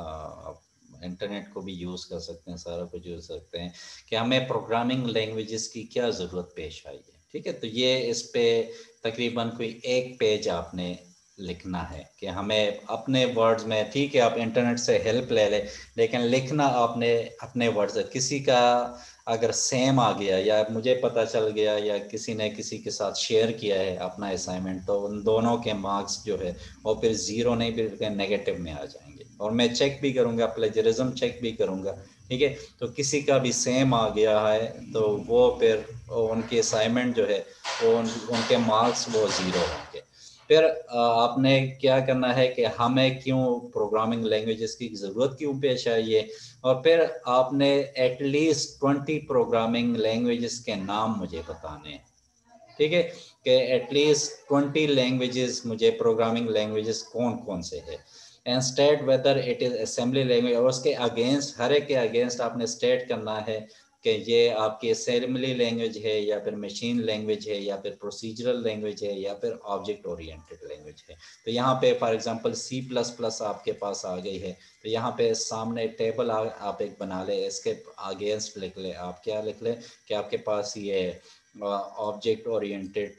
इंटरनेट को भी यूज़ कर सकते हैं, सारा कुछ यूज़ सकते हैं कि हमें प्रोग्रामिंग लैंग्वेजेस की क्या ज़रूरत पेश आई है, ठीक है। तो ये इस पे तकरीबन कोई एक पेज आपने लिखना है कि हमें अपने वर्ड्स में, ठीक है आप इंटरनेट से हेल्प ले लें, लेकिन लिखना आपने अपने वर्ड्स, किसी का अगर सेम आ गया या मुझे पता चल गया या किसी ने किसी के साथ शेयर किया है अपना असाइनमेंट, तो उन दोनों के मार्क्स जो है वो फिर ज़ीरो नहीं बल्कि नेगेटिव में आ जाएंगे। और मैं चेक भी करूँगा, प्लेजरिज्म चेक भी करूँगा, ठीक है। तो किसी का भी सेम आ गया है तो वो फिर उनके असाइनमेंट जो है वो उन, उनके मार्क्स वो ज़ीरो होंगे। फिर आपने क्या करना है कि हमें क्यों प्रोग्रामिंग लैंग्वेजेस की ज़रूरत क्यों पेश आई है, और फिर आपने एटलीस्ट ट्वेंटी प्रोग्रामिंग लैंग्वेजेस के नाम मुझे बताने हैं, ठीक है, कि एटलीस्ट ट्वेंटी लैंग्वेजेस मुझे प्रोग्रामिंग लैंग्वेजेस कौन कौन से है, and state whether it is assembly language, और उसके अगेंस्ट, हर एक के अगेंस्ट आपने स्टेट करना है कि ये आपकी असेंबली लैंग्वेज है या फिर मशीन लैंग्वेज है या फिर प्रोसीजरल लैंग्वेज है या फिर ऑब्जेक्ट ओरिएंटेड लैंग्वेज है। तो यहाँ पे for example C plus plus आपके पास आ गई है, तो यहाँ पे सामने टेबल आ, आप एक बना ले, इसके अगेंस्ट लिख ले, आप क्या लिख ले कि आपके पास ये ऑब्जेक्ट ओरिएंटेड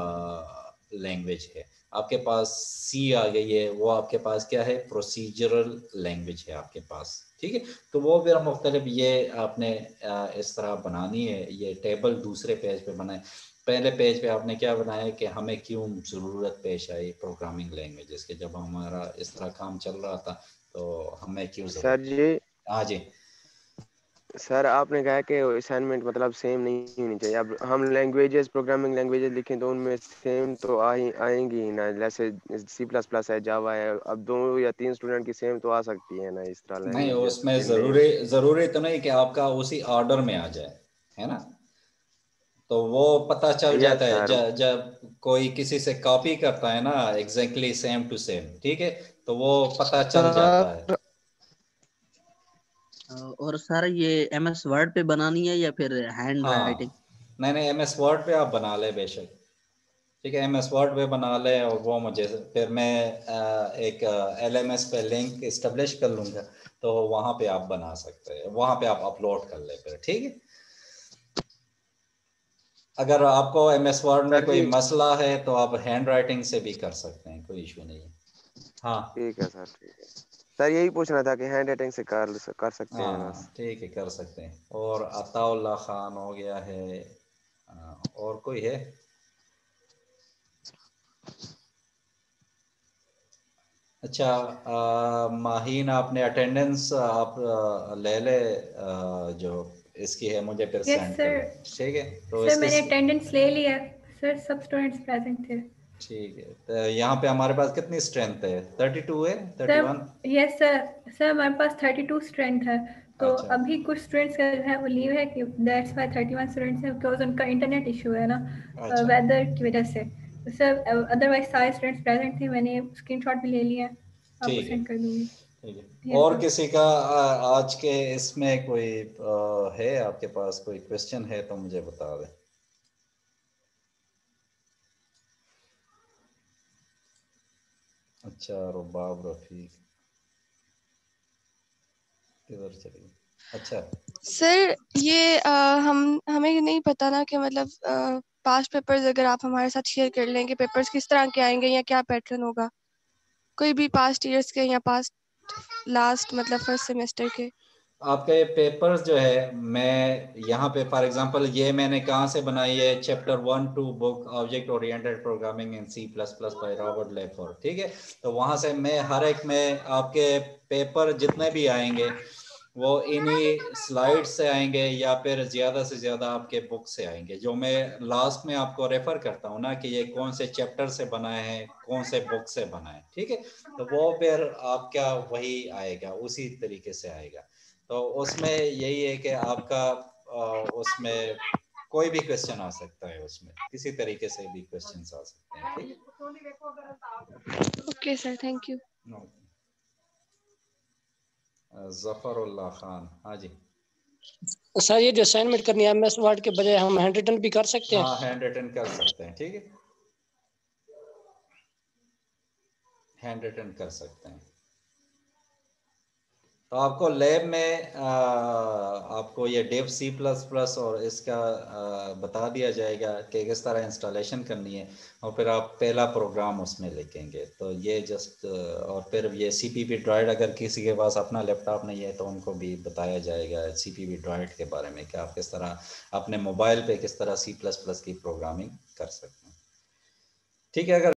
लैंग्वेज है, आपके पास सी आ गई है, वो आपके पास क्या है, प्रोसीजरल लैंग्वेज है आपके पास, ठीक है। तो वो फिर मुख्तलिफ ये आपने इस तरह बनानी है, ये टेबल दूसरे पेज पे बनाए। पहले पेज पे आपने क्या बनाया कि हमें क्यों ज़रूरत पेश आई प्रोग्रामिंग लैंग्वेजेस के, जब हमारा इस तरह काम चल रहा था तो हमें क्यों सर जी। हाँ जी सर आपने कहा कि असाइनमेंट मतलब सेम नहीं होनी चाहिए। अब हम लैंग्वेजेस, प्रोग्रामिंग लैंग्वेजेस लिखें तो उनमें सेम तो आ ही आएंगी ही ना, जैसे सी प्लस प्लस है, जावा है, अब दो या तीन स्टूडेंट की सेम तो आ सकती है ना इस तरह नहीं, लैंग्वेजेस उसमें जिनमें। ज़रूरी ज़रूरी तो नहीं कि आपका उसी ऑर्डर में आ जाए, है ना। तो वो पता चल यस जाता है सर। जब जब कोई किसी से कॉपी करता है ना, एग्जैक्टली सेम टू सेम, ठीक है, तो वो पता चल जाता है। और सर ये एम एस वर्ड पे बनानी है या फिर हैंड राइटिंग? हाँ नहीं नहीं, एम एस वर्ड पे आप बना ले बेशक, ठीक है, एम एस वर्ड पे बना ले, और वो मुझे फिर मैं एक एल एम एस पे लिंक इस्टेब्लिश कर लूँगा, तो वहाँ पे आप बना सकते हैं, वहाँ पे आप अपलोड कर ले फिर, ठीक है। अगर आपको एम एस वर्ड में कोई मसला है तो आप हैंड राइटिंग से भी कर सकते हैं, कोई इशू नहीं है। हाँ ठीक है सर, ठीक है सर, यही पूछना था कि हैंड राइटिंग से कर कर सकते हैं बस। हाँ ठीक है, कर सकते हैं। और अताउल्ला खान हो गया है, और कोई है? अच्छा, आ, माहीन आपने अटेंडेंस आप आ, ले ले, आ, जो इसकी है मुझे फिर यस सेंड सर। कर, ठीक है? तो सर इसकी मैंने अटेंडेंस ले लिया सर, सब स्टूडेंट्स प्रेजेंट थे। ठीक है, तो यहाँ पे हमारे पास कितनी स्ट्रेंथ है? थर्टी टू है, thirty sir one? Yes sir, sir हमारे पास थर्टी टू स्ट्रेंथ है, तो अच्छा अभी कुछ स्टूडेंट्स का जो है वो लीव है कि that's why thirty one students हैं, बिकॉज उनका इंटरनेट इशू है ना, अच्छा वेदर की वजह से। तो सर अदरवाइज सारे स्टूडेंट्स प्रेजेंट थे, मैंने स्क्रीनशॉट भी ले लिया, आपको ठीक है, सेंड कर दूंगी। ठीक है। Yes, और sir. किसी का आ, आज के इसमें कोई आ, है आपके पास कोई क्वेश्चन है तो मुझे बता दें। अच्छा, रुबाब रफीक किधर चली? अच्छा सर ये आ, हम हमें नहीं पता ना कि मतलब पास्ट पेपर्स अगर आप हमारे साथ शेयर कर लेंगे, पेपर्स किस तरह के आएंगे या क्या पैटर्न होगा, कोई भी पास्ट ईयर्स के या पास्ट लास्ट मतलब फर्स्ट सेमेस्टर के। आपके पेपर्स जो है, मैं यहाँ पे फॉर एग्जांपल ये मैंने कहाँ से बनाई है, chapter one two book object oriented programming in C plus plus by Robert Lafore, ठीक है? तो वहाँ से मैं हर एक में आपके पेपर जितने भी आएंगे वो इन्हीं स्लाइड से आएंगे या फिर ज़्यादा से ज़्यादा आपके बुक से आएंगे, जो मैं लास्ट में आपको रेफर करता हूँ ना कि ये कौन से चैप्टर से बनाए हैं, कौन से बुक से बनाए, ठीक है? तो वो फिर आपका वही आएगा, उसी तरीके से आएगा। तो उसमें यही है कि आपका उसमें कोई भी क्वेश्चन आ सकता है, उसमें किसी तरीके से भी क्वेश्चन आ सकते हैं, ठीक है? Okay sir, thank you. Zafarullah Khan, हाँ जी सर ये जो असाइनमेंट करनी है एमएस वर्ड के बजाय हम हैंड रिटन भी कर सकते हैं? हाँ, हैंड रिटन कर सकते हैं, ठीक है, हैंड रिटन कर सकते हैं। तो आपको लैब में आ, आपको ये डेव सी प्लस प्लस और इसका आ, बता दिया जाएगा कि किस तरह इंस्टॉलेशन करनी है, और फिर आप पहला प्रोग्राम उसमें लिखेंगे। तो ये जस्ट, और फिर ये सी पी पी ड्राइड, अगर किसी के पास अपना लैपटॉप नहीं है तो उनको भी बताया जाएगा सी पी पी ड्राइड के बारे में कि आप किस तरह अपने मोबाइल पे किस तरह सी प्लस प्लस की प्रोग्रामिंग कर सकते हैं, ठीक है? अगर